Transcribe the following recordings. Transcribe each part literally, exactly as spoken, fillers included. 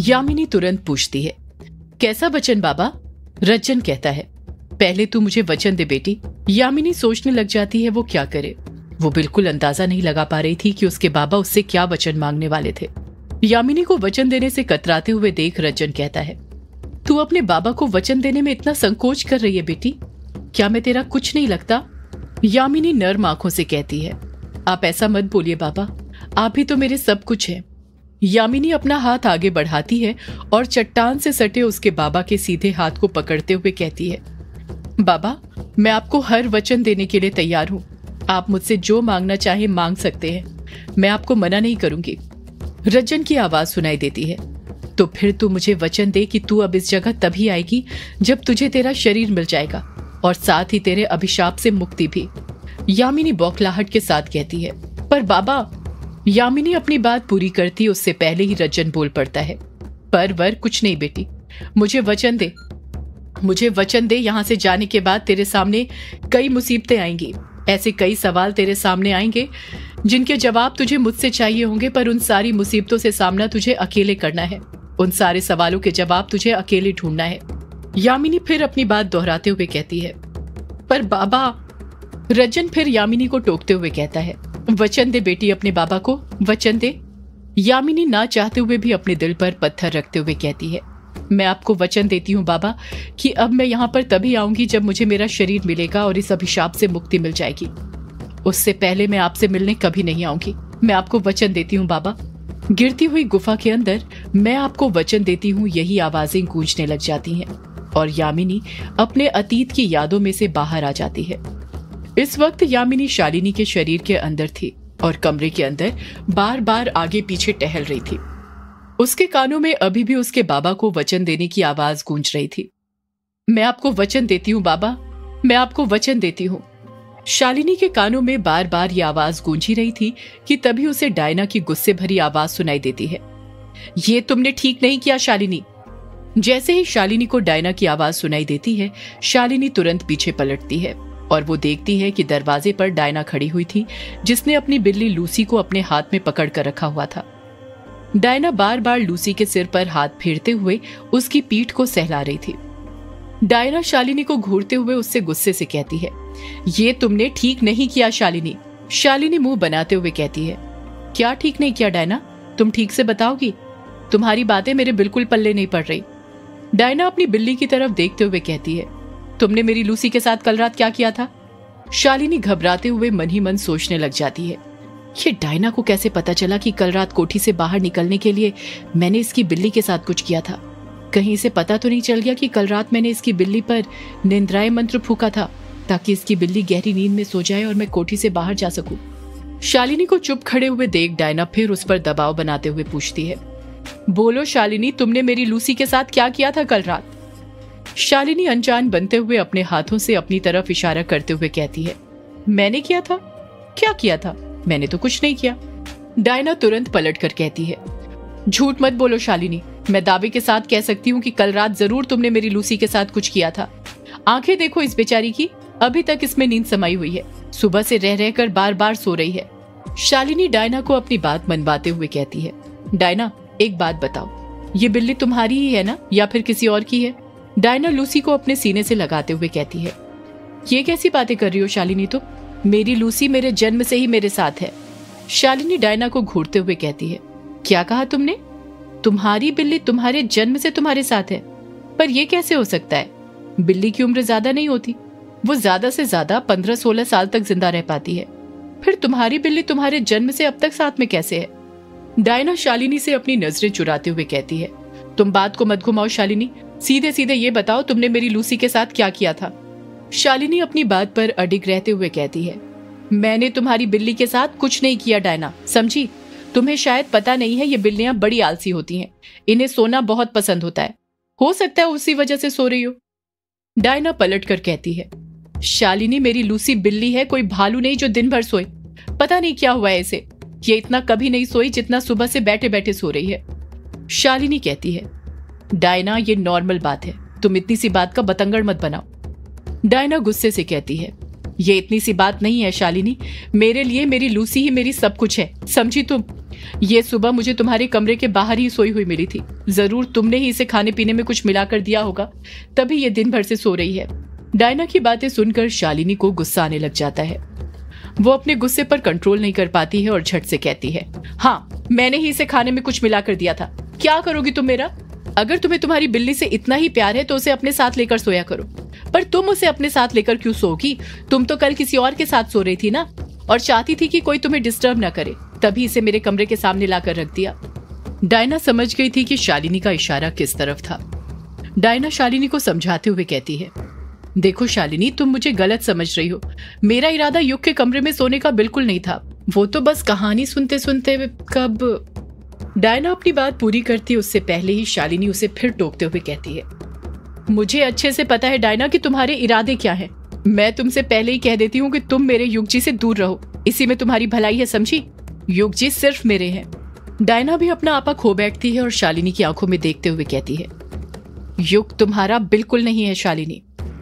यामिनी तुरंत पूछती है, कैसा वचन बाबा? रज्जन कहता है, पहले तू मुझे वचन दे बेटी। यामिनी सोचने लग जाती है वो क्या करे। वो बिल्कुल अंदाजा नहीं लगा पा रही थी कि उसके बाबा उससे क्या वचन मांगने वाले थे। यामिनी को वचन देने से कतराते हुए देख रज्जन कहता है, तू अपने बाबा को वचन देने में इतना संकोच कर रही है बेटी, क्या मैं तेरा कुछ नहीं लगता? यामिनी नर्म आंखों से कहती है, आप ऐसा मत बोलिए बाबा, आप भी तो मेरे सब कुछ हैं। यामिनी अपना हाथ आगे बढ़ाती है और चट्टान से सटे उसके बाबा के सीधे हाथ को पकड़ते हुए कहती है, बाबा मैं आपको हर वचन देने के लिए तैयार हूँ। आप मुझसे जो मांगना चाहे मांग सकते हैं, मैं आपको मना नहीं करूंगी। रज्जन की आवाज सुनाई देती है, तो फिर तू मुझे वचन दे कि तू अब इस जगह तभी आएगी जब तुझे तेरा शरीर मिल जाएगा और साथ ही तेरे अभिशाप से मुक्ति भी। यामिनी बौखलाहट के साथ कहती है, पर बाबा। यामिनी अपनी बात पूरी करती उससे पहले ही रज्जन बोल पड़ता है, पर वर कुछ नहीं बेटी, मुझे वचन दे, मुझे वचन दे। यहाँ से जाने के बाद तेरे सामने कई मुसीबतें आएंगी, ऐसे कई सवाल तेरे सामने आएंगे जिनके जवाब तुझे मुझसे चाहिए होंगे, पर उन सारी मुसीबतों से सामना तुझे अकेले करना है। उन सारे सवालों के जवाब तुझे अकेले ढूंढना है। यामिनी फिर अपनी बात दोहराते हुए कहती है, पर बाबा। रज्जन फिर यामिनी को टोकते हुए कहता है, वचन दे बेटी, अपने बाबा को वचन दे। यामिनी ना चाहते हुए भी अपने दिल पर पत्थर रखते हुए कहती है, मैं आपको वचन देती हूँ बाबा कि अब मैं यहाँ पर तभी आऊंगी जब मुझे मेरा शरीर मिलेगा और इस अभिशाप से मुक्ति मिल जाएगी। उससे पहले मैं आपसे मिलने कभी नहीं आऊंगी। मैं आपको वचन देती हूँ बाबा। गिरती हुई गुफा के अंदर मैं आपको वचन देती हूँ, यही आवाजें गूंजने लग जाती हैं और यामिनी अपने अतीत की यादों में से बाहर आ जाती है। इस वक्त यामिनी शालिनी के शरीर के अंदर थी और कमरे के अंदर बार बार आगे पीछे टहल रही थी। उसके कानों में अभी भी उसके बाबा को वचन देने की आवाज गूंज रही थी, मैं आपको वचन देती हूँ बाबा, मैं आपको वचन देती हूँ। शालिनी के कानों में बार बार ये आवाज गूंजी रही थी कि तभी उसे डायना की गुस्से भरी आवाज सुनाई देती है, ये तुमने ठीक नहीं किया शालिनी। जैसे ही शालिनी को डायना की आवाज सुनाई देती है, शालिनी तुरंत पीछे पलटती है और वो देखती है कि दरवाजे पर डायना खड़ी हुई थी, जिसने अपनी बिल्ली लूसी को अपने हाथ में पकड़ कर रखा हुआ था। डायना बार बार लूसी के सिर पर हाथ फेरते हुए उसकी पीठ को सहला रही थी। डायना शालिनी को घूरते हुए उससे गुस्से से कहती है, ये तुमने ठीक नहीं किया शालिनी। शालिनी मुंह बनाते हुए कहती है, क्या ठीक नहीं किया डायना, तुम ठीक से बताओगी? तुम्हारी बातें मेरे बिल्कुल पल्ले नहीं पड़ रही। डायना अपनी बिल्ली की तरफ देखते हुए कहती है, तुमने मेरी लूसी के साथ कल रात क्या किया था? शालिनी घबराते हुए मन ही मन सोचने लग जाती है, ये डायना को कैसे पता चला कि कल रात कोठी से बाहर निकलने के लिए मैंने इसकी बिल्ली के साथ कुछ किया था? कहीं इसे पता तो नहीं चल गया कि कल रात मैंने इसकी बिल्ली पर निंद्राय मंत्र फूका था ताकि इसकी बिल्ली गहरी नींद में सो जाए और मैं कोठी से बाहर जा सकूं। शालिनी को चुप खड़े हुए देख डायना फिर उस पर दबाव बनाते हुए पूछती है, बोलो शालिनी, तुमने मेरी लूसी के साथ क्या किया था कल रात? शालिनी अनजान बनते हुए अपने हाथों से अपनी तरफ इशारा करते हुए कहती है, मैंने किया था? क्या किया था? मैंने तो कुछ नहीं किया। डायना तुरंत पलट कर कहती है, झूठ मत बोलो शालिनी, मैं दावे के साथ कह सकती हूँ कि कल रात जरूर तुमने मेरी लूसी के साथ कुछ किया था। आंखें देखो इस बेचारी की, अभी तक इसमें नींद समाई हुई है, सुबह से रह रह कर बार बार सो रही है। शालिनी डायना को अपनी बात मनवाते हुए कहती है, डायना एक बात बताओ, ये बिल्ली तुम्हारी ही है ना या फिर किसी और की है? डायना लूसी को अपने सीने से लगाते हुए कहती है, ये कैसी बातें कर रही हो शालिनी तुम? मेरी लूसी मेरे जन्म से ही मेरे साथ है। शालिनी डायना को घूरते हुए कहती है, क्या कहा तुमने? तुम्हारी बिल्ली तुम्हारे जन्म से तुम्हारे साथ है? पर यह कैसे हो सकता है? बिल्ली की उम्र ज्यादा नहीं होती, वो ज्यादा से ज्यादा पंद्रह सोलह साल तक जिंदा रह पाती है, फिर तुम्हारी बिल्ली तुम्हारे जन्म से अब तक साथ में कैसे है? डायना शालिनी से अपनी नजरें चुराते हुए कहती है, तुम बात को मत घुमाओ शालिनी, सीधे सीधे ये बताओ तुमने मेरी लूसी के साथ क्या किया था? शालिनी अपनी बात पर अडिग रहते हुए कहती है, मैंने तुम्हारी बिल्ली के साथ कुछ नहीं किया डायना, समझी? तुम्हें शायद पता नहीं है, ये बिल्लियां बड़ी आलसी होती हैं, इन्हें सोना बहुत पसंद होता है, हो सकता है उसी वजह से सो रही हो। डायना पलट कर कहती है, शालिनी मेरी लूसी बिल्ली है, कोई भालू नहीं जो दिन भर सोए। पता नहीं क्या हुआ है इसे, ये इतना कभी नहीं सोई जितना सुबह से बैठे बैठे सो रही है। शालिनी कहती है, डायना ये नॉर्मल बात है, तुम इतनी सी बात का बतंगड़ मत बनाओ। डायना गुस्से से कहती है, ये इतनी सी बात नहीं है शालिनी, मेरे लिए मेरी लूसी ही मेरी सब कुछ है, समझी तुम? ये सुबह मुझे तुम्हारे कमरे के बाहर ही सोई हुई मिली थी। जरूर तुमने ही इसे खाने पीने में कुछ मिलाकर दिया होगा, तभी ये दिन भर से सो रही है। डायना की बातें सुनकर शालिनी को गुस्सा आने लग जाता है। वो अपने गुस्से पर कंट्रोल नहीं कर पाती है और झट से कहती है, हाँ मैंने ही इसे खाने में कुछ मिलाकर दिया था। क्या करोगी तुम मेरा? अगर तुम्हें तुम्हारी बिल्ली से इतना ही प्यार है तो उसे अपने साथ लेकर सोया करो। पर तुम उसे अपने साथ लेकर क्यों सोगी? तुम तो कल किसी और के साथ सो रही थी ना, और चाहती थी कि कोई तुम्हें डिस्टर्ब ना करे, तभी इसे मेरे कमरे के सामने लाकर रख दिया। डायना समझ गई थी कि शालिनी का इशारा किस तरफ था। डायना शालिनी को समझाते हुए कहती है, देखो शालिनी, तुम मुझे गलत समझ रही हो। मेरा इरादा युग के कमरे में सोने का बिल्कुल नहीं था। वो तो बस कहानी सुनते सुनते कब। डायना अपनी बात पूरी करती उससे पहले ही शालिनी उसे फिर टोकते हुए कहती है, मुझे अच्छे से पता है डायना कि तुम्हारे इरादे क्या हैं। मैं तुमसे पहले ही कह देती हूँ कि तुम मेरे युग जी से दूर रहो, इसी में तुम्हारी भलाई है, समझी? युग जी सिर्फ मेरे हैं। डायना भी अपना आपा खो बैठती है और शालिनी की आंखों में देखते हुए कहती है, युग तुम्हारा बिल्कुल नहीं है शालिनी।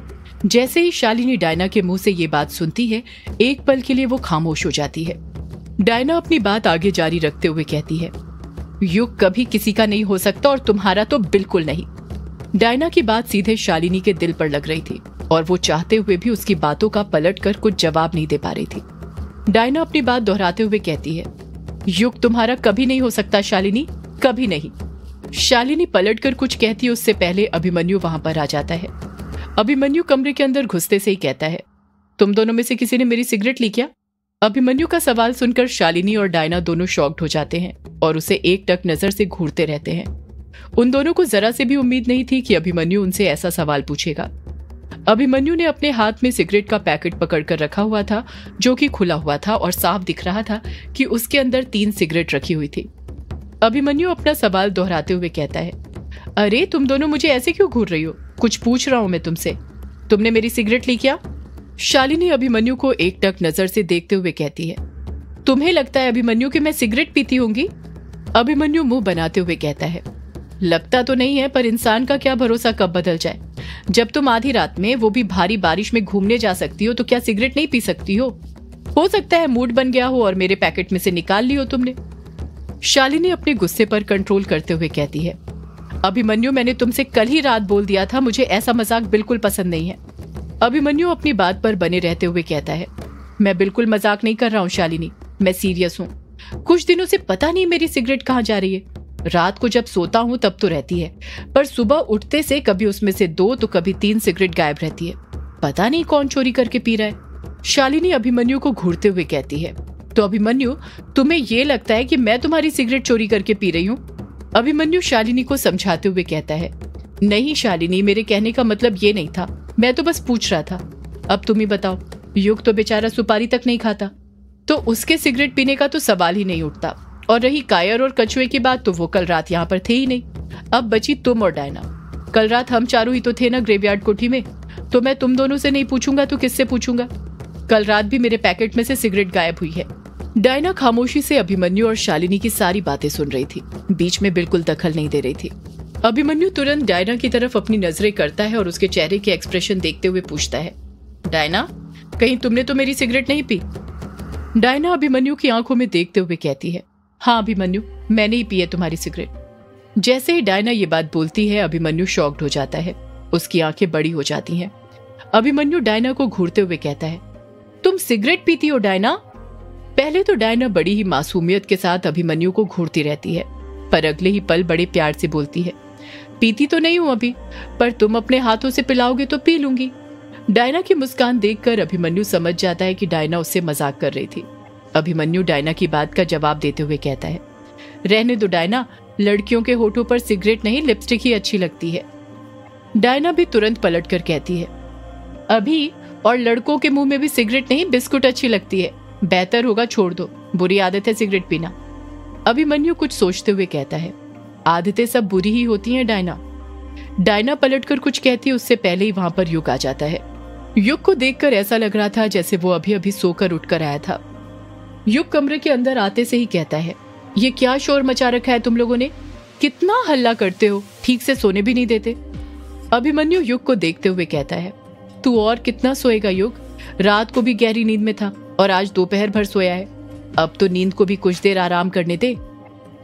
जैसे ही शालिनी डायना के मुंह से ये बात सुनती है, एक पल के लिए वो खामोश हो जाती है। डायना अपनी बात आगे जारी रखते हुए कहती है, युग कभी किसी का नहीं हो सकता और तुम्हारा तो बिल्कुल नहीं। डायना की बात सीधे शालिनी के दिल पर लग रही थी और वो चाहते हुए भी उसकी बातों का पलट कर कुछ जवाब नहीं दे पा रही थी। डायना अपनी बात दोहराते हुए कहती है, युग तुम्हारा कभी नहीं हो सकता शालिनी, कभी नहीं। शालिनी पलट कर कुछ कहती उससे पहले अभिमन्यु वहां पर आ जाता है। अभिमन्यु कमरे के अंदर घुसते से ही कहता है, तुम दोनों में से किसी ने मेरी सिगरेट ली क्या? अभिमन्यु का सवाल सुनकर शालिनी और डायना दोनों शॉक्ड हो जाते हैं और उसे एक टक नजर से घूरते रहते हैं। उन दोनों को जरा से भी उम्मीद नहीं थी कि अभिमन्यु उनसे ऐसा सवाल पूछेगा। अभिमन्यु ने अपने हाथ में सिगरेट का पैकेट पकड़कर रखा हुआ था, जो कि खुला हुआ था और साफ दिख रहा था कि उसके अंदर तीन सिगरेट रखी हुई थी। अभिमन्यु अपना सवाल दोहराते हुए कहता है, अरे तुम दोनों मुझे ऐसे क्यों घूर रही हो? कुछ पूछ रहा हूं मैं तुमसे। तुमने मेरी सिगरेट ली क्या? शालिनी अभिमन्यु को एक टक नजर से देखते हुए कहती है, तुम्हें लगता है अभिमन्यु कि मैं सिगरेट पीती होंगी? अभिमन्यु मुंह बनाते हुए कहता है, लगता तो नहीं है, पर इंसान का क्या भरोसा कब बदल जाए। जब तुम आधी रात में, वो भी भारी बारिश में घूमने जा सकती हो तो क्या सिगरेट नहीं पी सकती हो? हो सकता है मूड बन गया हो और मेरे पैकेट में से निकाल ली हो तुमने। शालिनी अपने गुस्से पर कंट्रोल करते हुए कहती है, अभिमन्यु मैंने तुमसे कल ही रात बोल दिया था, मुझे ऐसा मजाक बिल्कुल पसंद नहीं है। अभिमन्यु अपनी बात पर बने रहते हुए कहता है, मैं बिल्कुल मजाक नहीं कर रहा हूँ शालिनी, मैं सीरियस हूँ। कुछ दिनों से पता नहीं मेरी सिगरेट कहाँ जा रही है। रात को जब सोता हूँ तब तो रहती है, पर सुबह उठते से कभी उसमें से दो तो कभी तीन सिगरेट गायब रहती है। पता नहीं कौन चोरी करके पी रहा है। शालिनी अभिमन्यु को घूरते हुए कहती है, तो अभिमन्यु तुम्हें ये लगता है कि मैं तुम्हारी सिगरेट चोरी करके पी रही हूँ? अभिमन्यु शालिनी को समझाते हुए कहता है, नहीं शालिनी, मेरे कहने का मतलब ये नहीं था, मैं तो बस पूछ रहा था। अब तुम ही बताओ, युग तो बेचारा सुपारी तक नहीं खाता, तो उसके सिगरेट पीने का तो सवाल ही नहीं उठता। और रही कायर और कछुए की बात, तो वो कल रात यहाँ पर थे ही नहीं। अब बची तुम और डायना। कल रात हम चारों ही तो थे ना ग्रेवयार्ड कोठी में, तो मैं तुम दोनों से नहीं पूछूंगा तो किससे पूछूंगा? कल रात भी मेरे पैकेट में से सिगरेट गायब हुई है। डायना खामोशी से अभिमन्यु और शालिनी की सारी बातें सुन रही थी, बीच में बिल्कुल दखल नहीं दे रही थी। अभिमन्यु तुरंत डायना की तरफ अपनी नजरें करता है और उसके चेहरे के एक्सप्रेशन देखते हुए पूछता है, डायना, कहीं तुमने तो मेरी सिगरेट नहीं पी? डायना अभिमन्यु की आंखों में देखते हुए कहती है, हाँ अभिमन्यु, मैंने ही पी है तुम्हारी सिगरेट। जैसे ही डायना ये बात बोलती है, अभिमन्यु शॉक्ड हो जाता है, उसकी आंखें बड़ी हो जाती हैं। अभिमन्यु डायना को घूरते हुए कहता है, तुम सिगरेट पीती हो डायना? पहले तो डायना बड़ी ही मासूमियत के साथ अभिमन्यु को घूरती रहती है, पर अगले ही पल बड़े प्यार से बोलती है, पीती तो नहीं हूं अभी, पर तुम अपने हाथों से पिलाओगे तो पी लूंगी। डायना की मुस्कान देखकर अभिमन्यु समझ जाता है कि डायना उससे मजाक कर रही थी। अभिमन्यु डायना की बात का जवाब देते हुए कहता है, रहने दो डायना, लड़कियों के होठों पर सिगरेट नहीं, लिपस्टिक ही अच्छी लगती है। डायना भी तुरंत पलट कर कहती है, अभी और लड़कों के मुंह में भी सिगरेट नहीं, बिस्कुट अच्छी लगती है। बेहतर होगा छोड़ दो, बुरी आदत है सिगरेट पीना। अभिमन्यु कुछ सोचते हुए कहता है, आदतें सब बुरी ही होती हैं डायना। डायना पलटकर कुछ कहती है उससे पहले ही वहां पर युग आ जाता है। युग को देखकर ऐसा लग रहा था जैसे वो अभी अभी सोकर उठकर आया था। युग कमरे के अंदर आते से ही कहता है, ये क्या शोर मचा रखा है तुम लोगों ने? कितना हल्ला करते हो, ठीक से सोने भी नहीं देते। अभिमन्यु युग को देखते हुए कहता है, तू और कितना सोएगा युग? रात को भी गहरी नींद में था और आज दोपहर भर सोया है। अब तो नींद को भी कुछ देर आराम करने दे।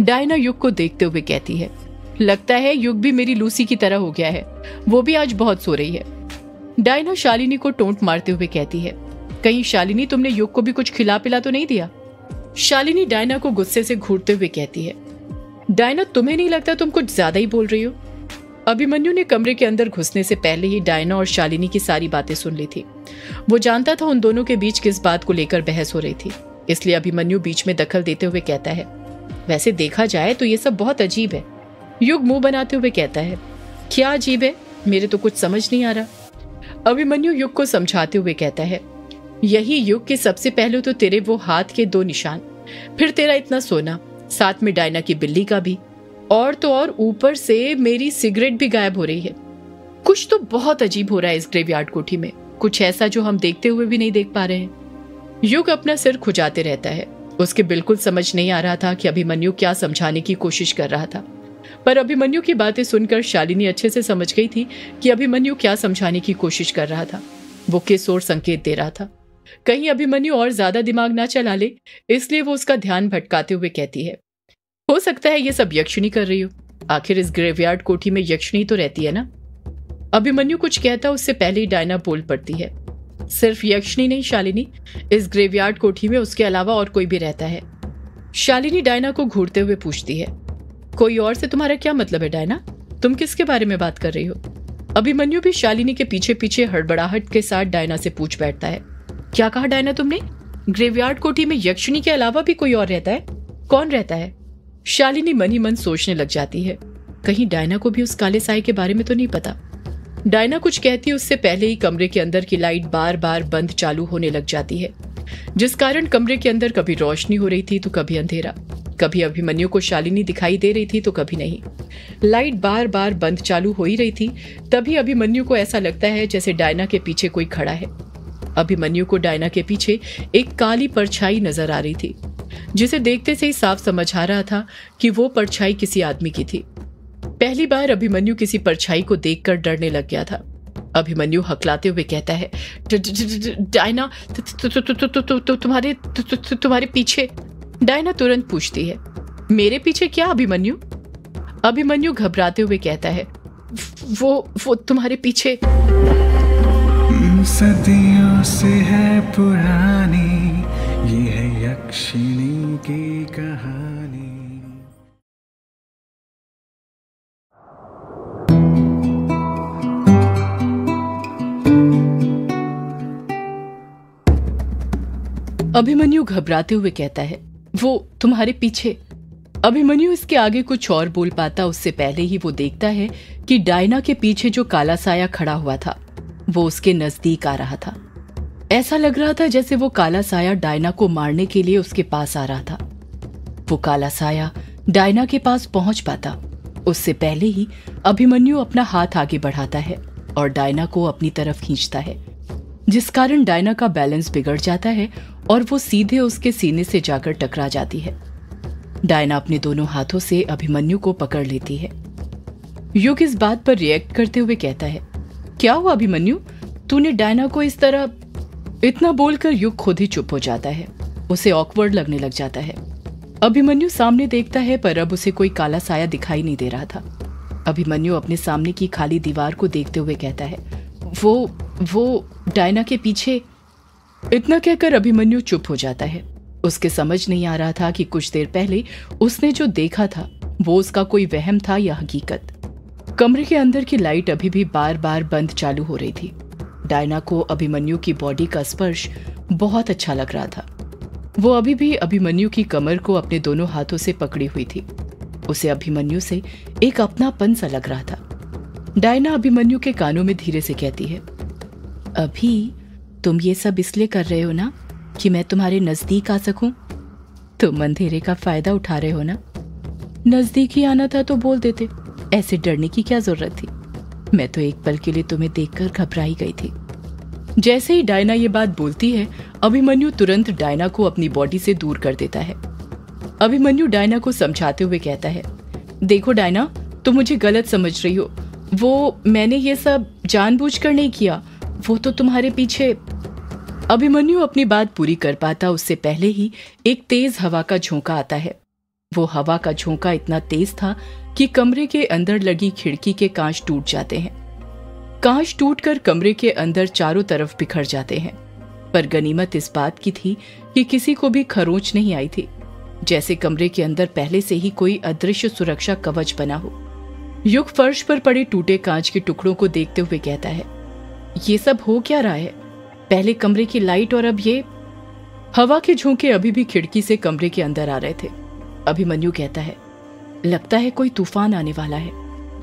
डायना युग को देखते हुए कहती है, लगता है युग भी मेरी लूसी की तरह हो गया है, वो भी आज बहुत सो रही है। डायना शालिनी को टोंट मारते हुए कहती है, कहीं शालिनी तुमने युग को भी कुछ खिला पिला तो नहीं दिया? शालिनी डायना को गुस्से से घूरते हुए कहती है, डायना तुम्हें नहीं लगता तुम कुछ ज्यादा ही बोल रही हो? अभिमन्यु ने कमरे के अंदर घुसने से पहले ही डायना और शालिनी की सारी बातें सुन ली थी। वो जानता था उन दोनों के बीच किस बात को लेकर बहस हो रही थी, इसलिए अभिमन्यु बीच में दखल देते हुए कहता है, वैसे देखा जाए तो ये सब बहुत अजीब है। युग मुंह बनाते हुए कहता है, क्या अजीब है? मेरे तो कुछ समझ नहीं आ रहा। अभिमन्यु युग को समझाते हुए कहता है, यही युग के सबसे पहले तो तेरे वो हाथ के दो निशान, फिर तेरा इतना सोना, साथ में डायना की बिल्ली का भी, और तो और ऊपर से मेरी सिगरेट भी गायब हो रही है। कुछ तो बहुत अजीब हो रहा है इस ग्रेवयार्ड कोठी में, कुछ ऐसा जो हम देखते हुए भी नहीं देख पा रहे हैं। युग अपना सिर खुजाते रहता है। उसके बिल्कुल समझ नहीं आ रहा था कि अभिमन्यु क्या समझाने की कोशिश कर रहा था, पर अभिमन्यु की बातें सुनकर शालिनी अच्छे से समझ गई थी कि अभिमन्यु क्या समझाने की कोशिश कर रहा था। वो किस ओर संकेत दे रहा था, कहीं अभिमन्यु और ज्यादा दिमाग ना चला ले, इसलिए वो उसका ध्यान भटकाते हुए कहती है, हो सकता है ये सब यक्षिणी कर रही हो, आखिर इस ग्रेवयार्ड कोठी में यक्षिणी तो रहती है ना। अभिमन्यु कुछ कहता उससे पहले ही डायना बोल पड़ती है, सिर्फ यक्षिणी नहीं शालिनी, इस ग्रेवयार्ड कोठी में उसके अलावा और कोई भी रहता है। शालिनी डायना को घूरते हुए पूछती है, कोई और से तुम्हारा क्या मतलब है डायना? तुम किसके बारे में बात कर रही हो? अभिमन्यु भी शालिनी के पीछे पीछे हड़बड़ाहट के साथ डायना से पूछ बैठता है, क्या कहा डायना तुमने? ग्रेवयार्ड कोठी में यक्षिणी के अलावा भी कोई और रहता है? कौन रहता है? शालिनी मन ही मन सोचने लग जाती है, कहीं डायना को भी उस काले साए के बारे में तो नहीं पता। डायना कुछ कहती उससे पहले ही कमरे के अंदर की लाइट बार बार बंद चालू होने लग जाती है, जिस कारण कमरे के अंदर कभी रोशनी हो रही थी तो कभी अंधेरा, कभी अभिमन्यु को शालिनी दिखाई दे रही थी तो कभी नहीं। लाइट बार बार बंद चालू हो ही रही थी, तभी अभिमन्यु को ऐसा लगता है जैसे डायना के पीछे कोई खड़ा है। अभिमन्यु को डायना के पीछे एक काली परछाई नजर आ रही थी, जिसे देखते से ही साफ समझ आ रहा था कि वो परछाई किसी आदमी की थी। पहली बार अभिमन्यु किसी परछाई को देखकर डरने लग गया था। अभिमन्यु हकलाते हुए कहता है, डायना तुम्हारे तुम्हारे पीछे। डायना तुरंत पूछती है, मेरे पीछे क्या अभिमन्यु? अभिमन्यु घबराते हुए कहता है, वो वो तुम्हारे पीछे। सदियों से है पुरानी ये है यक्षिणी की कहानी। अभिमन्यु घबराते हुए कहता है, वो तुम्हारे पीछे। अभिमन्यु इसके आगे कुछ और बोल पाता उससे पहले ही वो देखता है कि डायना के पीछे जो काला साया खड़ा हुआ था वो उसके नजदीक आ रहा था। ऐसा लग रहा था जैसे वो काला साया डायना को मारने के लिए उसके पास आ रहा था। वो काला साया डायना के पास पहुंच पाता उससे पहले ही अभिमन्यु अपना हाथ आगे बढ़ाता है और डायना को अपनी तरफ खींचता है, जिस कारण डायना का बैलेंस बिगड़ जाता है और वो सीधे उसके सीने से जाकर टकरा जाती है। डायना अपने दोनों हाथों से अभिमन्यु को पकड़ लेती है। युग इस बात पर रिएक्ट करते हुए कहता है, क्या हुआ अभिमन्यु, तूने डायना को इस तरह? इतना बोलकर युग खुद ही चुप हो जाता है, उसे ऑकवर्ड लगने लग जाता है। अभिमन्यु सामने देखता है पर अब उसे कोई काला साया दिखाई नहीं दे रहा था। अभिमन्यु अपने सामने की खाली दीवार को देखते हुए कहता है, वो वो डायना के पीछे। इतना कहकर अभिमन्यु चुप हो जाता है। उसके समझ नहीं आ रहा था कि कुछ देर पहले उसने जो देखा था वो उसका कोई वहम था या हकीकत। कमरे के अंदर की लाइट अभी भी बार बार बंद चालू हो रही थी। डायना को अभिमन्यु की बॉडी का स्पर्श बहुत अच्छा लग रहा था। वो अभी भी अभिमन्यु की कमर को अपने दोनों हाथों से पकड़ी हुई थी। उसे अभिमन्यु से एक अपनापन सा लग रहा था। डायना अभिमन्यु के कानों में धीरे से कहती है, अभी तुम ये सब इसलिए कर रहे हो ना कि मैं तुम्हारे नजदीक आ सकूं? तुम अंधेरे का फायदा उठा रहे हो ना? नजदीक ही आना था तो बोल देते, ऐसे डरने की क्या जरूरत थी? मैं तो एक पल के लिए तुम्हें देखकर घबराई गई थी। जैसे ही डायना ये बात बोलती है, अभिमन्यु तुरंत डायना को अपनी बॉडी से दूर कर देता है। अभिमन्यु डायना को समझाते हुए कहता है, देखो डायना, तुम मुझे गलत समझ रही हो। वो मैंने ये सब जानबूझकर नहीं किया, वो तो तुम्हारे पीछे। अभिमन्यु अपनी बात पूरी कर पाता उससे पहले ही एक तेज हवा का झोंका आता है। वो हवा का झोंका इतना तेज था कि कमरे के अंदर लगी खिड़की के कांच टूट जाते हैं। कांच टूटकर कमरे के अंदर चारों तरफ बिखर जाते हैं। पर गनीमत इस बात की थी कि किसी को भी खरोंच नहीं आई थी, जैसे कमरे के अंदर पहले से ही कोई अदृश्य सुरक्षा कवच बना हो। युग फर्श पर पड़े टूटे कांच के टुकड़ों को देखते हुए कहता है, ये सब हो क्या रहा है? पहले कमरे की लाइट और अब ये। हवा के झोंके अभी भी खिड़की से कमरे के अंदर आ रहे थे। अभिमन्यु कहता है, लगता है कोई तूफान आने वाला है।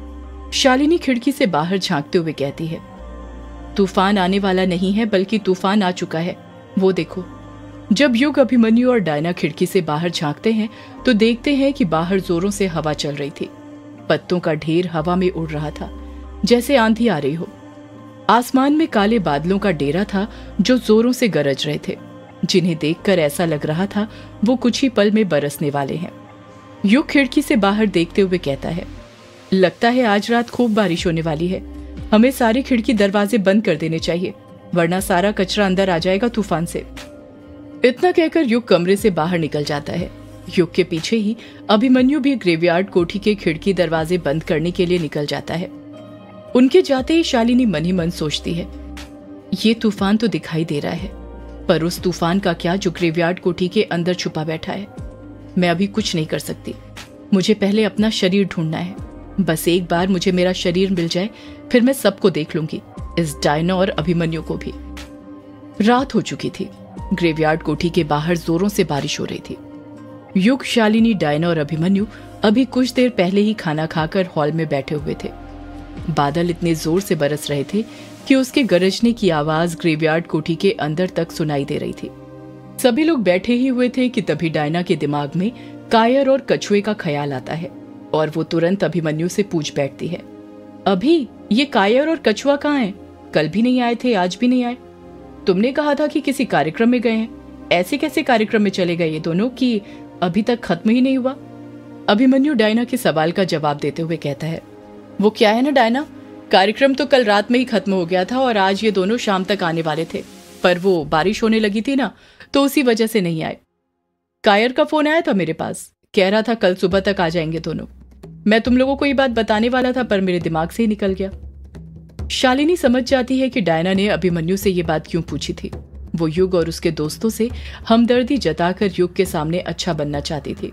शालिनी खिड़की से बाहर झांकते हुए कहती है, तूफान आने वाला नहीं है, बल्कि तूफान आ चुका है, वो देखो। जब युग, अभिमन्यु और डायना खिड़की से बाहर झांकते हैं तो देखते हैं कि बाहर जोरों से हवा चल रही थी। पत्तों का ढेर हवा में उड़ रहा था, जैसे आंधी आ रही हो। आसमान में काले बादलों का डेरा था जो जोरों से गरज रहे थे, जिन्हें देखकर ऐसा लग रहा था वो कुछ ही पल में बरसने वाले हैं। युग खिड़की से बाहर देखते हुए कहता है, लगता है आज रात खूब बारिश होने वाली है। हमें सारी खिड़की दरवाजे बंद कर देने चाहिए, वरना सारा कचरा अंदर आ जाएगा तूफान से। इतना कहकर युग कमरे से बाहर निकल जाता है। युग के पीछे ही अभिमन्यु भी ग्रेवयार्ड कोठी के खिड़की दरवाजे बंद करने के लिए निकल जाता है। उनके जाते ही शालिनी मन ही मन सोचती है, ये तूफान तो दिखाई दे रहा है, पर उस तूफान का क्या जो ग्रेवयार्ड कोठी के अंदर छुपा बैठा है। मैं अभी कुछ नहीं कर सकती, मुझे पहले अपना शरीर ढूंढना है। बस एक बार मुझे मेरा शरीर मिल जाए, फिर मैं सबको देख लूंगी, इस डायना और अभिमन्यु को भी। रात हो चुकी थी। ग्रेवयार्ड कोठी के बाहर जोरों से बारिश हो रही थी। युग, शालिनी, डायना और अभिमन्यु अभी कुछ देर पहले ही खाना खाकर हॉल में बैठे हुए थे। बादल इतने जोर से बरस रहे थे कि उसके गरजने की आवाज ग्रेवयार्ड कोठी के अंदर तक सुनाई दे रही थी। सभी लोग बैठे ही हुए थे कि तभी डायना के दिमाग में कायर और कछुए का ख्याल आता है और वो तुरंत अभिमन्यु से पूछ बैठती है, अभी ये कायर और कछुआ कहाँ हैं? कल भी नहीं आए थे, आज भी नहीं आए। तुमने कहा था कि किसी कार्यक्रम में गए हैं। ऐसे कैसे कार्यक्रम में चले गए ये दोनों कि अभी तक खत्म ही नहीं हुआ? अभिमन्यु डायना के सवाल का जवाब देते हुए कहता है, वो क्या है ना डायना, कार्यक्रम तो कल रात में ही खत्म हो गया था और आज ये दोनों शाम तक आने वाले थे, पर वो बारिश होने लगी थी ना, तो उसी वजह से नहीं आए। कायर का फोन आया था मेरे पास, कह रहा था कल सुबह तक आ जाएंगे दोनों। मैं तुम लोगों को ये बात बताने वाला था, पर मेरे दिमाग से ही निकल गया। शालिनी समझ जाती है कि डायना ने अभिमन्यु से ये बात क्यों पूछी थी। वो युग और उसके दोस्तों से हमदर्दी जताकर युग के सामने अच्छा बनना चाहती थी।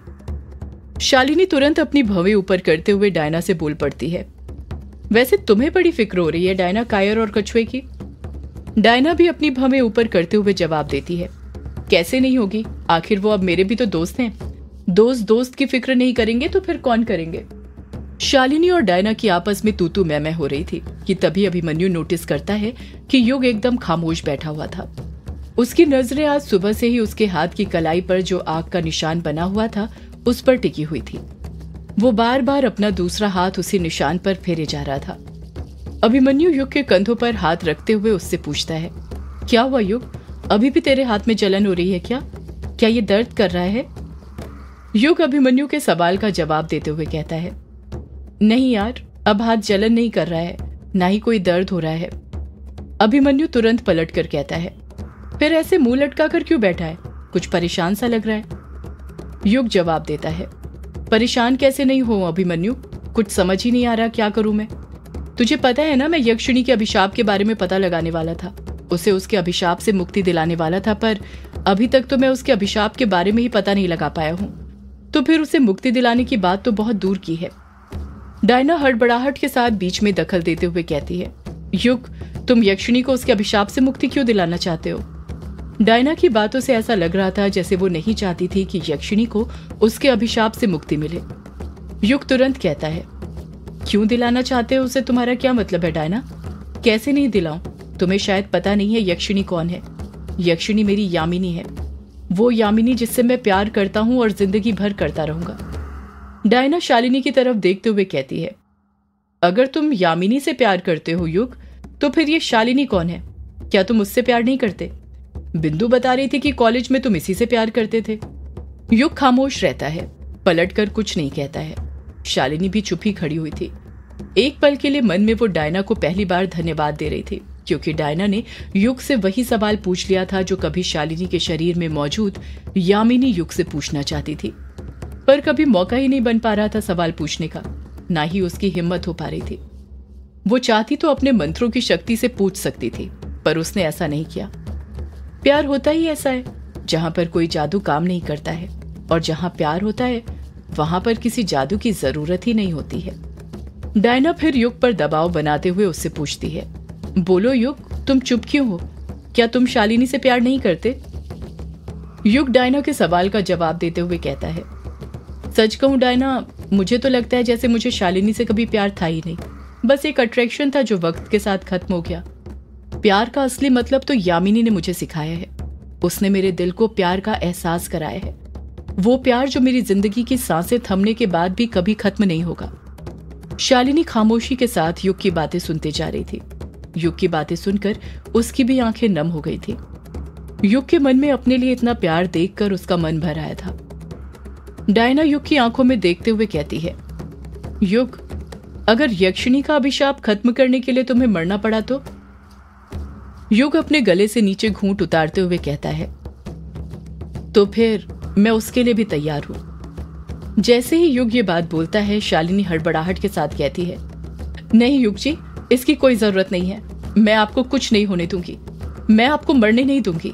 शालिनी तुरंत अपनी भवें ऊपर करते हुए डायना से बोल पड़ती है, वैसे तुम्हें बड़ी फिक्र हो रही है डायना कायर और कछुए की। डायना भी अपनी भवें ऊपर करते हुए जवाब देती है, कैसे नहीं होगी, आखिर वो अब मेरे भी तो दोस्त हैं। दोस्त दोस्त की फिक्र नहीं करेंगे तो फिर कौन करेंगे। शालिनी और डायना की आपस में तू तू मैं मैं हो रही थी कि तभी अभिमन्यु नोटिस करता है कि युग एकदम खामोश बैठा हुआ था। उसकी नजरें आज सुबह से ही उसके हाथ की कलाई पर जो आग का निशान बना हुआ था उस पर टिकी हुई थी। वो बार बार अपना दूसरा हाथ उसी निशान पर फेरे जा रहा था। अभिमन्यु युग के कंधों पर हाथ रखते हुए उससे पूछता है, क्या हुआ युग, अभी भी तेरे हाथ में जलन हो रही है क्या? क्या ये दर्द कर रहा है? युग अभिमन्यु के सवाल का जवाब देते हुए कहता है, नहीं यार, अब हाथ जलन नहीं कर रहा है, ना ही कोई दर्द हो रहा है। अभिमन्यु तुरंत पलट कर कहता है, फिर ऐसे मुंह लटका कर क्यों बैठा है, कुछ परेशान सा लग रहा है। युग जवाब देता है, परेशान कैसे नहीं हो अभिमन्यु, कुछ समझ ही नहीं आ रहा क्या करूं मैं। तुझे पता है ना, मैं यक्षिणी के अभिशाप के बारे में पता लगाने वाला था, उसे उसके अभिशाप से मुक्ति दिलाने वाला था, पर अभी तक तो मैं उसके अभिशाप के बारे में ही पता नहीं लगा पाया हूं, तो फिर उसे मुक्ति दिलाने की बात तो बहुत दूर की है। डायना हड़बड़ाहट के साथ बीच में दखल देते हुए कहती है, युग, तुम यक्षिणी को उसके अभिशाप से मुक्ति क्यों दिलाना चाहते हो? डायना की बातों से ऐसा लग रहा था जैसे वो नहीं चाहती थी कि यक्षिणी को उसके अभिशाप से मुक्ति मिले। युग तुरंत कहता है, क्यों दिलाना चाहते हो उसे, तुम्हारा क्या मतलब है डायना? कैसे नहीं दिलाऊं, तुम्हें शायद पता नहीं है यक्षिणी कौन है। यक्षिणी मेरी यामिनी है, वो यामिनी जिससे मैं प्यार करता हूं और जिंदगी भर करता रहूंगा। डायना शालिनी की तरफ देखते हुए कहती है, अगर तुम यामिनी से प्यार करते हो युग, तो फिर ये शालिनी कौन है? क्या तुम उससे प्यार नहीं करते? बिंदु बता रही थी कि कॉलेज में तुम इसी से प्यार करते थे। युग खामोश रहता है, पलटकर कुछ नहीं कहता है। शालिनी भी चुप ही खड़ी हुई थी। एक पल के लिए मन में वो डायना को पहली बार धन्यवाद दे रही थी, क्योंकि डायना ने युग से वही सवाल पूछ लिया था जो कभी शालिनी के शरीर में मौजूद यामिनी युग से पूछना चाहती थी। पर कभी मौका ही नहीं बन पा रहा था सवाल पूछने का, ना ही उसकी हिम्मत हो पा रही थी। वो चाहती तो अपने मंत्रों की शक्ति से पूछ सकती थी, पर उसने ऐसा नहीं किया। प्यार होता ही ऐसा है, जहां पर कोई जादू काम नहीं करता है, और जहां प्यार होता है वहां पर किसी जादू की जरूरत ही नहीं होती है। डायना फिर युग पर दबाव बनाते हुए उससे पूछती है, बोलो युग, तुम चुप क्यों हो? क्या तुम शालिनी से प्यार नहीं करते? युग डायना के सवाल का जवाब देते हुए कहता है, सच कहूं डायना, मुझे तो लगता है जैसे मुझे शालिनी से कभी प्यार था ही नहीं। बस एक अट्रैक्शन था जो वक्त के साथ खत्म हो गया। प्यार का असली मतलब तो यामिनी ने मुझे सिखाया है। उसने मेरे दिल को प्यार का एहसास कराया है, वो प्यार जो मेरी जिंदगी की सांसें थमने के बाद भी कभी खत्म नहीं होगा। शालिनी खामोशी के साथ युग की बातें सुनते जा रही थी। युग की बातें सुनकर उसकी भी आंखें नम हो गई थी। युग के मन में अपने लिए इतना प्यार देखकर उसका मन भर आया था। डायना युग की आंखों में देखते हुए कहती है, युग, अगर यक्षिणी का अभिशाप खत्म करने के लिए तुम्हें मरना पड़ा तो? युग अपने गले से नीचे घूंट उतारते हुए कहता है, तो फिर मैं उसके लिए भी तैयार हूं। जैसे ही युग ये बात बोलता है, शालिनी हड़बड़ाहट के साथ कहती है, नहीं युग जी, इसकी कोई जरूरत नहीं है। मैं आपको कुछ नहीं होने दूंगी, मैं आपको मरने नहीं दूंगी।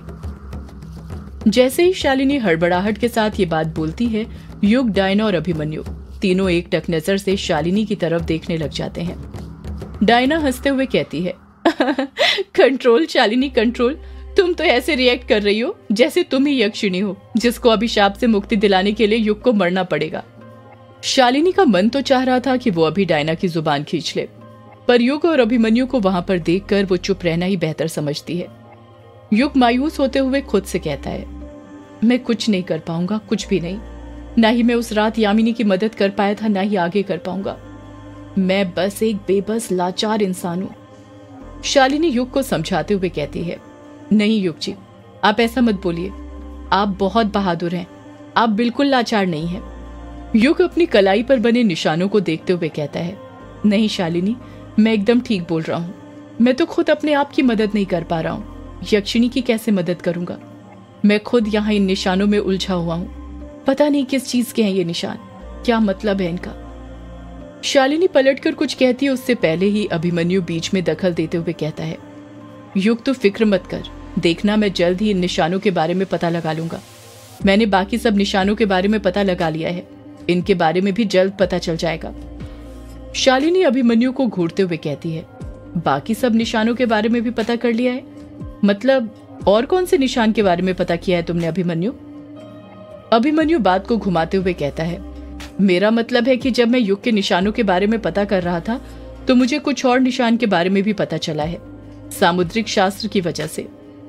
जैसे ही शालिनी हड़बड़ाहट के साथ ये बात बोलती है, युग, डायना और अभिमन्यु तीनों एक टक नजर से शालिनी की तरफ देखने लग जाते हैं। डायना हंसते हुए कहती है, कंट्रोल शालिनी कंट्रोल, तुम तो ऐसे रिएक्ट कर रही हो जैसे तुम ही यक्षिणी हो जिसको अभिशाप से मुक्ति दिलाने के लिए युग को मरना पड़ेगा। शालिनी का मन तो चाह रहा था कि वो अभी डायना की जुबान खींच ले, पर युग और अभिमन्यु को वहां पर देखकर वो चुप रहना ही बेहतर समझती है। युग मायूस होते हुए खुद से कहता है, मैं कुछ नहीं कर पाऊंगा, कुछ भी नहीं। ना ही मैं उस रात यामिनी की मदद कर पाया था, ना ही आगे कर पाऊंगा। मैं बस एक बेबस लाचार इंसान हूं। शालिनी युग को समझाते हुए कहती है, नहीं युग जी, आप ऐसा मत बोलिए। आप बहुत बहादुर हैं, आप बिल्कुल लाचार नहीं हैं। युग अपनी कलाई पर बने निशानों को देखते हुए कहता है, नहीं शालिनी, मैं एकदम ठीक बोल रहा हूँ। मैं तो खुद अपने आप की मदद नहीं कर पा रहा हूँ, यक्षिणी की कैसे मदद करूंगा? मैं खुद यहाँ इन निशानों में उलझा हुआ हूँ। पता नहीं किस चीज के हैं ये निशान, क्या मतलब है इनका? शालिनी पलटकर कुछ कहती है, उससे पहले ही अभिमन्यु बीच में दखल देते हुए कहता है, युग तो फिक्र मत कर, देखना मैं जल्द ही इन निशानों के बारे में पता लगा लूंगा। मैंने बाकी सब निशानों के बारे में पता लगा लिया है, इनके बारे में भी जल्द पता चल जाएगा। शालिनी अभिमन्यु को घूरते हुए कहती है, बाकी सब निशानों के बारे में भी पता कर लिया है? मतलब और कौन से निशान के बारे में पता किया है तुमने अभिमन्यु? अभिमन्यु बात को घुमाते हुए कहता है, मेरा मतलब है कि जब मैं युग के निशानों के बारे में पता कर रहा था तो मुझे कुछ और निशान के बारे में भी पता चला है, सामुद्रिक शास्त्र की वजह से।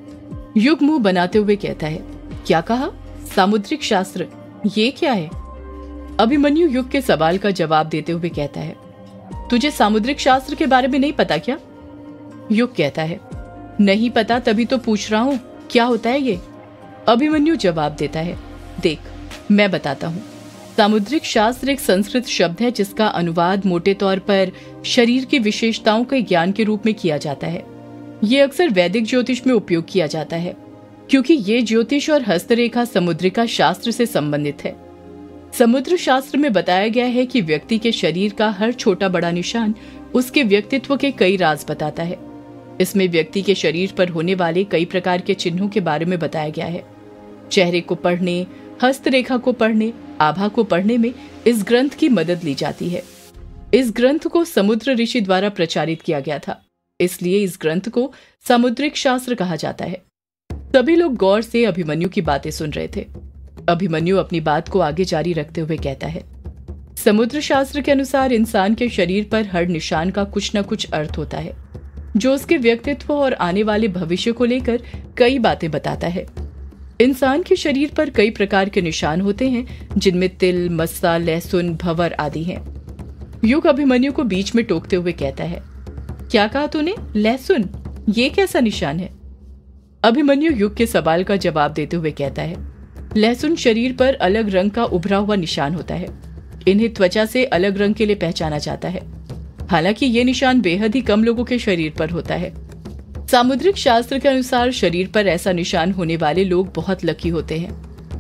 युग मुंह बनाते हुए कहता है, क्या कहा? सामुद्रिक शास्त्र, ये क्या है? अभिमन्यु युग के सवाल का जवाब देते हुए कहता है, तुझे सामुद्रिक शास्त्र के बारे में नहीं पता क्या? युग कहता है, नहीं पता, तभी तो पूछ रहा हूं, क्या होता है ये? अभिमन्यु जवाब देता है, देख मैं बताता हूं। सामुद्रिक शास्त्र एक संस्कृत शब्द है जिसका अनुवाद मोटे तौर पर शरीर की विशेषताओं के ज्ञान के रूप में किया जाता है। ये अक्सर वैदिक ज्योतिष में उपयोग किया जाता है, क्योंकि ये ज्योतिष और हस्तरेखा समुद्रिका शास्त्र से संबंधित है। समुद्र शास्त्र में बताया गया है कि व्यक्ति के शरीर का हर छोटा बड़ा निशान उसके व्यक्तित्व के कई राज बताता है। इसमें व्यक्ति के शरीर पर होने वाले कई प्रकार के चिन्हों के बारे में बताया गया है। चेहरे को पढ़ने, हस्तरेखा को पढ़ने, आभा को पढ़ने में इस ग्रंथ की मदद ली जाती है। इस ग्रंथ को समुद्र ऋषि द्वारा प्रचारित किया गया था, इसलिए इस ग्रंथ को सामुद्रिक शास्त्र कहा जाता है। सभी लोग गौर से अभिमन्यु की बातें सुन रहे थे। अभिमन्यु अपनी बात को आगे जारी रखते हुए कहता है, समुद्र शास्त्र के अनुसार इंसान के शरीर पर हर निशान का कुछ न कुछ अर्थ होता है, जो उसके व्यक्तित्व और आने वाले भविष्य को लेकर कई बातें बताता है। इंसान के शरीर पर कई प्रकार के निशान होते हैं, जिनमें तिल, मस्सा, लहसुन, भंवर आदि हैं। युग अभिमन्यु को बीच में टोकते हुए कहता है, क्या कहा तूने? लहसुन? ये कैसा निशान है? अभिमन्यु युग के सवाल का जवाब देते हुए कहता है, लहसुन शरीर पर अलग रंग का उभरा हुआ निशान होता है। इन्हें त्वचा से अलग रंग के लिए पहचाना जाता है। हालांकि ये निशान बेहद ही कम लोगों के शरीर पर होता है। सामुद्रिक शास्त्र के अनुसार शरीर पर ऐसा निशान होने वाले लोग बहुत लकी होते हैं।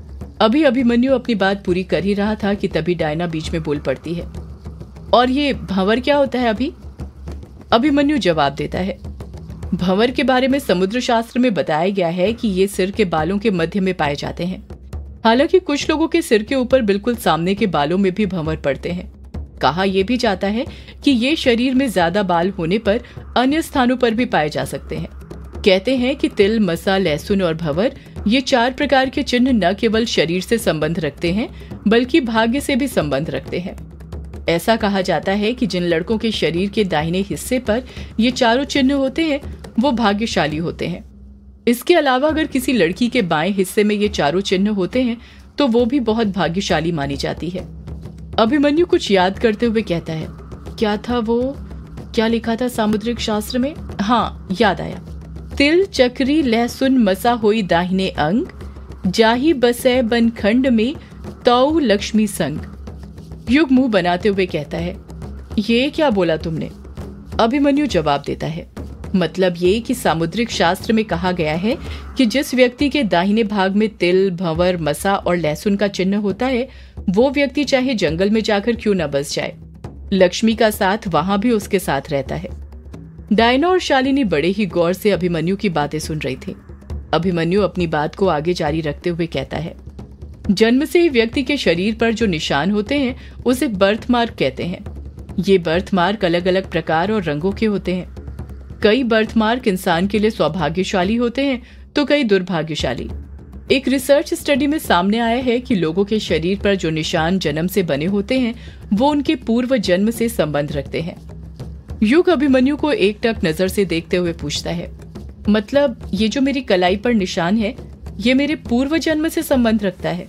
अभी अभिमन्यु अपनी बात पूरी कर ही रहा था कि तभी डायना बीच में बोल पड़ती है, और ये भंवर क्या होता है अभी? अभिमन्यु जवाब देता है, भंवर के बारे में समुद्र शास्त्र में बताया गया है कि ये सिर के बालों के मध्य में पाए जाते हैं। हालांकि कुछ लोगों के सिर के ऊपर बिल्कुल सामने के बालों में भी भंवर पड़ते हैं। कहा यह भी जाता है कि ये शरीर में ज्यादा बाल होने पर अन्य स्थानों पर भी पाए जा सकते हैं। कहते हैं कि तिल, मसा, लहसुन और भंवर ये चार प्रकार के चिन्ह न केवल शरीर से संबंध रखते हैं बल्कि भाग्य से भी संबंध रखते हैं। ऐसा कहा जाता है कि जिन लड़कों के शरीर के दाहिने हिस्से पर ये चारों चिन्ह होते हैं वो भाग्यशाली होते हैं। इसके अलावा अगर किसी लड़की के बाएं हिस्से में ये चारों चिन्ह होते हैं तो वो भी बहुत भाग्यशाली मानी जाती है। अभिमन्यु कुछ याद करते हुए कहता है, क्या था वो, क्या लिखा था सामुद्रिक शास्त्र में? हाँ, याद आया। तिल, चक्री, लहसुन, मसा होई दाहिने अंग, जाही बसै बनखंड में तौ लक्ष्मी संग। युग मुंह बनाते हुए कहता है, ये क्या बोला तुमने? अभिमन्यु जवाब देता है, मतलब ये कि सामुद्रिक शास्त्र में कहा गया है कि जिस व्यक्ति के दाहिने भाग में तिल, भंवर, मसा और लहसुन का चिन्ह होता है वो व्यक्ति चाहे जंगल में जाकर क्यों न बस जाए, लक्ष्मी का साथ वहां भी उसके साथ रहता है। डायना और शालिनी बड़े ही गौर से अभिमन्यु की बातें सुन रही थी। अभिमन्यु अपनी बात को आगे जारी रखते हुए कहता है, जन्म से ही व्यक्ति के शरीर पर जो निशान होते हैं उसे बर्थ मार्क कहते हैं। ये बर्थ मार्क अलग अलग प्रकार और रंगों के होते हैं। कई बर्थ मार्क इंसान के लिए सौभाग्यशाली होते हैं तो कई दुर्भाग्यशाली। एक रिसर्च स्टडी में सामने आया है कि लोगों के शरीर पर जो निशान जन्म से बने होते हैं वो उनके पूर्व जन्म से संबंध रखते हैं। युग अभिमन्यु को एक टक नजर से देखते हुए पूछता है, मतलब ये जो मेरी कलाई पर निशान है ये मेरे पूर्व जन्म से संबंध रखता है?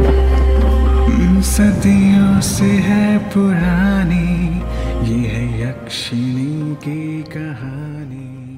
सदियों से है पुरानी ये है यक्षिणी की कहानी।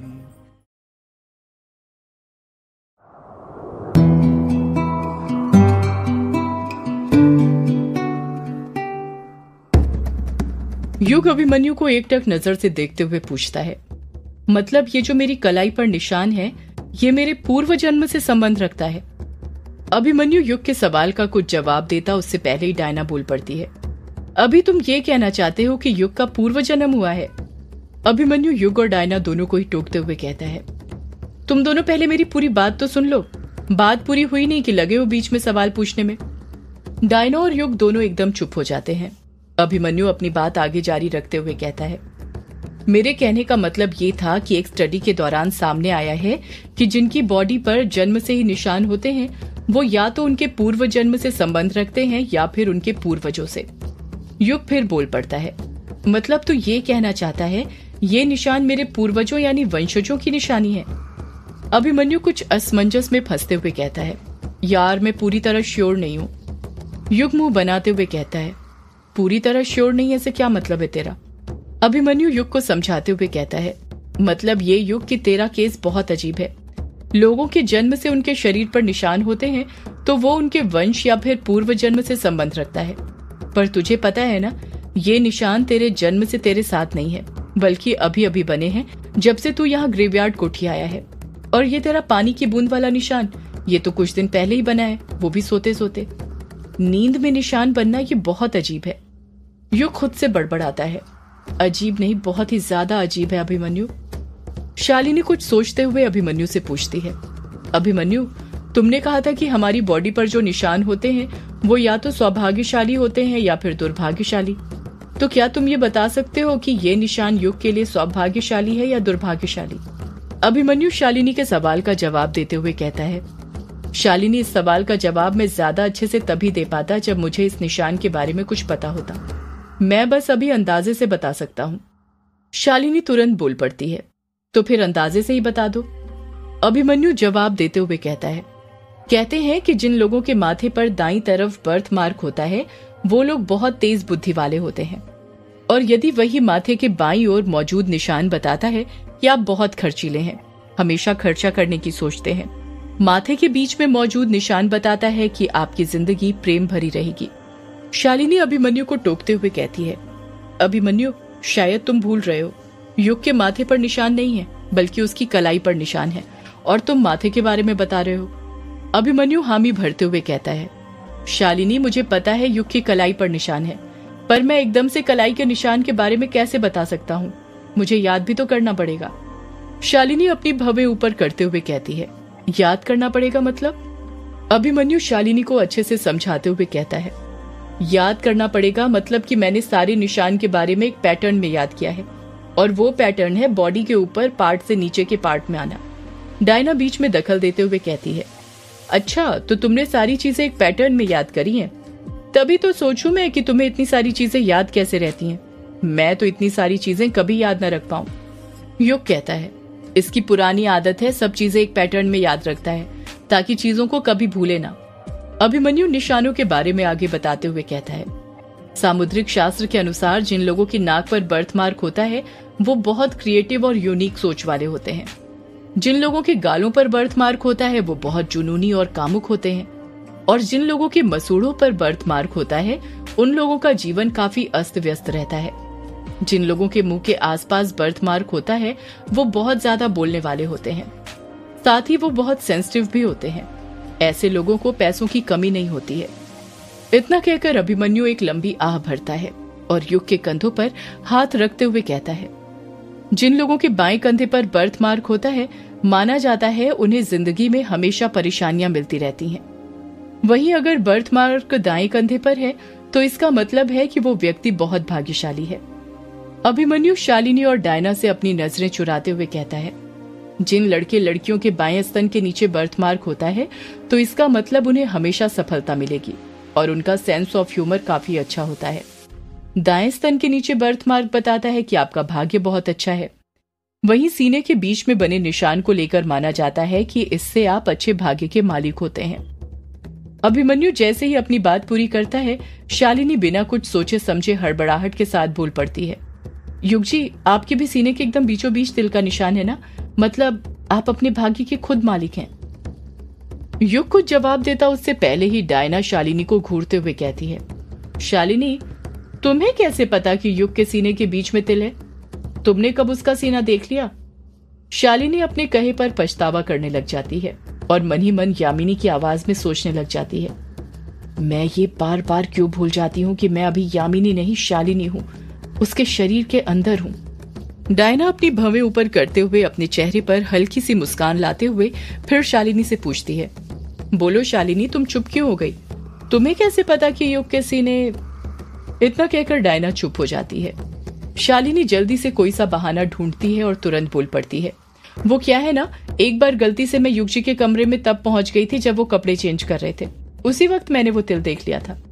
युग अभिमन्यु को एकटक नजर से देखते हुए पूछता है, मतलब ये जो मेरी कलाई पर निशान है ये मेरे पूर्व जन्म से संबंध रखता है? अभिमन्यु युग के सवाल का कुछ जवाब देता उससे पहले ही डायना बोल पड़ती है, अभी तुम ये कहना चाहते हो कि युग का पूर्व जन्म हुआ है? अभिमन्यु युग और डायना दोनों को ही टोकते हुए कहता है, तुम दोनों पहले मेरी पूरी बात तो सुन लो, बात पूरी हुई नहीं कि लगे हो बीच में सवाल पूछने में। डायना और युग दोनों एकदम चुप हो जाते हैं। अभिमन्यु अपनी बात आगे जारी रखते हुए कहता है, मेरे कहने का मतलब ये था कि एक स्टडी के दौरान सामने आया है कि जिनकी बॉडी पर जन्म से ही निशान होते हैं वो या तो उनके पूर्व जन्म से संबंध रखते हैं या फिर उनके पूर्वजों से। युग फिर बोल पड़ता है, मतलब तो ये कहना चाहता है ये निशान मेरे पूर्वजों यानी वंशजों की निशानी है? अभिमन्यु कुछ असमंजस में फंसते हुए कहता है, यार मैं पूरी तरह श्योर नहीं हूँ। युग मुंह बनाते हुए कहता है, पूरी तरह श्योर नहीं, ऐसे क्या मतलब है तेरा? अभिमन्यु युग को समझाते हुए कहता है, मतलब ये युग कि तेरा केस बहुत अजीब है। लोगों के जन्म से उनके शरीर पर निशान होते हैं तो वो उनके वंश या फिर पूर्व जन्म से संबंध रखता है, पर तुझे पता है ना ये निशान तेरे जन्म से तेरे साथ नहीं है बल्कि अभी अभी बने हैं जब से तू यहाँ ग्रेवयार्ड कोठी आया है। और ये तेरा पानी की बूंद वाला निशान ये तो कुछ दिन पहले ही बना है, वो भी सोते सोते। नींद में निशान बनना ये बहुत अजीब है। युग खुद से बड़बड़ाता है, अजीब नहीं बहुत ही ज्यादा अजीब है अभिमन्यु। शालिनी कुछ सोचते हुए अभिमन्यु से पूछती है, अभिमन्यु तुमने कहा था कि हमारी बॉडी पर जो निशान होते हैं वो या तो सौभाग्यशाली होते हैं या फिर दुर्भाग्यशाली, तो क्या तुम ये बता सकते हो कि ये निशान युग के लिए सौभाग्यशाली है या दुर्भाग्यशाली? अभिमन्यु शालिनी के सवाल का जवाब देते हुए कहता है, शालिनी इस सवाल का जवाब मैं ज्यादा अच्छे से तभी दे पाता जब मुझे इस निशान के बारे में कुछ पता होता, मैं बस अभी अंदाजे से बता सकता हूँ। शालिनी तुरंत बोल पड़ती है, तो फिर अंदाजे से ही बता दो। अभिमन्यु जवाब देते हुए कहता है, कहते हैं कि जिन लोगों के माथे पर दाईं तरफ बर्थ मार्क होता है वो लोग बहुत तेज बुद्धि वाले होते हैं, और यदि वही माथे के बाईं ओर मौजूद निशान बताता है कि आप बहुत खर्चीले हैं, हमेशा खर्चा करने की सोचते हैं, माथे के बीच में मौजूद निशान बताता है कि आपकी जिंदगी प्रेम भरी रहेगी। शालिनी अभिमन्यु को टोकते हुए कहती है, अभिमन्यु शायद तुम भूल रहे हो, युग के माथे पर निशान नहीं है बल्कि उसकी कलाई पर निशान है, और तुम माथे के बारे में बता रहे हो। अभिमन्यु हामी भरते हुए कहता है, शालिनी, मुझे पता है युग की कलाई पर निशान है, पर मैं एकदम से कलाई के निशान के बारे में कैसे बता सकता हूँ? मुझे याद भी तो करना पड़ेगा। शालिनी अपनी भवें ऊपर करते हुए कहती है। याद करना पड़ेगा मतलब? अभिमन्यु शालिनी को अच्छे से समझाते हुए कहता है, याद करना पड़ेगा मतलब कि मैंने सारे निशान के बारे में एक पैटर्न में याद किया है, और वो पैटर्न है बॉडी के ऊपर पार्ट से नीचे के पार्ट में आना। डायना बीच में दखल देते हुए कहती है, अच्छा तो तुमने सारी चीजें एक पैटर्न में याद करी हैं? तभी तो सोचूं मैं कि तुम्हें इतनी सारी चीजें याद कैसे रहती हैं। मैं तो इतनी सारी चीजें कभी याद न रख पाऊं। युग कहता है, इसकी पुरानी आदत है, सब चीजें एक पैटर्न में याद रखता है ताकि चीजों को कभी भूले ना। अभिमन्यु निशानों के बारे में आगे बताते हुए कहता है, सामुद्रिक शास्त्र के अनुसार जिन लोगों की नाक पर बर्थ मार्क होता है वो बहुत क्रिएटिव और यूनिक सोच वाले होते हैं। जिन लोगों के गालों पर बर्थ मार्क होता है वो बहुत जुनूनी और कामुक होते हैं, और जिन लोगों के मसूड़ों पर बर्थ मार्क होता है उन लोगों का जीवन काफी अस्त व्यस्त रहता है। जिन लोगों के मुंह के आसपास बर्थ मार्क होता है वो बहुत ज्यादा बोलने वाले होते हैं, साथ ही वो बहुत सेंसिटिव भी होते हैं। ऐसे लोगों को पैसों की कमी नहीं होती है। इतना कहकर अभिमन्यु एक लंबी आह भरता है और युग के कंधों पर हाथ रखते हुए कहता है, जिन लोगों के बाएं कंधे पर बर्थ मार्क होता है माना जाता है उन्हें जिंदगी में हमेशा परेशानियां मिलती रहती हैं। वहीं अगर बर्थ मार्क दाएं कंधे पर है तो इसका मतलब है कि वो व्यक्ति बहुत भाग्यशाली है। अभिमन्यु शालिनी और डायना से अपनी नजरें चुराते हुए कहता है, जिन लड़के लड़कियों के बाएं स्तन के नीचे बर्थ मार्क होता है तो इसका मतलब उन्हें हमेशा सफलता मिलेगी और उनका सेंस ऑफ ह्यूमर काफी अच्छा होता है। दाएं स्तन के नीचे बर्थ मार्क बताता है कि आपका भाग्य बहुत अच्छा है। वहीं सीने के बीच में बने निशान को लेकर माना जाता है कि इससे आप अच्छे भाग्य के मालिक होते हैं। अभिमन्यु जैसे ही अपनी बात पूरी करता है, शालिनी बिना कुछ सोचे समझे हड़बड़ाहट के साथ बोल पड़ती है, युग जी, आपके भी सीने के एकदम बीचों बीच तिल का निशान है ना? मतलब आप अपने भाग्य के खुद मालिक हैं। युग कुछ जवाब देता उससे पहले ही डायना शालिनी को घूरते हुए कहती है, शालिनी, तुम्हें कैसे पता कि युग के सीने के बीच में तिल है? तुमने कब उसका सीना देख लिया? शालिनी अपने कहे पर पछतावा करने लग जाती है और मन ही मन यामिनी की आवाज में सोचने लग जाती है, मैं ये बार बार क्यों भूल जाती हूँ कि मैं अभी यामिनी नहीं शालिनी हूँ, उसके शरीर के अंदर हूँ। डायना अपनी भवें ऊपर करते हुए अपने चेहरे पर हल्की सी मुस्कान लाते हुए फिर शालिनी से पूछती है, बोलो शालिनी, तुम चुप क्यों हो गई? तुम्हें कैसे पता कि युग के सीने? इतना कहकर डायना चुप हो जाती है। शालिनी जल्दी से कोई सा बहाना ढूंढती है और तुरंत बोल पड़ती है, वो क्या है ना, एक बार गलती से मैं युग जी के कमरे में तब पहुंच गई थी जब वो कपड़े चेंज कर रहे थे, उसी वक्त मैंने वो तिल देख लिया था।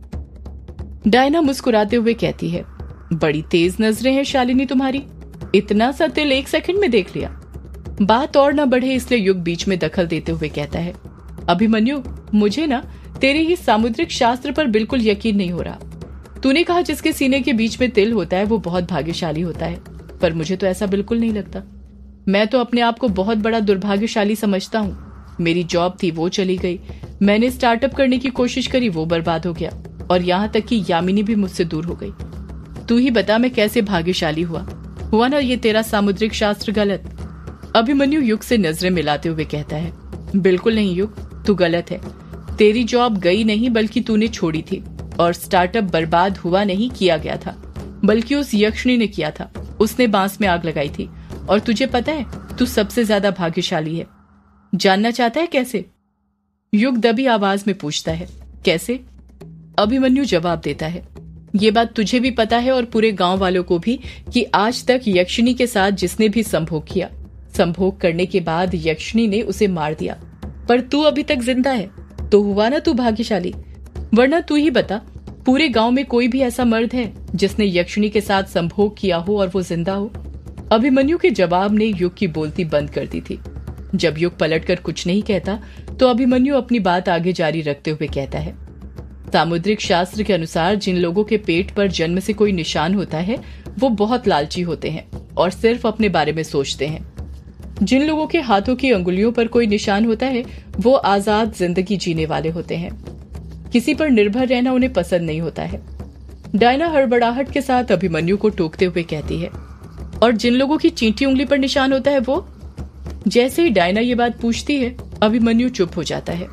डायना मुस्कुराते हुए कहती है, बड़ी तेज नजरें हैं शालिनी तुम्हारी, इतना सा तिल एक सेकंड में देख लिया। बात और न बढ़े इसलिए युग बीच में दखल देते हुए कहता है, अभिमन्यु, मुझे ना तेरे ही सामुद्रिक शास्त्र पर बिल्कुल यकीन नहीं हो रहा। तूने कहा जिसके सीने के बीच में तिल होता है वो बहुत भाग्यशाली होता है, पर मुझे तो ऐसा बिल्कुल नहीं लगता। मैं तो अपने आप को बहुत बड़ा दुर्भाग्यशाली समझता हूँ। मेरी जॉब थी वो चली गई, मैंने स्टार्टअप करने की कोशिश करी वो बर्बाद हो गया, और यहाँ तक कि यामिनी भी मुझसे दूर हो गई। तू ही बता मैं कैसे भाग्यशाली हुआ? हुआ ना ये तेरा सामुद्रिक शास्त्र गलत? अभिमन्यु युग से नजरें मिलाते हुए कहता है, बिल्कुल नहीं युग, तू गलत है। तेरी जॉब गई नहीं बल्कि तूने छोड़ी थी, और स्टार्टअप बर्बाद हुआ नहीं, किया गया था, बल्कि उस यक्षिणी ने किया था। उसने बांस में आग लगाई थी, और तुझे पता है तू सबसे ज्यादा भाग्यशाली है। जानना चाहता है कैसे? युग दबी आवाज में पूछता है, कैसे? अभिमन्यु जवाब देता है, ये बात तुझे भी पता है और पूरे गांव वालों को भी कि आज तक यक्षिणी के साथ जिसने भी संभोग किया, संभोग करने के बाद यक्षिणी ने उसे मार दिया, पर तू अभी तक जिंदा है, तो हुआ ना तू भाग्यशाली। वरना तू ही बता, पूरे गांव में कोई भी ऐसा मर्द है जिसने यक्षिणी के साथ संभोग किया हो और वो जिंदा हो? अभिमन्यु के जवाब ने युग की बोलती बंद कर दी थी। जब युग पलटकर कुछ नहीं कहता तो अभिमन्यु अपनी बात आगे जारी रखते हुए कहता है, सामुद्रिक शास्त्र के अनुसार जिन लोगों के पेट पर जन्म से कोई निशान होता है वो बहुत लालची होते हैं और सिर्फ अपने बारे में सोचते हैं। जिन लोगों के हाथों की अंगुलियों पर कोई निशान होता है वो आजाद जिंदगी जीने वाले होते हैं। किसी पर निर्भर रहना उन्हें पसंद नहीं होता है। डायना हड़बड़ाहट के साथ अभिमन्यु को टोकते हुए कहती है, और जिन लोगों की चींटी उंगली पर निशान होता है वो? जैसे ही डायना ये बात पूछती है अभिमन्यु चुप हो जाता है।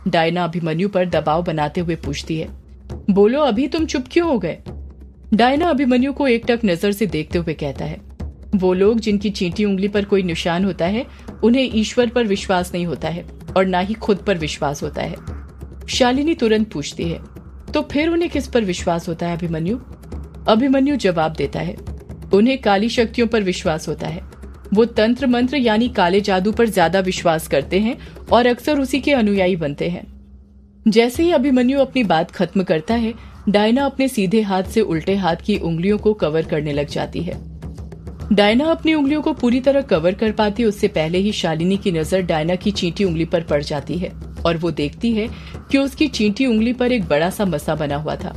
डायना अभिमन्यु पर दबाव बनाते हुए पूछती है, बोलो अभी तुम चुप क्यों हो गए? डायना अभिमन्यु को एकटक नजर से देखते हुए कहता है, वो लोग जिनकी चींटी उंगली पर कोई निशान होता है उन्हें ईश्वर पर विश्वास नहीं होता है और ना ही खुद पर विश्वास होता है। शालिनी तुरंत पूछती है, तो फिर उन्हें किस पर विश्वास होता है अभिमन्यु? अभिमन्यु जवाब देता है, उन्हें काली शक्तियों पर विश्वास होता है। वो तंत्र मंत्र यानी काले जादू पर ज्यादा विश्वास करते हैं और अक्सर उसी के अनुयायी बनते हैं। जैसे ही अभिमन्यु अपनी बात खत्म करता है, डायना अपने सीधे हाथ से उल्टे हाथ की उंगलियों को कवर करने लग जाती है। डायना अपनी उंगलियों को पूरी तरह कवर कर पाती उससे पहले ही शालिनी की नजर डायना की चींटी उंगली पर पड़ जाती है और वो देखती है कि उसकी चींटी उंगली पर एक बड़ा सा मसा बना हुआ था।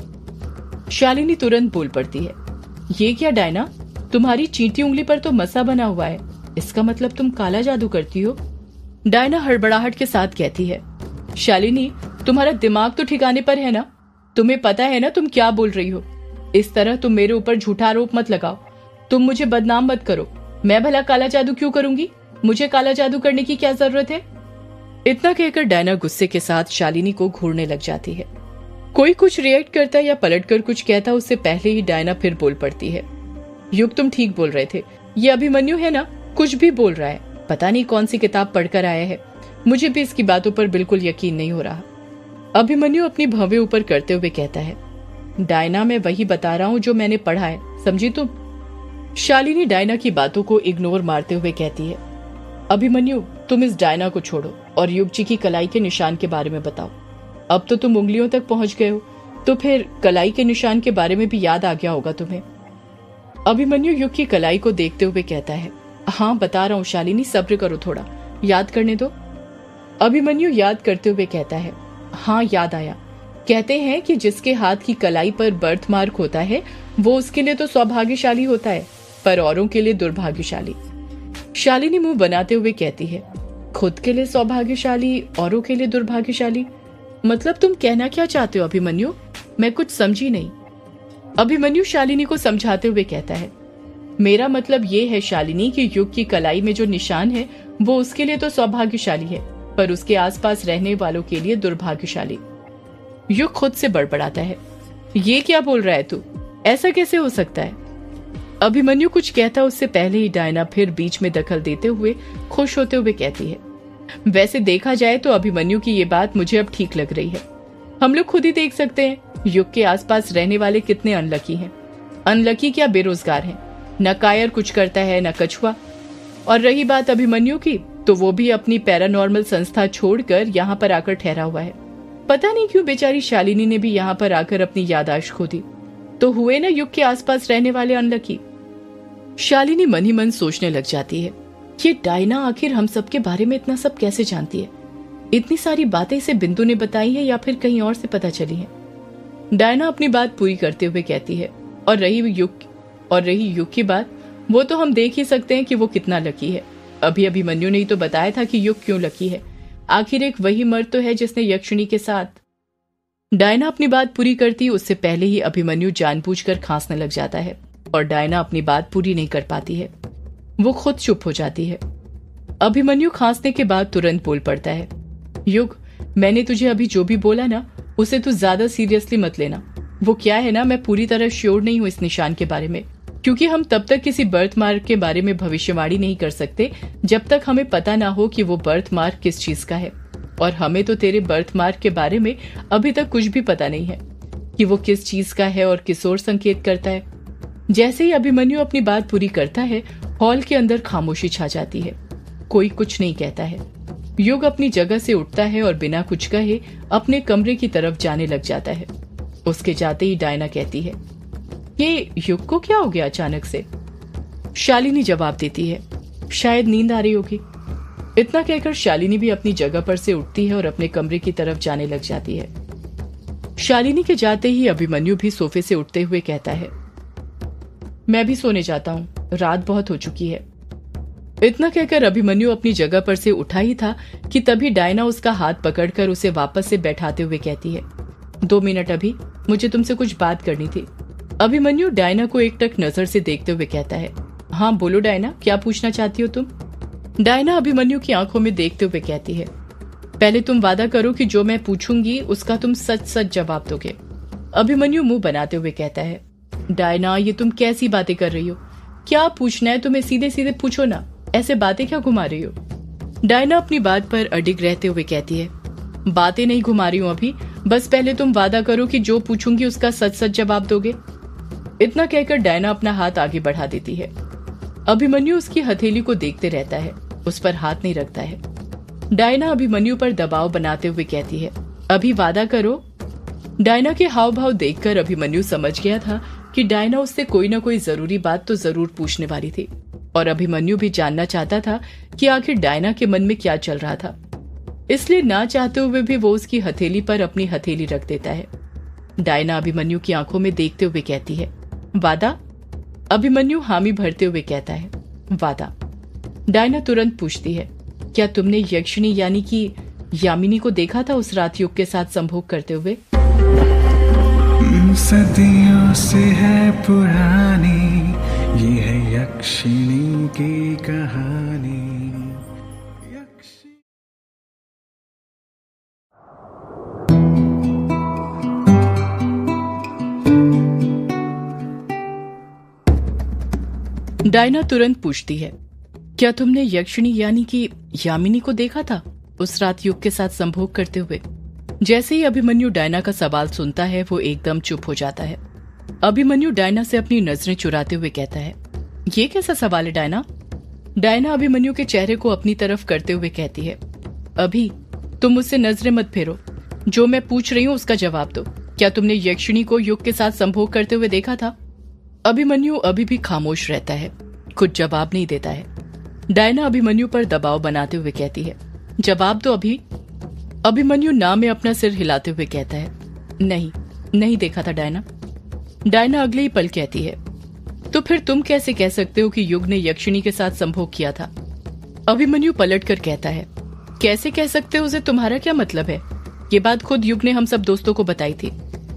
शालिनी तुरंत बोल पड़ती है, ये क्या डायना, तुम्हारी चींटी उंगली पर तो मसा बना हुआ है, इसका मतलब तुम काला जादू करती हो? डायना हड़बड़ाहट के साथ कहती है, शालिनी तुम्हारा दिमाग तो ठिकाने पर है ना? तुम्हें पता है ना तुम क्या बोल रही हो? इस तरह तुम मेरे ऊपर झूठा आरोप मत लगाओ, तुम मुझे बदनाम मत करो। मैं भला काला जादू क्यों करूंगी? मुझे काला जादू करने की क्या जरूरत है? इतना कहकर डायना गुस्से के साथ शालिनी को घूरने लग जाती है। कोई कुछ रिएक्ट करता या पलटकर कुछ कहता उससे पहले ही डायना फिर बोल पड़ती है, युग तुम ठीक बोल रहे थे, ये अभिमन्यु है ना, कुछ भी बोल रहा है, पता नहीं कौन सी किताब पढ़कर आया है, मुझे भी इसकी बातों पर बिल्कुल यकीन नहीं हो रहा। अभिमन्यु अपनी भवें ऊपर करते हुए कहता है, डायना मैं वही बता रहा हूँ जो मैंने पढ़ा है, समझी तुम? शालिनी डायना की बातों को इग्नोर मारते हुए कहती है, अभिमन्यु तुम इस डायना को छोड़ो और युग जी की कलाई के निशान के बारे में बताओ। अब तो तुम उंगलियों तक पहुंच गए हो, तो फिर कलाई के निशान के बारे में भी याद आ गया होगा तुम्हें। अभिमन्यु युग की कलाई को देखते हुए कहता है, हाँ बता रहा हूँ शालिनी, सब्र करो, थोड़ा याद करने दो। अभिमन्यु याद करते हुए कहता है, हाँ याद आया, कहते हैं कि जिसके हाथ की कलाई पर बर्थ मार्क होता है वो उसके लिए तो सौभाग्यशाली होता है, पर औरों के लिए दुर्भाग्यशाली। शालिनी मुंह बनाते हुए कहती है, खुद के लिए सौभाग्यशाली, औरों के लिए दुर्भाग्यशाली, मतलब तुम कहना क्या चाहते हो अभिमन्यु? मैं कुछ समझी नहीं। अभिमन्यु शालिनी को समझाते हुए कहता है, मेरा मतलब ये है शालिनी कि युग की कलाई में जो निशान है वो उसके लिए तो सौभाग्यशाली है, पर उसके आसपास रहने वालों के लिए दुर्भाग्यशाली। युग खुद से बड़बड़ाता है, ये क्या बोल रहा है तू, ऐसा कैसे हो सकता है? अभिमन्यु कुछ कहता उससे पहले ही डायना फिर बीच में दखल देते हुए खुश होते हुए कहती है, वैसे देखा जाए तो अभिमन्यु की ये बात मुझे अब ठीक लग रही है। हम लोग खुद ही देख सकते हैं युग के आसपास रहने वाले कितने अनलकी हैं। अनलकी क्या, बेरोजगार हैं, न कायर कुछ करता है न कछुआ। और रही बात अभिमन्यु की, तो वो भी अपनी पैरानॉर्मल संस्था छोड़कर यहाँ पर आकर ठहरा हुआ है। पता नहीं क्यों बेचारी शालिनी ने भी यहाँ पर आकर अपनी याददाश्त खो दी, तो हुए ना युग के आसपास रहने वाले अनलकी। शालिनी मन ही मन सोचने लग जाती है, ये डायना आखिर हम सब के बारे में इतना सब कैसे जानती है? इतनी सारी बातें इसे बिंदु ने बताई है या फिर कहीं और से पता चली है? डायना अपनी बात पूरी करते हुए कहती है, और रही युग और रही युग की बात, वो तो हम देख ही सकते हैं कि वो कितना लकी है। अभी अभिमन्यु ने ही तो बताया था कि युग क्यों लकी है, आखिर एक वही मर्द तो है जिसने यक्षिणी के साथ। डायना अपनी बात पूरी करती उससे पहले ही अभिमन्यु जानबूझकर खांसने लग जाता है और डायना अपनी बात पूरी नहीं कर पाती है, वो खुद चुप हो जाती है। अभिमन्यु खांसने के बाद तुरंत बोल पड़ता है, युग मैंने तुझे अभी जो भी बोला ना, उसे तू ज्यादा सीरियसली मत लेना। वो क्या है ना, मैं पूरी तरह श्योर नहीं हूँ इस निशान के बारे में, क्योंकि हम तब तक किसी बर्थ मार्क के बारे में भविष्यवाणी नहीं कर सकते जब तक हमें पता ना हो कि वो बर्थ मार्क किस चीज का है। और हमें तो तेरे बर्थ मार्क के बारे में अभी तक कुछ भी पता नहीं है कि वो किस चीज का है और किस ओर संकेत करता है। जैसे ही अभिमन्यु अपनी बात पूरी करता है, हॉल के अंदर खामोशी छा जाती है, कोई कुछ नहीं कहता है। युग अपनी जगह से उठता है और बिना कुछ कहे अपने कमरे की तरफ जाने लग जाता है। उसके जाते ही डायना कहती है, ये युग को क्या हो गया अचानक से? शालिनी जवाब देती है, शायद नींद आ रही होगी। इतना कहकर शालिनी भी अपनी जगह पर से उठती है और अपने कमरे की तरफ जाने लग जाती है। शालिनी के जाते ही अभिमन्यु भी सोफे से उठते हुए कहता है, मैं भी सोने जाता हूँ, रात बहुत हो चुकी है। इतना कहकर अभिमन्यु अपनी जगह पर से उठा ही था कि तभी डायना उसका हाथ पकड़कर उसे वापस से बैठाते हुए कहती है, दो मिनट अभी, मुझे तुमसे कुछ बात करनी थी। अभिमन्यु डायना को एकटक नजर से देखते हुए कहता है, हाँ बोलो डायना, क्या पूछना चाहती हो तुम? डायना अभिमन्यु की आंखों में देखते हुए कहती है, पहले तुम वादा करो कि जो मैं पूछूंगी उसका तुम सच सच जवाब दोगे। अभिमन्यु मुंह बनाते हुए कहता है, डायना ये तुम कैसी बातें कर रही हो? क्या पूछना है तुम्हें? सीधे सीधे पूछो ना, ऐसे बातें क्या घुमा रही हो? डायना अपनी बात पर अडिग रहते हुए कहती है, बातें नहीं घुमा रही हूं अभी, बस पहले तुम वादा करो कि जो पूछूंगी उसका सच सच जवाब दोगे। इतना कहकर डायना अपना हाथ आगे बढ़ा देती है। अभिमन्यु उसकी हथेली को देखते रहता है, उस पर हाथ नहीं रखता है। डायना अभिमन्यु पर दबाव बनाते हुए कहती है, अभी वादा करो। डायना के हाव भाव देखकर अभिमन्यु समझ गया था कि डायना उससे कोई ना कोई जरूरी बात तो जरूर पूछने वाली थी, और अभिमन्यु भी जानना चाहता था कि आखिर डायना के मन में क्या चल रहा था। इसलिए ना चाहते हुए भी वो उसकी हथेली पर अपनी हथेली रख देता है। डायना अभिमन्यु की आंखों में देखते हुए कहती है, वादा? अभिमन्यु हामी भरते हुए कहता है, वादा। डायना तुरंत पूछती है, क्या तुमने यक्षिणी यानी कि यामिनी को देखा था उस रात युग के साथ संभोग करते हुए? सदियों से है पुरानी ये है यक्षिणी की कहानी। डायना तुरंत पूछती है, क्या तुमने यक्षिणी यानी कि यामिनी को देखा था उस रात युग के साथ संभोग करते हुए? जैसे ही अभिमन्यु डायना का सवाल सुनता है वो एकदम चुप हो जाता है। अभिमन्यु डायना से अपनी नजरें चुराते हुए कहता है, ये कैसा सवाल है डायना? डायना अभिमन्यु के चेहरे को अपनी तरफ करते हुए कहती है, अभी तुम मुझसे नजरें मत फेरो, जो मैं पूछ रही हूँ उसका जवाब दो। क्या तुमने यक्षिणी को युग के साथ संभोग करते हुए देखा था? अभिमन्यु अभी भी खामोश रहता है, कुछ जवाब नहीं देता है। डायना अभिमन्यु पर दबाव बनाते हुए कहती है, जवाब दो अभी। अभिमन्यु ना में अपना सिर हिलाते हुए कहता है, नहीं नहीं देखा था डायना। डायना अगले ही पल कहती है, तो फिर तुम कैसे कह सकते हो कि युग ने यक्षिणी के साथ संभोग किया था? अभिमन्यु पलट कर कहता है, कैसे कह सकते हो, उसे तुम्हारा क्या मतलब है? ये बात खुद युग ने हम सब दोस्तों को बताई थी।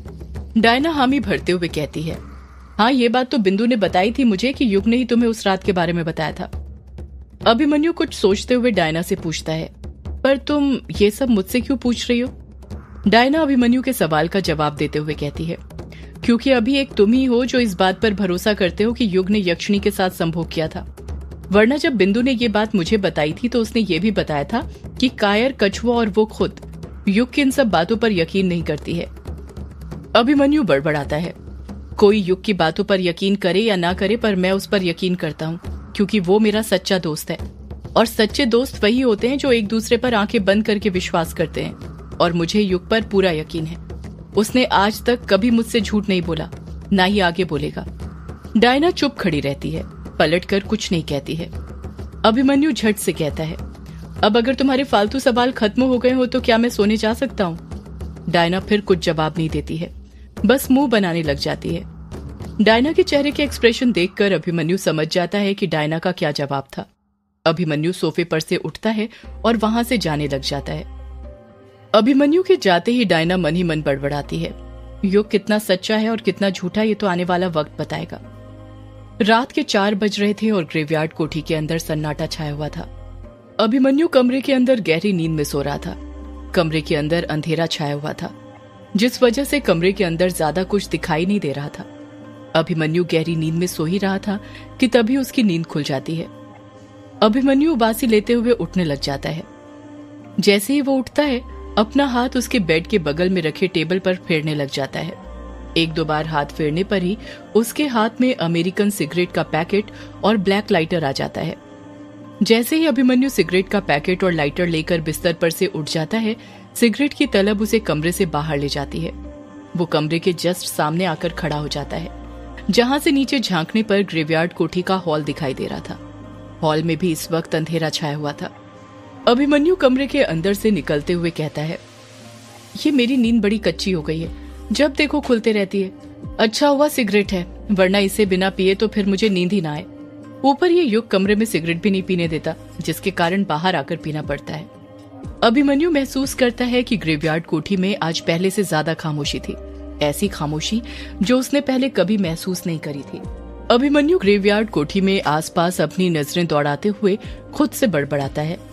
डायना हामी भरते हुए कहती है, हाँ ये बात तो बिंदु ने बताई थी मुझे कि युग ने ही तुम्हें उस रात के बारे में बताया था। अभिमन्यु कुछ सोचते हुए डायना से पूछता है, पर तुम ये सब मुझसे क्यों पूछ रही हो? डायना अभिमन्यु के सवाल का जवाब देते हुए कहती है, क्योंकि अभी एक तुम ही हो जो इस बात पर भरोसा करते हो कि युग ने यक्षिणी के साथ संभोग किया था, वरना जब बिंदु ने ये बात मुझे बताई थी तो उसने ये भी बताया था कि कायर, कछुआ और वो खुद युग की इन सब बातों पर यकीन नहीं करती है। अभिमन्यु बड़बड़ाता है, कोई युग की बातों पर यकीन करे या ना करे, पर मैं उस पर यकीन करता हूँ, क्योंकि वो मेरा सच्चा दोस्त है, और सच्चे दोस्त वही होते हैं जो एक दूसरे पर आंखें बंद करके विश्वास करते हैं, और मुझे युग पर पूरा यकीन है। उसने आज तक कभी मुझसे झूठ नहीं बोला, ना ही आगे बोलेगा। डायना चुप खड़ी रहती है, पलटकर कुछ नहीं कहती है। अभिमन्यु झट से कहता है, अब अगर तुम्हारे फालतू सवाल खत्म हो गए हो तो क्या मैं सोने जा सकता हूँ? डायना फिर कुछ जवाब नहीं देती है, बस मुंह बनाने लग जाती है। डायना के चेहरे के एक्सप्रेशन देखकर अभिमन्यु समझ जाता है कि डायना का क्या जवाब था। अभिमन्यु सोफे पर से उठता है और वहां से जाने लग जाता है। अभिमन्यु के जाते ही डायना मन ही मन बड़बड़ाती है, युग कितना सच्चा है और कितना झूठा ये तो आने वाला वक्त बताएगा। रात के चार बज रहे थे और ग्रेवयार्ड कोठी के अंदर सन्नाटा छाया हुआ था। अभिमन्यु कमरे के अंदर गहरी नींद में सो रहा था। कमरे के अंदर अंधेरा छाया हुआ था, जिस वजह से कमरे के अंदर ज्यादा कुछ दिखाई नहीं दे रहा था। अभिमन्यु गहरी नींद में सो ही रहा था कि तभी उसकी नींद खुल जाती है। अभिमन्यु उबासी लेते हुए उठने लग जाता है। जैसे ही वो उठता है, अपना हाथ उसके बेड के बगल में रखे टेबल पर फेरने लग जाता है। एक दो बार हाथ फेरने पर ही उसके हाथ में अमेरिकन सिगरेट का पैकेट और ब्लैक लाइटर आ जाता है। जैसे ही अभिमन्यु सिगरेट का पैकेट और लाइटर लेकर बिस्तर पर से उठ जाता है, सिगरेट की तलब उसे कमरे से बाहर ले जाती है। वो कमरे के जस्ट सामने आकर खड़ा हो जाता है, जहां से नीचे झांकने पर ग्रेवयार्ड कोठी का हॉल दिखाई दे रहा था। हॉल में भी इस वक्त अंधेरा छाया हुआ था। अभिमन्यु कमरे के अंदर से निकलते हुए कहता है, ये मेरी नींद बड़ी कच्ची हो गई है, जब देखो खुलते रहती है। अच्छा हुआ सिगरेट है, वरना इसे बिना पिए तो फिर मुझे नींद ही ना आए। ऊपर ये युग कमरे में सिगरेट भी नहीं पीने देता, जिसके कारण बाहर आकर पीना पड़ता है। अभिमन्यु महसूस करता है कि ग्रेवयार्ड कोठी में आज पहले से ज्यादा खामोशी थी, ऐसी खामोशी जो उसने पहले कभी महसूस नहीं करी थी। अभिमन्यु ग्रेवयार्ड कोठी में आसपास अपनी नजरें दौड़ाते हुए खुद से बड़बड़ाता है,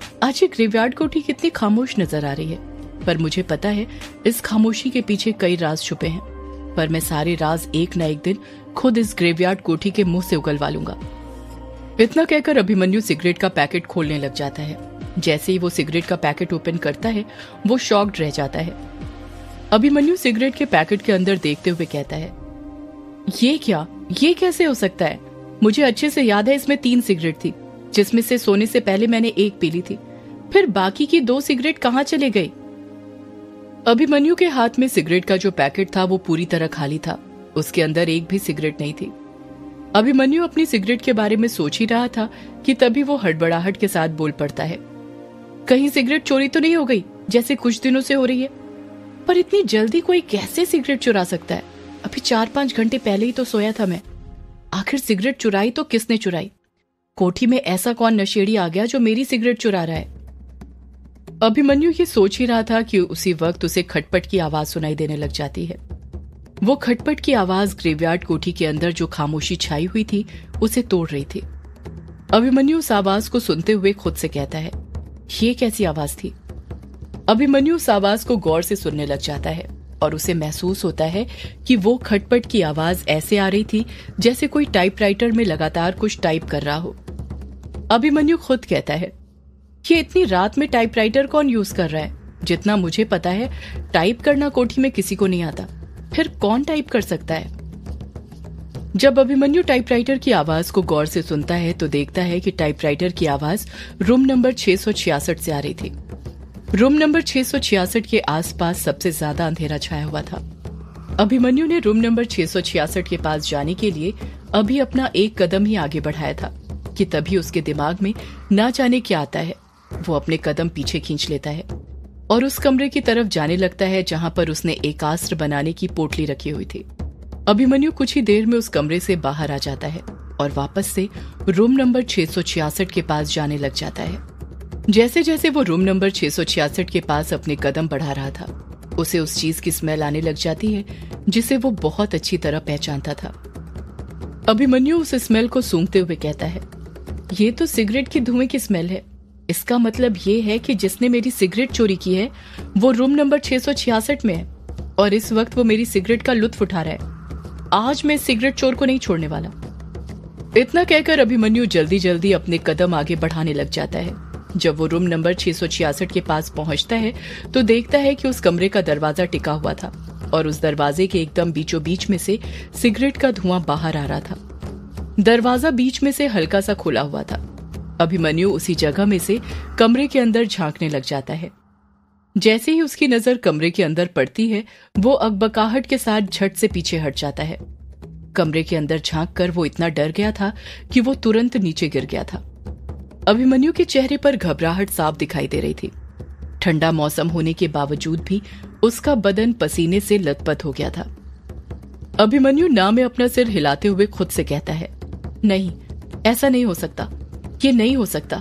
आज ये ग्रेवयार्ड कोठी कितनी खामोश नजर आ रही है, पर मुझे पता है इस खामोशी के पीछे कई राज छुपे हैं। पर मैं सारे राज एक न एक दिन खुद इस ग्रेवयार्ड कोठी के मुंह से उगलवा लूंगा। इतना कहकर अभिमन्यु सिगरेट का पैकेट खोलने लग जाता है। जैसे ही वो सिगरेट का पैकेट ओपन करता है, वो शॉक्ड रह जाता है। अभिमन्यु सिगरेट के पैकेट के अंदर देखते हुए कहता है, ये क्या, ये कैसे हो सकता है? मुझे अच्छे से याद है इसमें तीन सिगरेट थी, जिसमें से सोने से पहले मैंने एक पी ली थी। फिर बाकी की दो सिगरेट कहाँ चले गई? अभिमन्यु के हाथ में सिगरेट का जो पैकेट था वो पूरी तरह खाली था। उसके अंदर एक भी सिगरेट नहीं थी। अभिमन्यु अपनी सिगरेट के बारे में सोच ही रहा था कि तभी वो हड़बड़ाहट के साथ बोल पड़ता है, कहीं सिगरेट चोरी तो नहीं हो गई जैसे कुछ दिनों से हो रही है? पर इतनी जल्दी कोई कैसे सिगरेट चुरा सकता है? अभी चार पांच घंटे पहले ही तो सोया था मैं। आखिर सिगरेट चुराई तो किसने चुराई? कोठी में ऐसा कौन नशेड़ी आ गया जो मेरी सिगरेट चुरा रहा है? अभिमन्यु ये सोच ही रहा था कि उसी वक्त उसे खटपट की आवाज सुनाई देने लग जाती है। वो खटपट की आवाज ग्रेवयार्ड कोठी के अंदर जो खामोशी छाई हुई थी उसे तोड़ रही थी। अभिमन्यु उस आवाज को सुनते हुए खुद से कहता है, ये कैसी आवाज थी? अभिमन्यु उस आवाज को गौर से सुनने लग जाता है और उसे महसूस होता है कि वो खटपट की आवाज ऐसे आ रही थी जैसे कोई टाइपराइटर में लगातार कुछ टाइप कर रहा हो। अभिमन्यु खुद कहता है, ये इतनी रात में टाइपराइटर कौन यूज कर रहा है? जितना मुझे पता है टाइप करना कोठी में किसी को नहीं आता, फिर कौन टाइप कर सकता है? जब अभिमन्यु टाइपराइटर की आवाज को गौर से सुनता है तो देखता है कि टाइपराइटर की आवाज रूम नंबर छह सौ छियासठ से आ रही थी। रूम नंबर छह सौ छियासठ के आसपास सबसे ज्यादा अंधेरा छाया हुआ था। अभिमन्यु ने रूम नंबर छह सौ छियासठ के पास जाने के लिए अभी अपना एक कदम ही आगे बढ़ाया था कि तभी उसके दिमाग में ना जाने क्या आता है। वो अपने कदम पीछे खींच लेता है और उस कमरे की तरफ जाने लगता है जहां पर उसने एकास्त्र बनाने की पोटली रखी हुई थी। अभिमन्यु कुछ ही देर में उस कमरे से बाहर आ जाता है और वापस से रूम नंबर छह सौ छियासठ के पास जाने लग जाता है। जैसे जैसे वो रूम नंबर छह सौ छियासठ के पास अपने कदम बढ़ा रहा था, उसे उस चीज की स्मेल आने लग जाती है जिसे वो बहुत अच्छी तरह पहचानता था। अभिमन्यु उस स्मेल को सूंघते हुए कहता है, ये तो सिगरेट की धुएं की स्मेल है। इसका मतलब ये है कि जिसने मेरी सिगरेट चोरी की है वो रूम नंबर छह सौ छियासठ में है और इस वक्त वो मेरी सिगरेट का लुत्फ उठा रहा है। आज मैं सिगरेट चोर को नहीं छोड़ने वाला। इतना कहकर अभिमन्यु जल्दी जल्दी अपने कदम आगे बढ़ाने लग जाता है। जब वो रूम नंबर छह सौ छियासठ के पास पहुंचता है तो देखता है कि उस कमरे का दरवाजा टिका हुआ था और उस दरवाजे के एकदम बीचों बीच में से सिगरेट का धुआं बाहर आ रहा था। दरवाजा बीच में से हल्का सा खुला हुआ था। अभिमन्यु उसी जगह में से कमरे के अंदर झांकने लग जाता है। जैसे ही उसकी नजर कमरे के अंदर पड़ती है, वो अकबकाहट के साथ झट से पीछे हट जाता है। कमरे के अंदर झांक कर वो इतना डर गया था कि वो तुरंत नीचे गिर गया था। अभिमन्यु के चेहरे पर घबराहट साफ दिखाई दे रही थी। ठंडा मौसम होने के बावजूद भी उसका बदन पसीने से लथपथ हो गया था। अभिमन्यु ना में अपना सिर हिलाते हुए खुद से कहता है, नहीं, ऐसा नहीं हो सकता, ये नहीं हो सकता।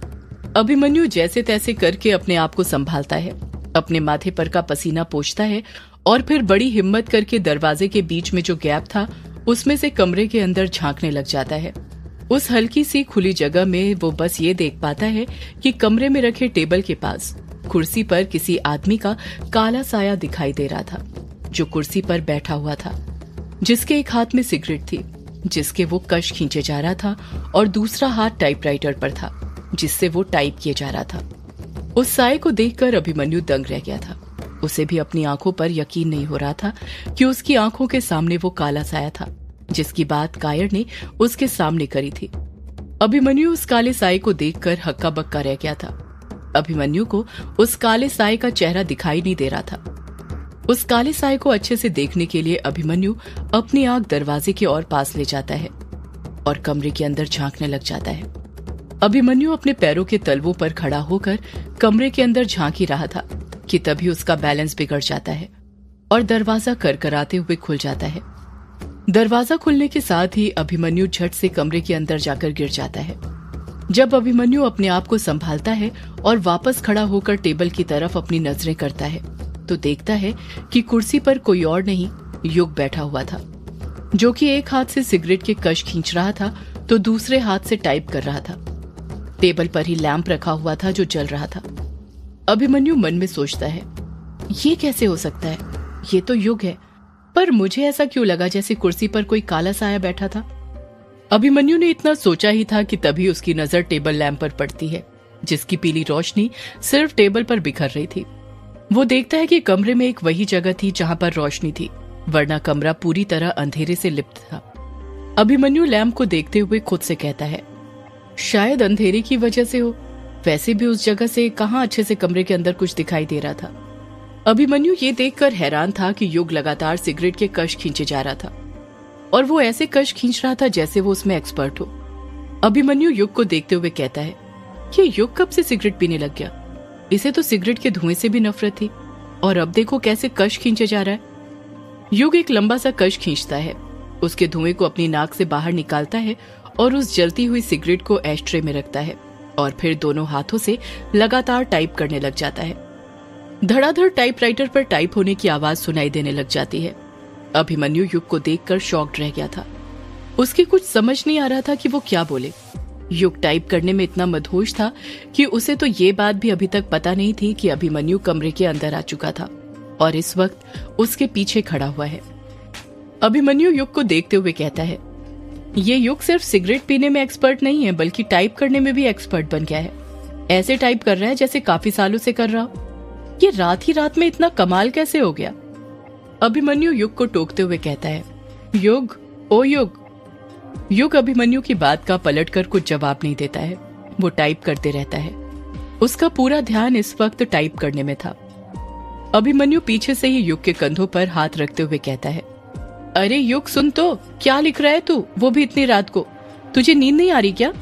अभिमन्यु जैसे तैसे करके अपने आप को संभालता है, अपने माथे पर का पसीना पोंछता है और फिर बड़ी हिम्मत करके दरवाजे के बीच में जो गैप था उसमें से कमरे के अंदर झांकने लग जाता है। उस हल्की सी खुली जगह में वो बस ये देख पाता है कि कमरे में रखे टेबल के पास कुर्सी पर किसी आदमी का काला साया दिखाई दे रहा था, जो कुर्सी पर बैठा हुआ था, जिसके एक हाथ में सिगरेट थी जिसके वो कश खींचे जा रहा था और दूसरा हाथ टाइपराइटर पर था जिससे वो टाइप किए जा रहा था। उस साये को देखकर अभिमन्यु दंग रह गया था। उसे भी अपनी आंखों पर यकीन नहीं हो रहा था कि उसकी आंखों के सामने वो काला साया था जिसकी बात कायर ने उसके सामने करी थी। अभिमन्यु उस काले साये को देखकर हक्का बक्का रह गया था। अभिमन्यु को उस काले साये का चेहरा दिखाई नहीं दे रहा था। उस काले साये को अच्छे से देखने के लिए अभिमन्यु अपनी आंख दरवाजे के और पास ले जाता है और कमरे के अंदर झांकने लग जाता है। अभिमन्यु अपने पैरों के तलवों पर खड़ा होकर कमरे के अंदर झांक ही रहा था कि तभी उसका बैलेंस बिगड़ जाता है और दरवाजा करकराते हुए खुल जाता है। दरवाजा खुलने के साथ ही अभिमन्यु झट से कमरे के अंदर जाकर गिर जाता है। जब अभिमन्यु अपने आप को संभालता है और वापस खड़ा होकर टेबल की तरफ अपनी नजरें करता है तो देखता है कि कुर्सी पर कोई और नहीं, युग बैठा हुआ था, जो कि एक हाथ से सिगरेट के कश खींच रहा था तो दूसरे हाथ से टाइप कर रहा था। टेबल पर ही लैंप रखा हुआ था जो जल रहा था। अभिमन्यु मन में सोचता है, ये कैसे हो सकता है? ये तो युग है, पर मुझे ऐसा क्यों लगा जैसे कुर्सी पर कोई काला साया बैठा था। अभिमन्यु ने इतना सोचा ही था कि तभी उसकी नजर टेबल लैंप पर पड़ती है, जिसकी पीली रोशनी सिर्फ टेबल पर बिखर रही थी। वो देखता है कि कमरे में एक वही जगह थी जहां पर रोशनी थी, वरना कमरा पूरी तरह अंधेरे से लिप्त था। अभिमन्यु लैंप को देखते हुए खुद से कहता है, शायद अंधेरे की वजह से हो। वैसे भी उस जगह से कहां अच्छे से कमरे के अंदर कुछ दिखाई दे रहा था। अभिमन्यु ये देखकर हैरान था कि युग लगातार सिगरेट के कश खींचे जा रहा था, और वो ऐसे कश खींच रहा था जैसे वो उसमें एक्सपर्ट हो। अभिमन्यु युग को देखते हुए कहता है, ये युग कब से सिगरेट पीने लग गया? इसे तो सिगरेट के धुएं से भी नफरत थी, और अब देखो कैसे कश खींचे जा रहा है। युग एक लंबा सा कश खींचता है, उसके धुएं को अपनी नाक से बाहर निकालता है और उस जलती हुई सिगरेट को एशट्रे में रखता है, और फिर दोनों हाथों से लगातार टाइप करने लग जाता है। धड़ाधड़ टाइपराइटर पर टाइप होने की आवाज सुनाई देने लग जाती है। अभिमन्यु युग को देखकर शॉक्ड रह गया था। उसके कुछ समझ नहीं आ रहा था कि वो क्या बोले। युग टाइप करने में इतना मदहोश था कि उसे तो ये बात भी अभी तक पता नहीं थी कि अभिमन्यु कमरे के अंदर आ चुका था और इस वक्त उसके पीछे खड़ा हुआ है। अभिमन्यु युग को देखते हुए कहता है, ये युग सिर्फ सिगरेट पीने में एक्सपर्ट नहीं है, बल्कि टाइप करने में भी एक्सपर्ट बन गया है। ऐसे टाइप कर रहा है जैसे काफी सालों से कर रहा हो। ये रात ही रात में इतना कमाल कैसे हो गया? अभिमन्यु युग को टोकते हुए कहता है, युग, ओ युग। युग अभिमन्यु की बात का पलट कर कुछ जवाब नहीं देता है। वो टाइप करते रहता है। उसका पूरा ध्यान इस वक्त टाइप करने में था। अभिमन्यु पीछे से ही युग के कंधों पर हाथ रखते हुए कहता है, अरे युग सुन तो, क्या लिख रहा है तू, वो भी इतनी रात को? तुझे नींद नहीं आ रही क्या?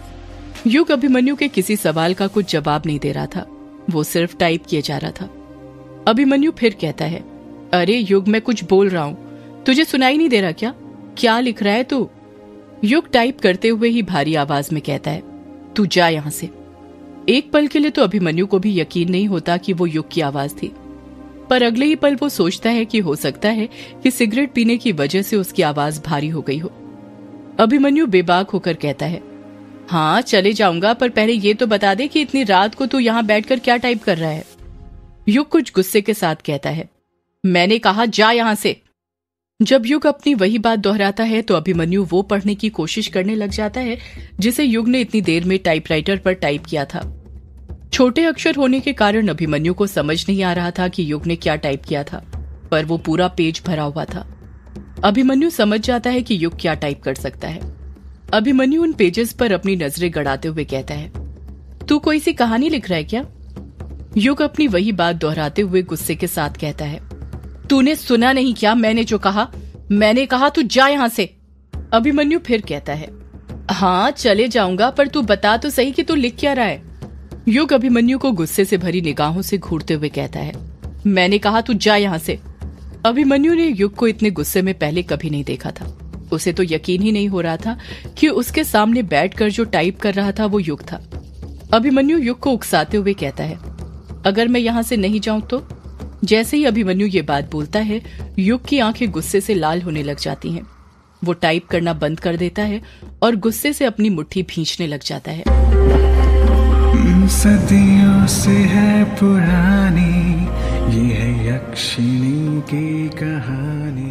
युग अभिमन्यु के किसी सवाल का कुछ जवाब नहीं दे रहा था, वो सिर्फ टाइप किए जा रहा था। अभिमन्यु फिर कहता है, अरे युग मैं कुछ बोल रहा हूँ, तुझे सुनाई नहीं दे रहा क्या? क्या लिख रहा है तू? युग टाइप करते हुए ही भारी आवाज में कहता है, तू जा यहां से। एक पल के लिए तो अभिमन्यु को भी यकीन नहीं होता कि वो युग की आवाज थी, पर अगले ही पल वो सोचता है कि हो सकता है कि सिगरेट पीने की वजह से उसकी आवाज भारी हो गई हो। अभिमन्यु बेबाक होकर कहता है, हाँ चले जाऊंगा, पर पहले ये तो बता दे कि इतनी रात को तू यहाँ बैठकर क्या टाइप कर रहा है? युग कुछ गुस्से के साथ कहता है, मैंने कहा जा यहां से। जब युग अपनी वही बात दोहराता है तो अभिमन्यु वो पढ़ने की कोशिश करने लग जाता है जिसे युग ने इतनी देर में टाइपराइटर पर टाइप किया था। छोटे अक्षर होने के कारण अभिमन्यु को समझ नहीं आ रहा था कि युग ने क्या टाइप किया था, पर वो पूरा पेज भरा हुआ था। अभिमन्यु समझ जाता है कि युग क्या टाइप कर सकता है। अभिमन्यु उन पेजेस पर अपनी नजरें गड़ाते हुए कहता है, तू कोई सी कहानी लिख रहा है क्या? युग अपनी वही बात दोहराते हुए गुस्से के साथ कहता है, तूने सुना नहीं क्या मैंने जो कहा? मैंने कहा तू जा यहां से। अभिमन्यु फिर कहता है, हाँ चले जाऊंगा, पर तू बता तो सही कि तू लिख क्या रहा है? युग अभिमन्यु को गुस्से से भरी निगाहों से घूरते हुए कहता है, मैंने कहा तू जा यहां से। अभिमन्यु ने युग को इतने गुस्से में पहले कभी नहीं देखा था। उसे तो यकीन ही नहीं हो रहा था कि उसके सामने बैठकर जो टाइप कर रहा था वो युग था। अभिमन्यु युग को उकसाते हुए कहता है, अगर मैं यहां से नहीं जाऊं तो? जैसे ही अभिमन्यु ये बात बोलता है, युग की आंखें गुस्से से लाल होने लग जाती हैं। वो टाइप करना बंद कर देता है और गुस्से से अपनी मुट्ठी भींचने लग जाता है। सदियों से है पुरानी ये है यक्षिणी की कहानी।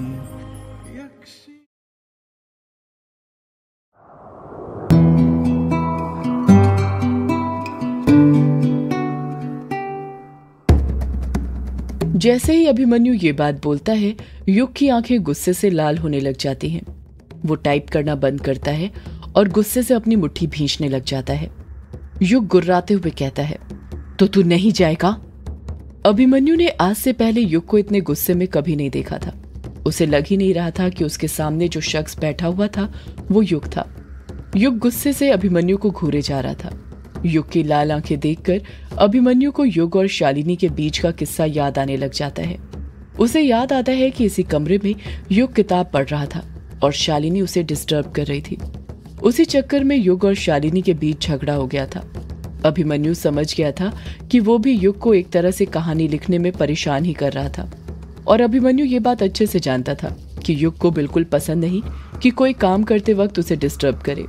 जैसे ही अभिमन्यु ये बात बोलता है, युग की आंखें गुस्से से लाल होने लग जाती हैं। वो टाइप करना बंद करता है और गुस्से से अपनी मुट्ठी भींचने लग जाता है। युग गुर्राते हुए कहता है, तो तू नहीं जाएगा? अभिमन्यु ने आज से पहले युग को इतने गुस्से में कभी नहीं देखा था। उसे लग ही नहीं रहा था कि उसके सामने जो शख्स बैठा हुआ था वो युग था। युग गुस्से से अभिमन्यु को घूरे जा रहा था। युग की लाल आंखें देखकर अभिमन्यु को युग और शालिनी के बीच का किस्सा याद आने लग जाता है। उसे याद आता है कि इसी कमरे में युग किताब पढ़ रहा था और शालिनी उसे डिस्टर्ब कर रही थी। उसी चक्कर में युग और शालिनी के बीच झगड़ा हो गया था। अभिमन्यु समझ गया था कि वो भी युग को एक तरह से कहानी लिखने में परेशान ही कर रहा था, और अभिमन्यु ये बात अच्छे से जानता था कि युग को बिल्कुल पसंद नहीं कि कोई काम करते वक्त उसे डिस्टर्ब करे।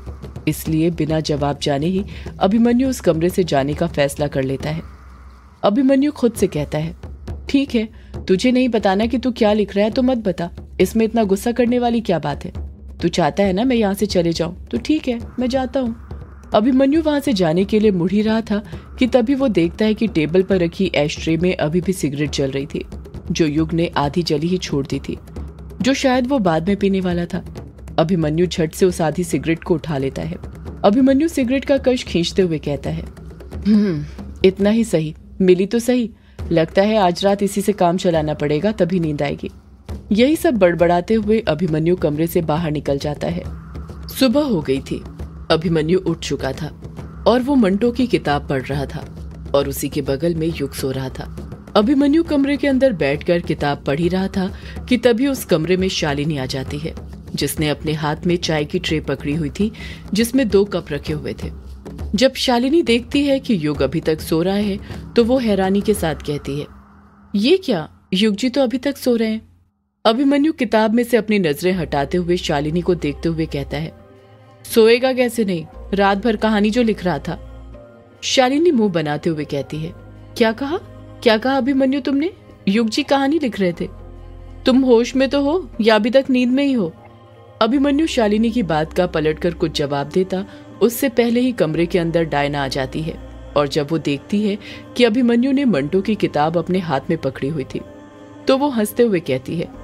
इसलिए बिना जवाब जाने ही अभिमन्यु उस कमरे से जाने का फैसला कर लेता है। अभिमन्यु खुद से कहता है, ठीक है, तुझे नहीं बताना कि तू क्या लिख रहा है तो मत बता, इसमें इतना गुस्सा करने वाली क्या बात है। तू चाहता है ना मैं यहाँ से चले जाऊं तो ठीक है, मैं जाता हूँ। अभिमन्यु वहां से जाने के लिए मुड़ ही रहा था कि तभी वो देखता है कि टेबल पर रखी एश ट्रे में अभी भी सिगरेट जल रही थी, जो युग ने आधी जली ही छोड़ दी थी, जो शायद वो बाद में पीने वाला था। अभिमन्यु झट से उस आधी सिगरेट को उठा लेता है। अभिमन्यु सिगरेट का कश खींचते हुए कहता है, हम्म इतना ही सही, मिली तो सही, लगता है आज रात इसी से काम चलाना पड़ेगा, तभी नींद आएगी। यही सब बड़बड़ाते हुए अभिमन्यु कमरे से बाहर निकल जाता है। सुबह हो गई थी। अभिमन्यु उठ चुका था और वो मंटो की किताब पढ़ रहा था और उसी के बगल में युग सो रहा था। अभिमन्यु कमरे के अंदर बैठकर किताब पढ़ ही रहा था कि तभी उस कमरे में शालिनी आ जाती है, जिसने अपने हाथ में चाय की ट्रे पकड़ी हुई थी जिसमें दो कप रखे हुए थे। जब शालिनी देखती है कि युग अभी तक सो रहा है तो वो हैरानी के साथ कहती है, ये क्या, युग जी तो अभी तक सो रहे हैं। अभिमन्यु किताब में से अपनी नजरें हटाते हुए शालिनी को देखते हुए कहता है, सोएगा कैसे नहीं, रात भर कहानी जो लिख रहा था। शालिनी मुंह बनाते हुए कहती है, क्या कहा क्या कहा अभिमन्यु तुमने? युग जी कहानी लिख रहे थे। तुम होश में तो हो या अभी तक नींद में ही हो? अभिमन्यु शालिनी की बात का पलटकर कुछ जवाब देता उससे पहले ही कमरे के अंदर डायना आ जाती है और जब वो देखती है कि अभिमन्यु ने मंटो की किताब अपने हाथ में पकड़ी हुई थी तो वो हंसते हुए कहती है,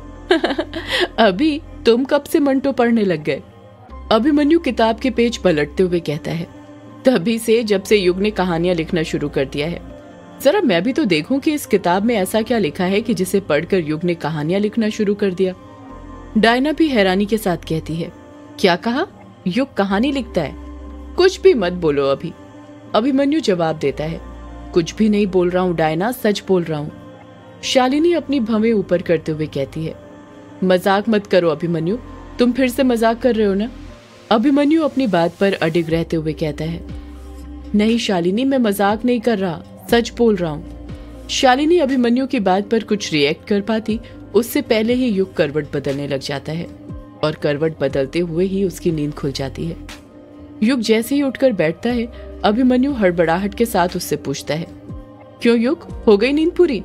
अभी तुम कब से मंटो पढ़ने लग गए? अभिमन्यु किताब के पेज पलटते हुए कहता है, तभी से जब से युग ने कहानियां लिखना शुरू कर दिया है। जरा मैं भी तो देखूं कि इस किताब में ऐसा क्या लिखा है कि जिसे पढ़कर युग ने कहानियां लिखना शुरू कर दिया। डायना भी हैरानी के साथ कहती है, क्या कहा, युग कहानी लिखता है? कुछ भी मत बोलो अभी। अभिमन्यु जवाब देता है, कुछ भी नहीं बोल रहा हूँ डायना, सच बोल रहा हूँ। शालिनी अपनी भवें ऊपर करते हुए कहती है, मजाक मत करो अभिमन्यु, तुम फिर से मजाक कर रहे हो ना? अभिमन्यु अपनी बात पर अडिग रहते हुए कहता है, नहीं शालिनी, मैं मजाक नहीं कर रहा, सच बोल रहा हूँ। शालिनी अभिमन्यु की बात पर कुछ रिएक्ट कर पाती उससे पहले ही युग करवट बदलने लग जाता है और करवट बदलते हुए ही उसकी नींद खुल जाती है। युग जैसे ही उठकर बैठता है अभिमन्यु हड़बड़ाहट के साथ उससे पूछता है, क्यों युग, हो गई नींद पूरी?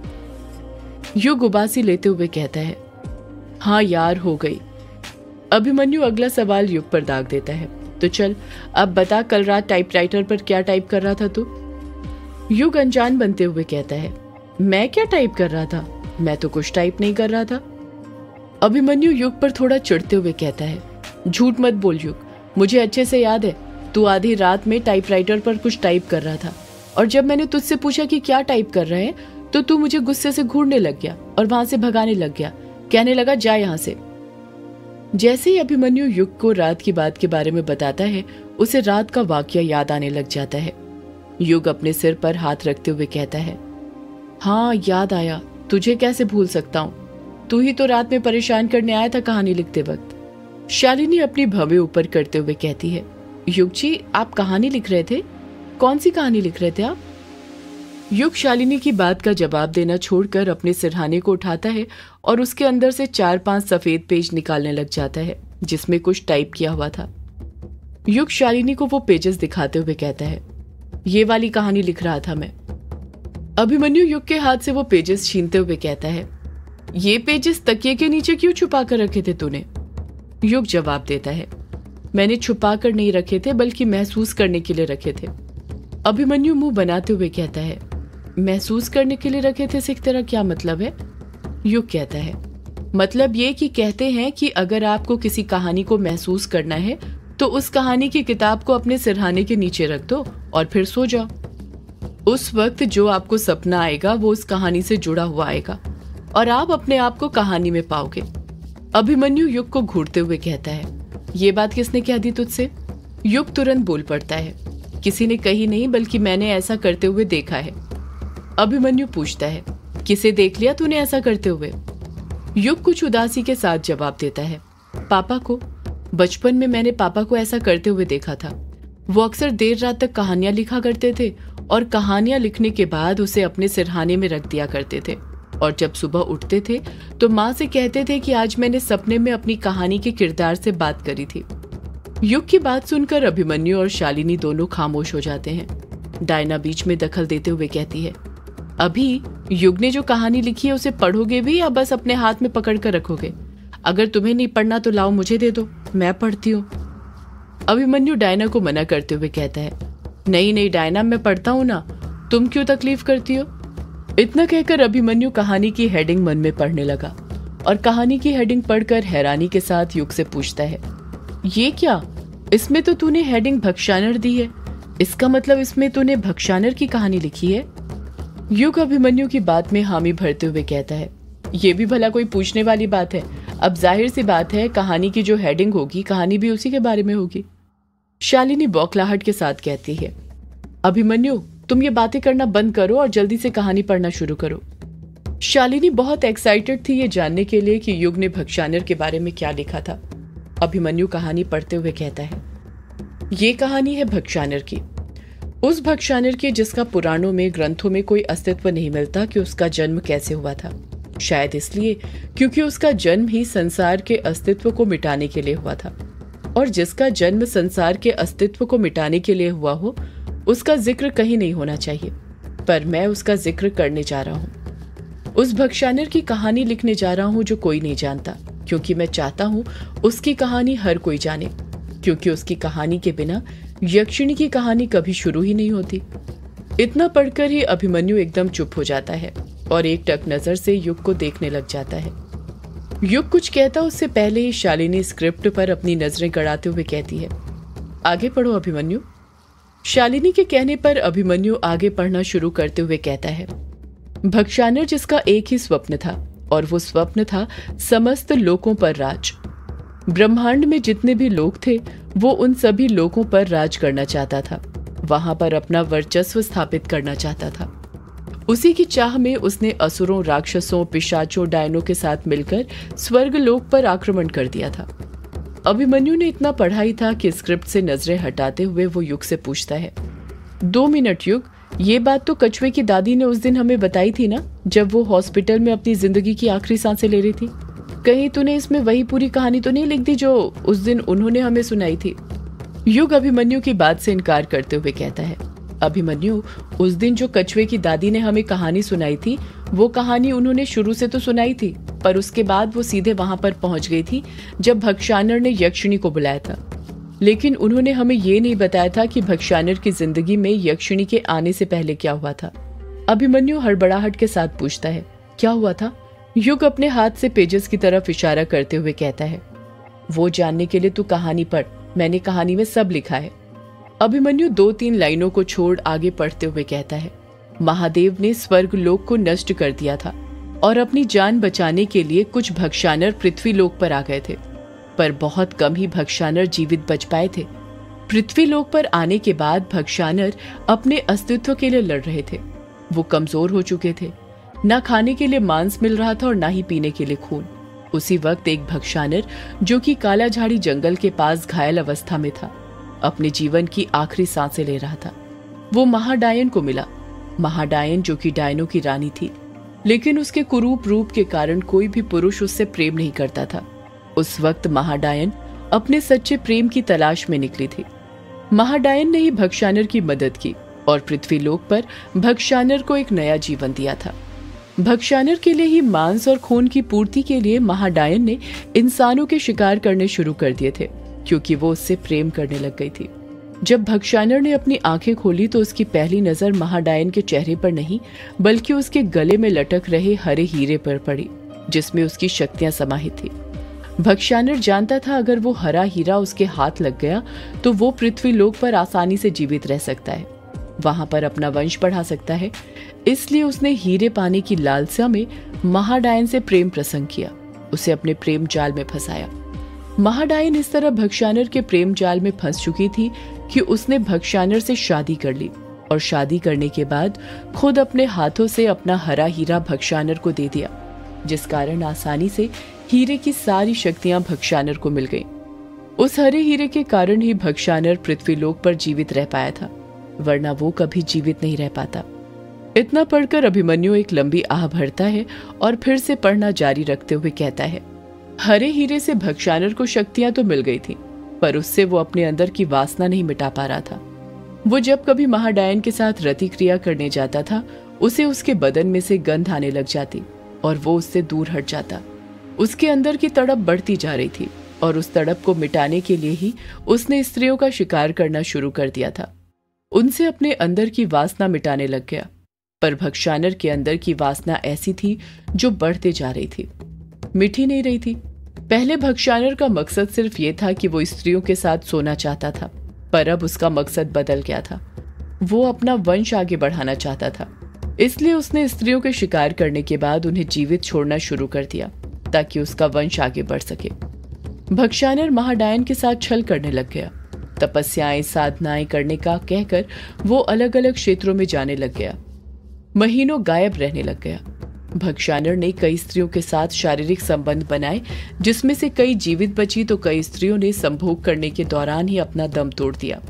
युग उबासी लेते हुए कहता है, हाँ यार हो गई। अभिमन्यु अगला सवाल युग पर दाग देता है, तो चल अब बता, कल रात टाइपराइटर पर क्या टाइप कर रहा था तू? युग अनजान बनते हुए कहता है, मैं क्या टाइप कर रहा था, मैं तो कुछ टाइप नहीं कर रहा था। अभिमन्यु युग पर थोड़ा चिढ़ते हुए कहता है, झूठ मत बोल युग, मुझे अच्छे से याद है तू आधी रात में टाइपराइटर पर कुछ टाइप कर रहा था और जब मैंने तुझसे पूछा कि क्या टाइप कर रहे हैं तो तू मुझे गुस्से से घूरने लग गया और वहां से भगाने लग गया, कहने लगा जा यहाँ से। जैसे ही अभिमन्यु युग को रात की बात के बारे में बताता है उसे रात का वाकया याद आने लग जाता है। युग अपने सिर पर हाथ रखते हुए कहता है, हाँ याद आया, तुझे कैसे भूल सकता हूँ, तू ही तो रात में परेशान करने आया था कहानी लिखते वक्त। शालिनी अपनी भवें ऊपर करते हुए कहती है, युग जी आप कहानी लिख रहे थे, कौन सी कहानी लिख रहे थे आप? युग शालिनी की बात का जवाब देना छोड़कर अपने सिरहाने को उठाता है और उसके अंदर से चार पांच सफेद पेज निकालने लग जाता है जिसमें कुछ टाइप किया हुआ था। युग शालिनी को वो पेजेस दिखाते हुए कहता है, ये वाली कहानी लिख रहा था मैं। अभिमन्यु युग के हाथ से वो पेजेस छीनते हुए कहता है, ये पेजेस तकिए के नीचे क्यों छुपा कर रखे थे तूने? युग जवाब देता है, मैंने छुपा कर नहीं रखे थे बल्कि महसूस करने के लिए रखे थे। अभिमन्यु मुंह बनाते हुए कहता है, महसूस करने के लिए रखे थे सिख तेरा क्या मतलब है? युग कहता है, मतलब ये कि कहते हैं कि अगर आपको किसी कहानी को महसूस करना है तो उस कहानी की किताब को अपने सिरहाने के नीचे रख दो और फिर सो जाओ। उस वक्त जो आपको सपना आएगा वो उस कहानी से जुड़ा हुआ आएगा और आप अपने आप को कहानी में पाओगे। अभिमन्यु युग को घूरते हुए कहता है, ये बात किसने कह दी तुझसे? युग तुरंत बोल पड़ता है, किसी ने कही नहीं बल्कि मैंने ऐसा करते हुए देखा है। अभिमन्यु पूछता है, किसे देख लिया तूने ऐसा करते हुए? युग कुछ उदासी के साथ जवाब देता है, पापा को। बचपन में मैंने पापा को ऐसा करते हुए देखा था। वो अक्सर देर रात तक कहानियां लिखा करते थे और कहानियां लिखने के बाद उसे अपने सिरहाने में रख दिया करते थे और जब सुबह उठते थे तो माँ से कहते थे कि आज मैंने सपने में अपनी कहानी के किरदार से बात करी थी। युग की बात सुनकर अभिमन्यु और शालिनी दोनों खामोश हो जाते हैं। डायना बीच में दखल देते हुए कहती है, अभी युग ने जो कहानी लिखी है उसे पढ़ोगे भी या बस अपने हाथ में पकड़ कर रखोगे? अगर तुम्हें नहीं पढ़ना तो लाओ मुझे दे दो, मैं पढ़ती हूँ। अभिमन्यु डायना को मना करते हुए कहता है, नहीं नहीं डायना, मैं पढ़ता हूँ ना, तुम क्यों तकलीफ करती हो? इतना कहकर अभिमन्यु कहानी की हेडिंग मन में पढ़ने लगा और कहानी की हेडिंग पढ़कर हैरानी के साथ युग से पूछता है, ये क्या? इसमें तो तूने हेडिंग भक्षानर दी है, इसका मतलब इसमें तूने भक्षानर की कहानी लिखी है? युग अभिमन्यु की बात में हामी भरते हुए कहता है, ये भी भला कोई पूछने वाली बात है? अब जाहिर सी बात है, कहानी की जो हेडिंग होगी कहानी भी उसी के बारे में होगी। शालिनी बौखलाहट के साथ कहती है, अभिमन्यु तुम ये बातें करना बंद करो और जल्दी से कहानी पढ़ना शुरू करो। शालिनी बहुत एक्साइटेड थी ये जानने के लिए कि युग ने भक्षानर के बारे में क्या लिखा था। अभिमन्यु कहानी पढ़ते हुए कहता है, ये कहानी है भक्षानर की, उस भक्षानर की जिसका पुराणों में ग्रंथों में कोई अस्तित्व नहीं मिलता कि उसका जन्म कैसे हुआ था। शायद इसलिए क्योंकि उसका जन्म ही संसार के अस्तित्व को मिटाने के लिए हुआ था, और जिसका जन्म संसार के अस्तित्व को मिटाने के लिए हुआ हो उसका जिक्र कहीं नहीं होना चाहिए, पर मैं उसका जिक्र करने जा रहा हूँ। उस भक्षानर की कहानी लिखने जा रहा हूँ जो कोई नहीं जानता, क्योंकि मैं चाहता हूँ उसकी कहानी हर कोई जाने, क्योंकि उसकी कहानी के बिना यक्षिणी की कहानी कभी शुरू ही नहीं होती। इतना पढ़कर ही अभिमन्यु एकदम चुप हो जाता है और एक टक नजर से युग को देखने लग जाता है। युग कुछ कहता उससे पहले ही शालिनी स्क्रिप्ट पर अपनी नजरें गड़ाते हुए कहती है, आगे पढ़ो अभिमन्यु। शालिनी के कहने पर अभिमन्यु आगे पढ़ना शुरू करते हुए कहता है, भक्षानर जिसका एक ही स्वप्न था, और वो स्वप्न था समस्त लोकों पर राज। ब्रह्मांड में जितने भी लोग थे वो उन सभी लोगों पर राज करना चाहता था, वहां पर अपना वर्चस्व स्थापित करना चाहता था। उसी की चाह में उसने असुरों, राक्षसों, पिशाचों, डायनों के साथ मिलकर स्वर्ग लोक पर आक्रमण कर दिया था। अभिमन्यु ने इतना पढ़ा ही था कि स्क्रिप्ट से नजरें हटाते हुए वो युग से पूछता है, दो मिनट युग, ये बात तो कछुए की दादी ने उस दिन हमें बताई थी ना, जब वो हॉस्पिटल में अपनी जिंदगी की आखिरी सांसें ले रही थी। कहीं तूने इसमें वही पूरी कहानी तो नहीं लिख दी जो उस दिन उन्होंने हमें सुनाई थी? युग अभिमन्यु की बात से इनकार करते हुए कहता है, अभिमन्यु उस दिन जो कछुए की दादी ने हमें कहानी सुनाई थी वो कहानी उन्होंने शुरू से तो सुनाई थी, पर उसके बाद वो सीधे वहां पर पहुंच गई थी जब भक्षानर ने यक्षिणी को बुलाया था। लेकिन उन्होंने हमें ये नहीं बताया था कि भक्षानर की जिंदगी में यक्षिणी के आने से पहले क्या हुआ था। अभिमन्यु हड़बड़ाहट के साथ पूछता है, क्या हुआ था? युग अपने हाथ से पेजेस की तरफ इशारा करते हुए कहता है, वो जानने के लिए तू कहानी पढ़, मैंने कहानी में सब लिखा है। अभिमन्यु दो तीन लाइनों को छोड़ आगे पढ़ते हुए कहता है, महादेव ने स्वर्ग लोक को नष्ट कर दिया था और अपनी जान बचाने के लिए कुछ भक्षानर पृथ्वी लोक पर आ गए थे, पर बहुत कम ही भक्षानर जीवित बच पाए थे। पृथ्वी लोक पर आने के बाद भक्षानर अपने अस्तित्व के लिए लड़ रहे थे। वो कमजोर हो चुके थे, ना खाने के लिए मांस मिल रहा था और ना ही पीने के लिए खून। उसी वक्त एक भक्षानर जो कि काला झाड़ी जंगल के पास घायल अवस्था में था, अपने जीवन की आखिरी सांसें ले रहा था। वो महाडायन को मिला। महाडायन जो कि डायनों की रानी थी, लेकिन उसके कुरूप रूप के कारण कोई भी पुरुष उससे प्रेम नहीं करता था। उस वक्त महाडायन अपने सच्चे प्रेम की तलाश में निकली थी। महाडायन ने ही भक्षानर की मदद की और पृथ्वी लोक पर भक्षानर को एक नया जीवन दिया था। भक्षानर के लिए ही मांस और खून की पूर्ति के लिए महाडायन ने इंसानों के शिकार करने शुरू कर दिए थे, क्योंकि वो उससे प्रेम करने लग गई थी। जब भक्षानर ने अपनी आंखें खोली तो उसकी पहली नजर महाडायन के चेहरे पर नहीं बल्कि उसके गले में लटक रहे हरे हीरे पर पड़ी, जिसमें उसकी शक्तियां समाहित थी। भक्षानर जानता था अगर वो हरा हीरा उसके हाथ लग गया तो वो पृथ्वी लोक पर आसानी से जीवित रह सकता है, वहां पर अपना वंश बढ़ा सकता है। इसलिए उसने हीरे पाने की लालसा में महाडायन से प्रेम प्रसंग किया, उसे अपने प्रेम जाल में फंसाया। महाडायन इस तरह भक्षानर के प्रेम जाल में फंस चुकी थी कि उसने भक्षानर से शादी कर ली और शादी करने के बाद खुद अपने हाथों से अपना हरा हीरा भक्षानर को दे दिया, जिस कारण आसानी से हीरे की सारी शक्तियां भक्षानर को मिल गईं। उस हरे हीरे के कारण ही भक्षानर पृथ्वी लोक पर जीवित रह पाया था, वरना वो कभी जीवित नहीं रह पाता। इतना पढ़कर अभिमन्यु एक लंबी आह भरता है और फिर से पढ़ना जारी रखते हुए कहता है, हरे हीरे से भक्षानर को शक्तियां तो मिल गई थी, पर उससे वो अपने अंदर की वासना नहीं मिटा पा रहा था। वो जब कभी महाडायन के साथ रति क्रिया करने जाता था, उसे उसके बदन में से गंध आने लग जाती और वो उससे दूर हट जाता। उसके अंदर की तड़प बढ़ती जा रही थी और उस तड़प को मिटाने के लिए ही उसने स्त्रियों का शिकार करना शुरू कर दिया था। उनसे अपने अंदर की वासना मिटाने लग गया। पर भक्षानर के अंदर की वासना ऐसी थी जो बढ़ते जा रही थी, मिटी नहीं रही थी। पहले भक्षानर का मकसद सिर्फ ये था कि वो स्त्रियों के साथ सोना चाहता था, पर अब उसका मकसद बदल गया था। वो अपना वंश आगे बढ़ाना चाहता था, इसलिए उसने स्त्रियों के शिकार करने के बाद उन्हें जीवित छोड़ना शुरू कर दिया ताकि उसका वंश आगे बढ़ सके। भक्षानर महाडायन के साथ छल करने लग गया। तपस्याएं साधनाएं करने का कहकर वो अलग अलग क्षेत्रों में जाने लग गया। महीनों गायब रहने लग गया। भक्षानर ने कई स्त्रियों के साथ शारीरिक संबंध बनाए, जिसमें से कई जीवित बची तो कई स्त्रियों ने संभोग करने के दौरान ही अपना दम तोड़ दिया।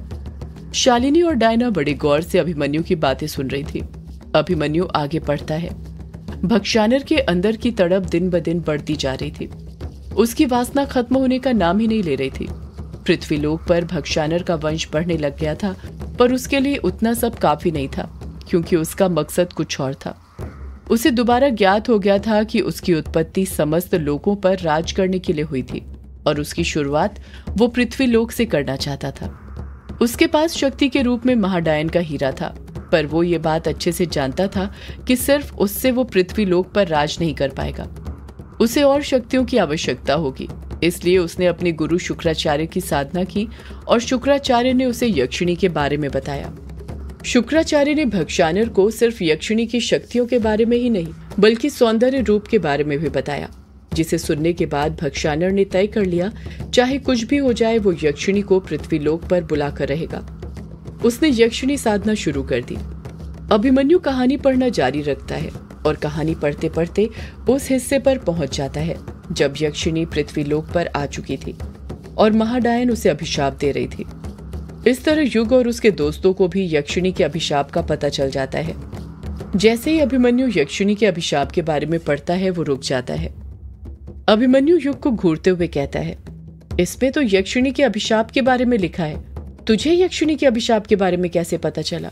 शालिनी और डायना बड़े गौर से अभिमन्यु की बातें सुन रही थी। अभिमन्यु आगे बढ़ता है। भक्षानर के अंदर की तड़प दिन ब दिन बढ़ती जा रही थी। उसकी वासना खत्म होने का नाम ही नहीं ले रही थी। पृथ्वीलोक पर भक्षानर का वंश बढ़ने लग गया था, पर उसके लिए उतना सब काफी नहीं था, क्योंकि उसका मकसद कुछ और था। उसे दोबारा ज्ञात हो गया था कि उसकी उत्पत्ति समस्त लोकों पर राज करने के लिए हुई थी और उसकी शुरुआत वो पृथ्वीलोक से करना चाहता था। उसके पास शक्ति के रूप में महाडायन का हीरा था, पर वो ये बात अच्छे से जानता था कि सिर्फ उससे वो पृथ्वीलोक पर राज नहीं कर पाएगा। उसे और शक्तियों की आवश्यकता होगी। इसलिए उसने अपने गुरु शुक्राचार्य की साधना की और शुक्राचार्य ने उसे यक्षिणी के बारे में बताया। शुक्राचार्य ने भक्षानर को सिर्फ यक्षिणी की शक्तियों के बारे में ही नहीं, बल्कि सौंदर्य रूप के बारे में भी बताया, जिसे सुनने के बाद भक्षानर ने तय कर लिया, चाहे कुछ भी हो जाए वो यक्षिणी को पृथ्वीलोक पर बुलाकर रहेगा। उसने यक्षिणी साधना शुरू कर दी। अभिमन्यु कहानी पढ़ना जारी रखता है और कहानी पढ़ते पढ़ते उस हिस्से पर पहुंच जाता है जब यक्षिणी पृथ्वीलोक पर आ चुकी थी और महाडायन उसे अभिशाप दे रही थी। इस तरह युग और उसके दोस्तों को भी यक्षिणी के अभिशाप का पता चल जाता है। जैसे ही अभिमन्यु यक्षिणी के अभिशाप के बारे में पढ़ता है, वो रुक जाता है। अभिमन्यु युग को घूरते हुए कहता है, इसमें तो यक्षिणी के अभिशाप के बारे में लिखा है, तुझे यक्षिणी के अभिशाप के बारे में कैसे पता चला?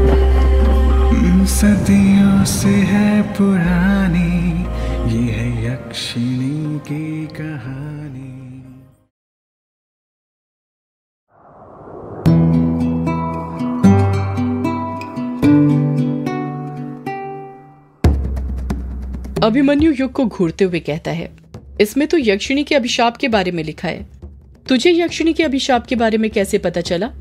सदियों से है पुरानी ये है यक्षिणी की कहानी। अभिमन्यु युग को घूरते हुए कहता है, इसमें तो यक्षिणी के अभिशाप के बारे में लिखा है, तुझे यक्षिणी के अभिशाप के बारे में कैसे पता चला?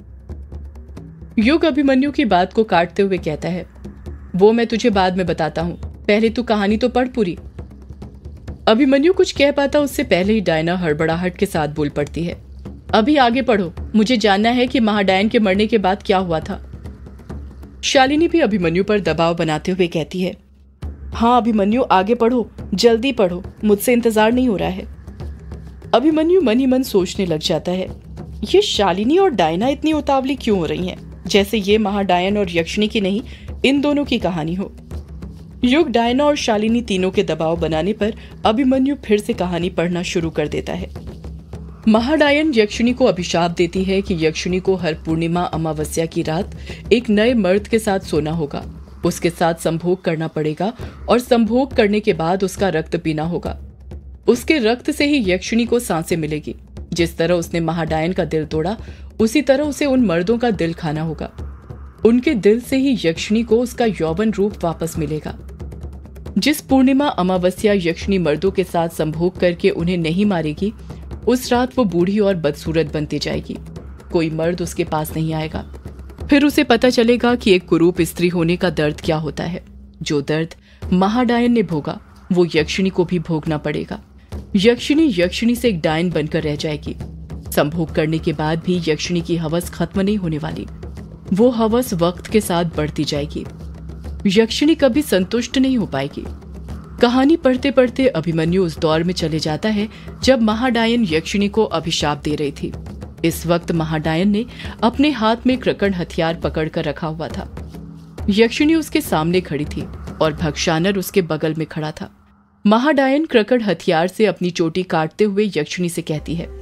युग अभिमन्यु की बात को काटते हुए कहता है, वो मैं तुझे बाद में बताता हूं, पहले तू कहानी तो पढ़ पूरी। अभिमन्यु कुछ कह पाता उससे पहले ही डायना हड़बड़ाहट के साथ बोल पड़ती है, अभी आगे पढ़ो, मुझे जानना है कि महाडायन के मरने के बाद क्या हुआ था। शालिनी भी अभिमन्यु पर दबाव बनाते हुए कहती है, हाँ अभिमन्यु आगे पढ़ो, जल्दी पढ़ो, मुझसे इंतजार नहीं हो रहा है। अभिमन्यु मन ही मन सोचने लग जाता है, ये शालिनी और डायना इतनी उतावली क्यों हो रही हैं, जैसे ये महाडायन और यक्षिणी की नहीं, इन दोनों की कहानी हो। युग, डायना और शालिनी तीनों के दबाव बनाने पर अभिमन्यु फिर से कहानी पढ़ना शुरू कर देता है। महाडायन यक्षिणी को अभिशाप देती है कि यक्षिणी को हर पूर्णिमा अमावस्या की रात एक नए मर्द के साथ सोना होगा, उसके साथ संभोग करना पड़ेगा और संभोग करने के बाद उसका रक्त पीना होगा। उसके रक्त से ही यक्षिणी को सांसें मिलेगी। जिस तरह उसने महाडायन का दिल तोड़ा, उसी तरह उसे उन मर्दों का दिल खाना होगा। उनके दिल से ही यक्षिणी को उसका यौवन रूप वापस मिलेगा। जिस पूर्णिमा अमावस्या यक्षिणी मर्दों के साथ संभोग करके उन्हें नहीं मारेगी, उस रात वो बूढ़ी और बदसूरत बनती जाएगी। कोई मर्द उसके पास नहीं आएगा। फिर उसे पता चलेगा कि एक कुरूप स्त्री होने का दर्द क्या होता है। जो दर्द महाडायन ने भोगा, वो यक्षिणी को भी भोगना पड़ेगा। यक्षिणी यक्षिणी से एक डायन बनकर रह जाएगी। संभोग करने के बाद भी यक्षिणी की हवस खत्म नहीं होने वाली। वो हवस वक्त के साथ बढ़ती जाएगी। यक्षिणी कभी संतुष्ट नहीं हो पाएगी। कहानी पढ़ते पढ़ते अभिमन्यु उस दौर में चले जाता है जब महाडायन यक्षिणी को अभिशाप दे रही थी। इस वक्त महाडायन ने अपने हाथ में क्रकण हथियार पकड़कर रखा हुआ था। यक्षिणी उसके सामने खड़ी थी और भक्षानर उसके बगल में खड़ा था। महाडायन क्रकण हथियार से अपनी चोटी काटते हुए यक्षिणी से कहती है,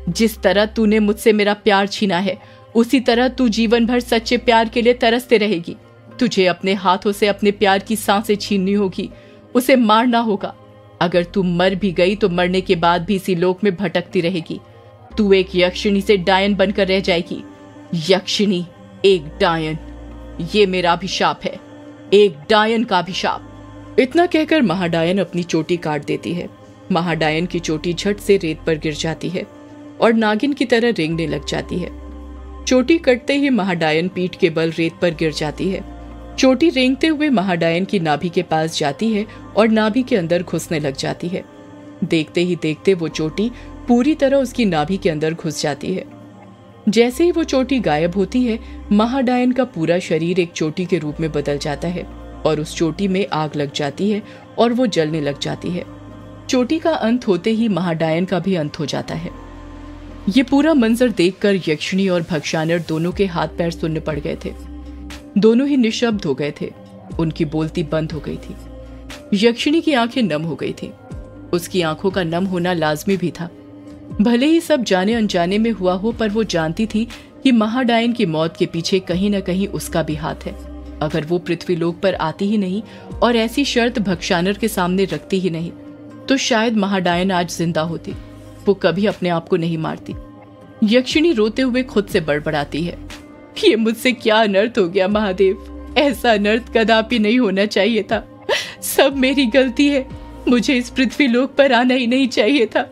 जिस तरह तूने मुझसे मेरा प्यार छीना है, उसी तरह तू जीवन भर सच्चे प्यार के लिए तरसते रहेगी। तुझे अपने हाथों से अपने प्यार की सांसें छीननी होगी, उसे मारना होगा। अगर तू मर भी गई तो मरने के बाद भी इसी लोक में भटकती रहेगी। तू एक यक्षिणी से डायन बनकर रह जाएगी। यक्षिणी, एक डायन, ये मेरा अभिशाप है, एक डायन का अभिशाप। इतना कहकर महाडायन अपनी चोटी काट देती है। महाडायन की चोटी झट से रेत पर गिर जाती है और नागिन की तरह रेंगने लग जाती है। चोटी कटते ही महाडायन पीठ के बल रेत पर गिर जाती है। चोटी रेंगते हुए महाडायन की नाभि के पास जाती है और नाभि के अंदर घुसने लग जाती है। देखते ही देखते वो चोटी पूरी तरह उसकी नाभि के अंदर घुस जाती है। जैसे ही वो चोटी गायब होती है, महाडायन का पूरा शरीर एक चोटी के रूप में बदल जाता है और उस चोटी में आग लग जाती है और वो जलने लग जाती है। चोटी का अंत होते ही महाडायन का भी अंत हो जाता है। ये पूरा मंजर देखकर यक्षिणी और भक्षानर दोनों के हाथ पैर सुन्न पड़ गए थे। दोनों ही निशब्द हो गए थे। उनकी बोलती बंद हो गई थी। यक्षिणी की आंखें नम हो गई थी। उसकी आंखों का नम होना लाजमी भी था। भले ही सब जाने अनजाने में हुआ हो, पर वो जानती थी कि महाडायन की मौत के पीछे कहीं न कहीं उसका भी हाथ है। अगर वो पृथ्वीलोक पर आती ही नहीं और ऐसी शर्त भक्षानर के सामने रखती ही नहीं, तो शायद महाडायन आज जिंदा होती। वो कभी अपने आप को नहीं मारती। यक्षिणी रोते हुए खुद से बड़बड़ाती है, ये मुझसे क्या अनर्थ हो गया महादेव। ऐसा अनर्थ कदापि नहीं होना चाहिए था। सब मेरी गलती है। मुझे इस पृथ्वीलोक पर आना ही नहीं चाहिए था।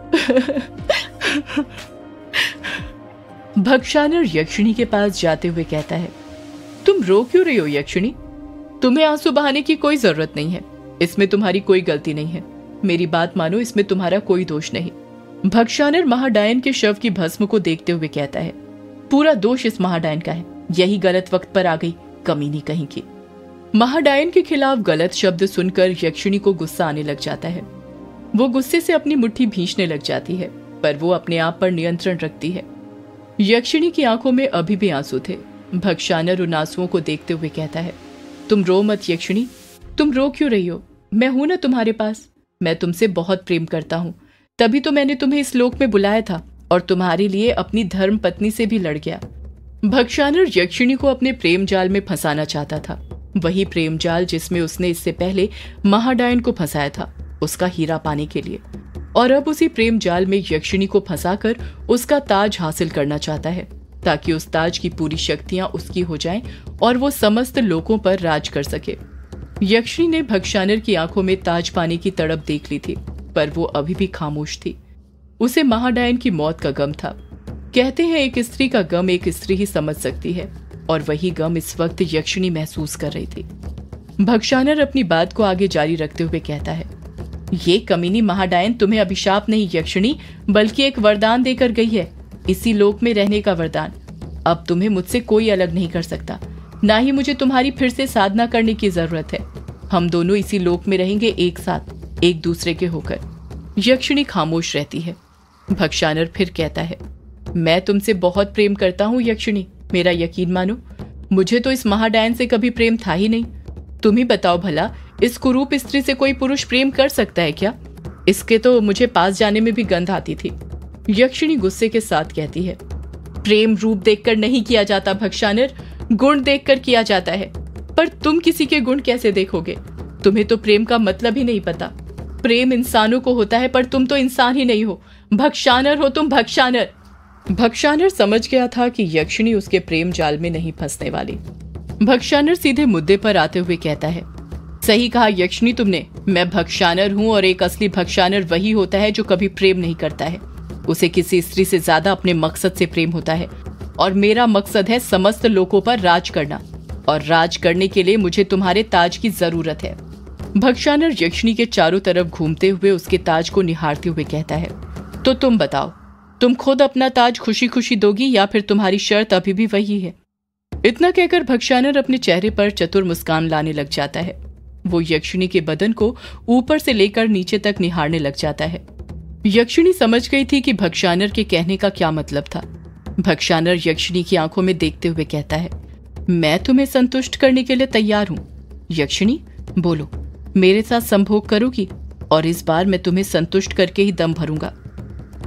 भक्षानर यक्षिणी के पास जाते हुए कहता है, तुम रो क्यों रही हो यक्षिणी? तुम्हें आंसू बहाने की कोई जरूरत नहीं है। इसमें तुम्हारी कोई गलती नहीं है। मेरी बात मानो, इसमें तुम्हारा कोई दोष नहीं। भक्षानर महाडायन के शव की भस्म को देखते हुए कहता है, पूरा दोष इस महाडायन का है। यही गलत वक्त पर आ गई, कमीनी कहीं की। महाडायन के खिलाफ गलत शब्द सुनकर यक्षिणी को गुस्सा आने लग जाता है। वो गुस्से से अपनी मुट्ठी भींचने लग जाती है, पर वो अपने आप पर नियंत्रण रखती है। यक्षिणी की आंखों में अभी भी आंसू थे। भक्षानर उन आंसुओं को देखते हुए कहता है, तुम रो मत यक्षिणी। तुम रो क्यों रही हो? मैं हूं ना तुम्हारे पास। मैं तुमसे बहुत प्रेम करता हूं, तभी तो मैंने तुम्हें इस लोक में बुलाया था और तुम्हारे लिए अपनी धर्म पत्नी से भी लड़ गया। भक्षानर यक्षिणी को अपने प्रेम जाल में फंसाना चाहता था। वही प्रेम जाल जिसमें उसने इससे पहले महाडायन को फंसाया था, उसका हीरा पाने के लिए। और अब उसी प्रेम जाल में यक्षिणी को फंसाकर उसका ताज हासिल करना चाहता है, ताकि उस ताज की पूरी शक्तियां उसकी हो जाएं और वो समस्त लोगों पर राज कर सके। यक्षिणी ने भक्षानर की आंखों में ताज पाने की तड़प देख ली थी, पर वो अभी भी खामोश थी। उसे महाडायन की मौत का गम था। कहते हैं एक स्त्री का गम एक स्त्री ही समझ सकती है, और वही गम इस वक्त यक्षिणी महसूस कर रही थी। भक्षानर अपनी बात को आगे जारी रखते हुए कहता है, ये कमीनी महाडायन तुम्हें अभिशाप नहीं यक्षिणी, बल्कि एक वरदान देकर गई है, इसी लोक में रहने का वरदान। अब तुम्हें मुझसे कोई अलग नहीं कर सकता, ना ही मुझे तुम्हारी फिर से साधना करने की जरूरत है। हम दोनों इसी लोक में रहेंगे एक साथ, एक दूसरे के होकर। यक्षिणी खामोश रहती है। भक्षानर फिर कहता है, मैं तुमसे बहुत प्रेम करता हूँ यक्षिणी, मेरा यकीन मानो। मुझे तो इस महाडायन से कभी प्रेम था ही नहीं। तुम ही बताओ भला, इस कुरूप स्त्री से कोई पुरुष प्रेम कर सकता है क्या? इसके तो मुझे पास जाने में भी गंध आती थी। यक्षिणी गुस्से के साथ कहती है, प्रेम रूप देखकर नहीं किया जाता भक्षानर, गुण देखकर किया जाता है। पर तुम किसी के गुण कैसे देखोगे? तुम्हें तो प्रेम का मतलब ही नहीं पता। प्रेम इंसानों को होता है, पर तुम तो इंसान ही नहीं हो। भक्षानर हो तुम, भक्षानर। भक्षानर समझ गया था कि यक्षिणी उसके प्रेम जाल में नहीं फंसने वाली। भक्षानर सीधे मुद्दे पर आते हुए कहता है, सही कहा यक्षिणी तुमने। मैं भक्षानर हूँ, और एक असली भक्षानर वही होता है जो कभी प्रेम नहीं करता है। उसे किसी स्त्री से ज्यादा अपने मकसद से प्रेम होता है, और मेरा मकसद है समस्त लोगों पर राज करना, और राज करने के लिए मुझे तुम्हारे ताज की जरूरत है। भक्षानर यक्षिणी के चारों तरफ घूमते हुए उसके ताज को निहारते हुए कहता है, तो तुम बताओ, तुम खुद अपना ताज खुशी खुशी दोगी या फिर तुम्हारी शर्त अभी भी वही है? इतना कहकर भक्षानर अपने चेहरे पर चतुर मुस्कान लाने लग जाता है। वो यक्षिणी के बदन को ऊपर से लेकर नीचे तक निहारने लग जाता है। यक्षिणी समझ गई थी कि भक्षानर के कहने का क्या मतलब था। भक्षानर यक्षिणी की आंखों में देखते हुए कहता है, मैं तुम्हें संतुष्ट करने के लिए तैयार हूँ। यक्षिणी बोलो, मेरे साथ संभोग करोगी? और इस बार मैं तुम्हें संतुष्ट करके ही दम भरूंगा।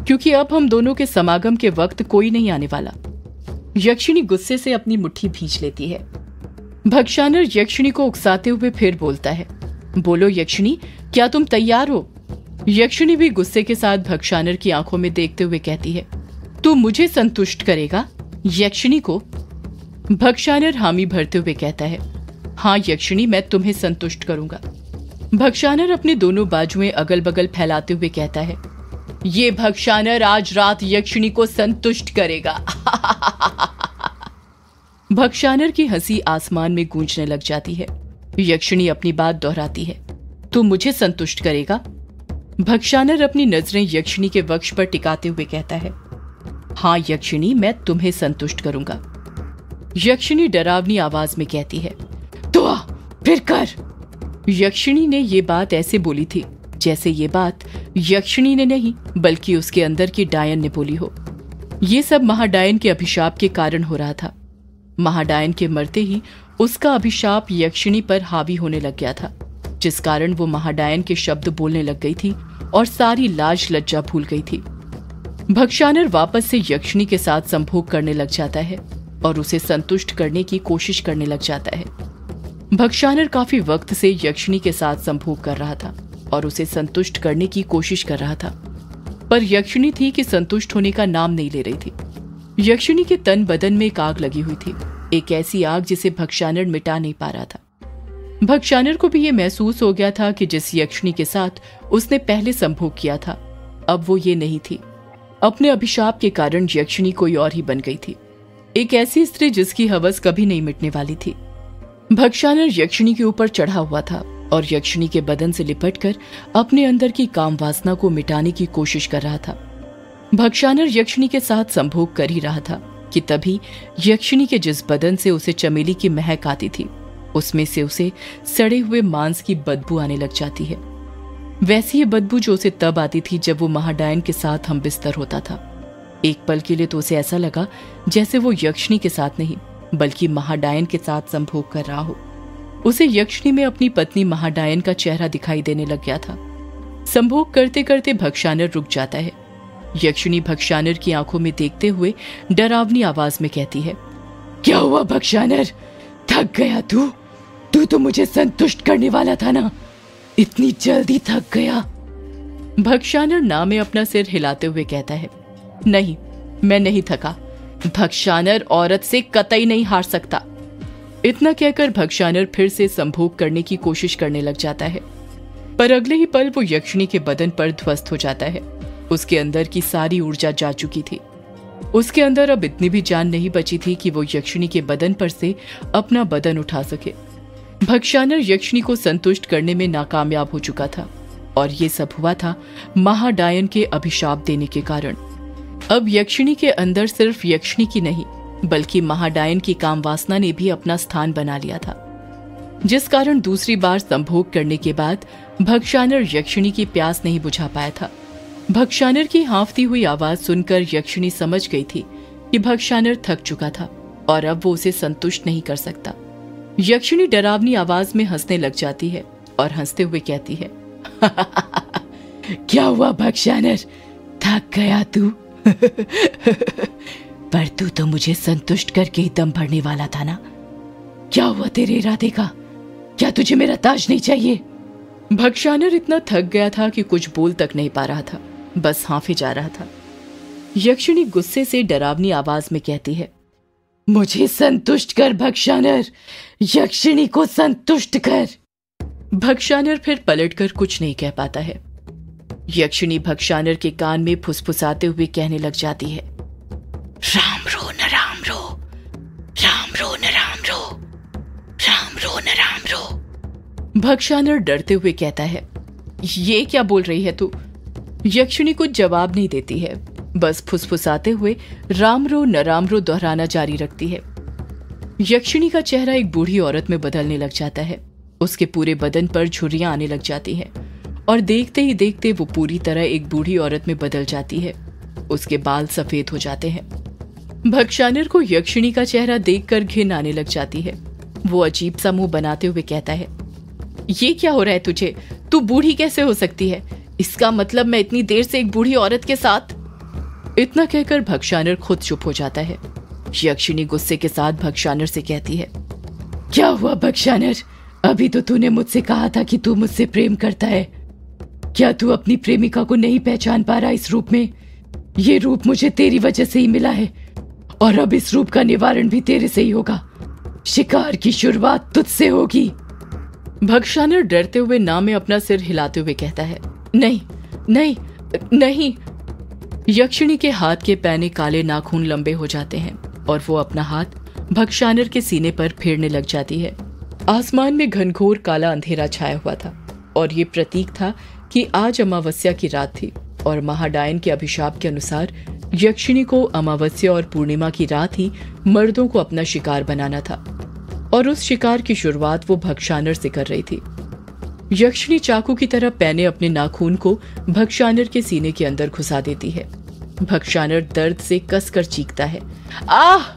क्योंकि अब हम दोनों के समागम के वक्त कोई नहीं आने वाला। यक्षिणी गुस्से से अपनी मुट्ठी भींच लेती है। भक्षानर यक्षिणी को उकसाते हुए फिर बोलता है, बोलो यक्षिणी, क्या तुम तैयार हो? यक्षिणी भी गुस्से के साथ भक्षानर की आंखों में देखते हुए कहती है, तू मुझे संतुष्ट करेगा? यक्षिणी को भक्षानर हामी भरते हुए कहता है, हाँ यक्षिणी, मैं तुम्हें संतुष्ट करूंगा। भक्षानर अपनी दोनों बाजुएं अगल बगल फैलाते हुए कहता है, ये भक्षानर आज रात यक्षिणी को संतुष्ट करेगा। भक्षानर की हंसी आसमान में गूंजने लग जाती है। यक्षिणी अपनी बात दोहराती है, तू मुझे संतुष्ट करेगा? भक्षानर अपनी नजरें यक्षिणी के वक्ष पर टिकाते हुए कहता है, हाँ यक्षिणी, मैं तुम्हें संतुष्ट करूंगा। यक्षिणी डरावनी आवाज में कहती है, तो आ, फिर कर। यक्षिणी ने ये बात ऐसे बोली थी जैसे ये बात यक्षिणी ने नहीं बल्कि उसके अंदर की डायन ने बोली हो। ये सब महाडायन के अभिशाप के कारण हो रहा था। महाडायन के मरते ही उसका अभिशाप यक्षिणी पर हावी होने लग गया था, जिस कारण वो महाडायन के शब्द बोलने लग गई थी और सारी लाज लज्जा भूल गई थी। भक्षानर वापस से यक्षिणी के साथ संभोग करने लग जाता है और उसे संतुष्ट करने की कोशिश करने लग जाता है। भक्षानर काफी वक्त से यक्षिणी के साथ संभोग कर रहा था और उसे संतुष्ट करने की कोशिश कर रहा था, पर यक्षिणी थी कि संतुष्ट होने का नाम नहीं ले रही थी। यक्षिणी के तन बदन में एक आग लगी हुई थी, एक ऐसी आग जिसे भक्षानर मिटा नहीं पा रहा था। भक्षानर को भी ये महसूस हो गया था कि जिस यक्षिणी के साथ उसने पहले संभोग किया था, अब वो ये नहीं थी। अपने अभिशाप के कारण यक्षिणी कोई और ही बन गई थी, एक ऐसी स्त्री जिसकी हवस कभी नहीं मिटने वाली थी। भक्षानर यक्षिणी के ऊपर चढ़ा हुआ था और यक्षिणी के बदन से लिपटकर अपने अंदर की काम वासना को मिटाने की कोशिश कर रहा था। भक्षानर यक्षिणी के साथ संभोग कर ही रहा था कि तभी यक्षिणी के जिस बदन से उसे चमेली की महक आती थी, उसमें से उसे सड़े हुए मांस की बदबू आने लग जाती है। वैसी ये बदबू जो उसे तब आती थी जब वो महाडायन के साथ हम बिस्तर होता था। एक पल के लिए तो उसे ऐसा लगा जैसे वो यक्षिणी के साथ नहीं बल्कि महाडायन के साथ संभोग कर रहा हो। उसे यक्षिणी में अपनी पत्नी महाडायन का चेहरा दिखाई देने लग गया था। संभोग करते करते भक्षानर रुक जाता है। यक्षिणी भक्षानर की आंखों में देखते हुए डरावनी आवाज में कहती है, क्या हुआ भक्षानर, थक गया तू? तू तो मुझे संतुष्ट करने वाला था ना, इतनी जल्दी थक गया? भक्षानर ना में अपना सिर हिलाते हुए कहता है, नहीं, मैं नहीं थका। भक्षानर औरत से कतई नहीं हार सकता। इतना कहकर भक्षानर फिर से संभोग करने की कोशिश करने लग जाता है, पर अगले ही पल वो यक्षिणी के बदन पर ध्वस्त हो जाता है। उसके अंदर की सारी ऊर्जा जा चुकी थी। उसके अंदर अब इतनी भी जान नहीं बची थी कि वो यक्षिणी के बदन पर से अपना बदन उठा सके। भक्षानर यक्षिणी को संतुष्ट करने में नाकामयाब हो चुका था और ये सब हुआ था महाडायन के अभिशाप देने के कारण। अब यक्षिणी के अंदर सिर्फ यक्षिणी की नहीं बल्कि महाडायन की काम वासना ने भी अपना स्थान बना लिया था, जिस कारण दूसरी बार संभोग करने के बाद भक्षानर यक्षिणी की प्यास नहीं बुझा पाया था। भक्षानर की हांफती हुई आवाज सुनकर यक्षिणी समझ गई थी कि भक्षानर थक चुका था और अब वो उसे संतुष्ट नहीं कर सकता। यक्षिणी डरावनी आवाज में हंसने लग जाती है और हंसते हुए कहती है, क्या हुआ भक्षानर, थक गया तू? पर तू तो मुझे संतुष्ट करके ही दम भरने वाला था ना। क्या हुआ तेरे इरादे का? क्या तुझे मेरा ताज नहीं चाहिए? भक्षानर इतना थक गया था कि कुछ बोल तक नहीं पा रहा था, बस हांफे जा रहा था। यक्षिणी गुस्से से डरावनी आवाज में कहती है, मुझे संतुष्ट कर भक्षानर, यक्षिणी को संतुष्ट कर। भक्षानर फिर पलटकर कुछ नहीं कह पाता है। यक्षिणी भक्षानर के कान में फुसफुसाते हुए कहने लग जाती है, राम रो न राम रो, राम रो न राम रो, राम रो न राम रो। भक्षानर डरते हुए कहता है, ये क्या बोल रही है तू? यक्षिणी कुछ जवाब नहीं देती है, बस फुसफुसाते हुए राम रो न राम रो दोहराना जारी रखती है। यक्षिणी का चेहरा एक बूढ़ी औरत में बदलने लग जाता है। उसके पूरे बदन पर झुर्रियां आने लग जाती हैं और देखते ही देखते वो पूरी तरह एक बूढ़ी औरत में बदल जाती है। उसके बाल सफेद हो जाते हैं। भक्षानर को यक्षिणी का चेहरा देखकर घिन आने लग जाती है। वो अजीब सा मुंह बनाते हुए कहता है, ये क्या हो रहा है तुझे? तू बूढ़ी कैसे हो सकती है? इसका मतलब मैं इतनी देर से एक बूढ़ी औरत के साथ? इतना कहकर भक्षानर खुद चुप हो जाता है। यक्षिणी गुस्से के साथ भक्षानर से कहती है, क्या हुआ भक्षानर? अभी तो तूने मुझसे कहा था कि तू मुझसे प्रेम करता है। क्या तू अपनी प्रेमिका को नहीं पहचान पा रहा इस रूप में? ये रूप मुझे तेरी वजह से ही मिला है और अब इस रूप का निवारण भी तेरे से ही होगा। शिकार की शुरुआत तुझसे होगी। भक्षानर डरते हुए ना में अपना सिर हिलाते हुए कहता है, नहीं नहीं नहीं। यक्षिणी के हाथ के पैने काले नाखून लंबे हो जाते हैं और वो अपना हाथ भक्षानर के सीने पर फेरने लग जाती है। आसमान में घनघोर काला अंधेरा छाया हुआ था और ये प्रतीक था कि आज अमावस्या की रात थी और महाडायन के अभिशाप के अनुसार यक्षिणी को अमावस्या और पूर्णिमा की रात ही मर्दों को अपना शिकार बनाना था और उस शिकार की शुरुआत वो भक्षानर से कर रही थी। यक्षिणी चाकू की तरह पैने अपने नाखून को भक्षानर के सीने के अंदर घुसा देती है। भक्षानर दर्द से कसकर चीखता है, आह!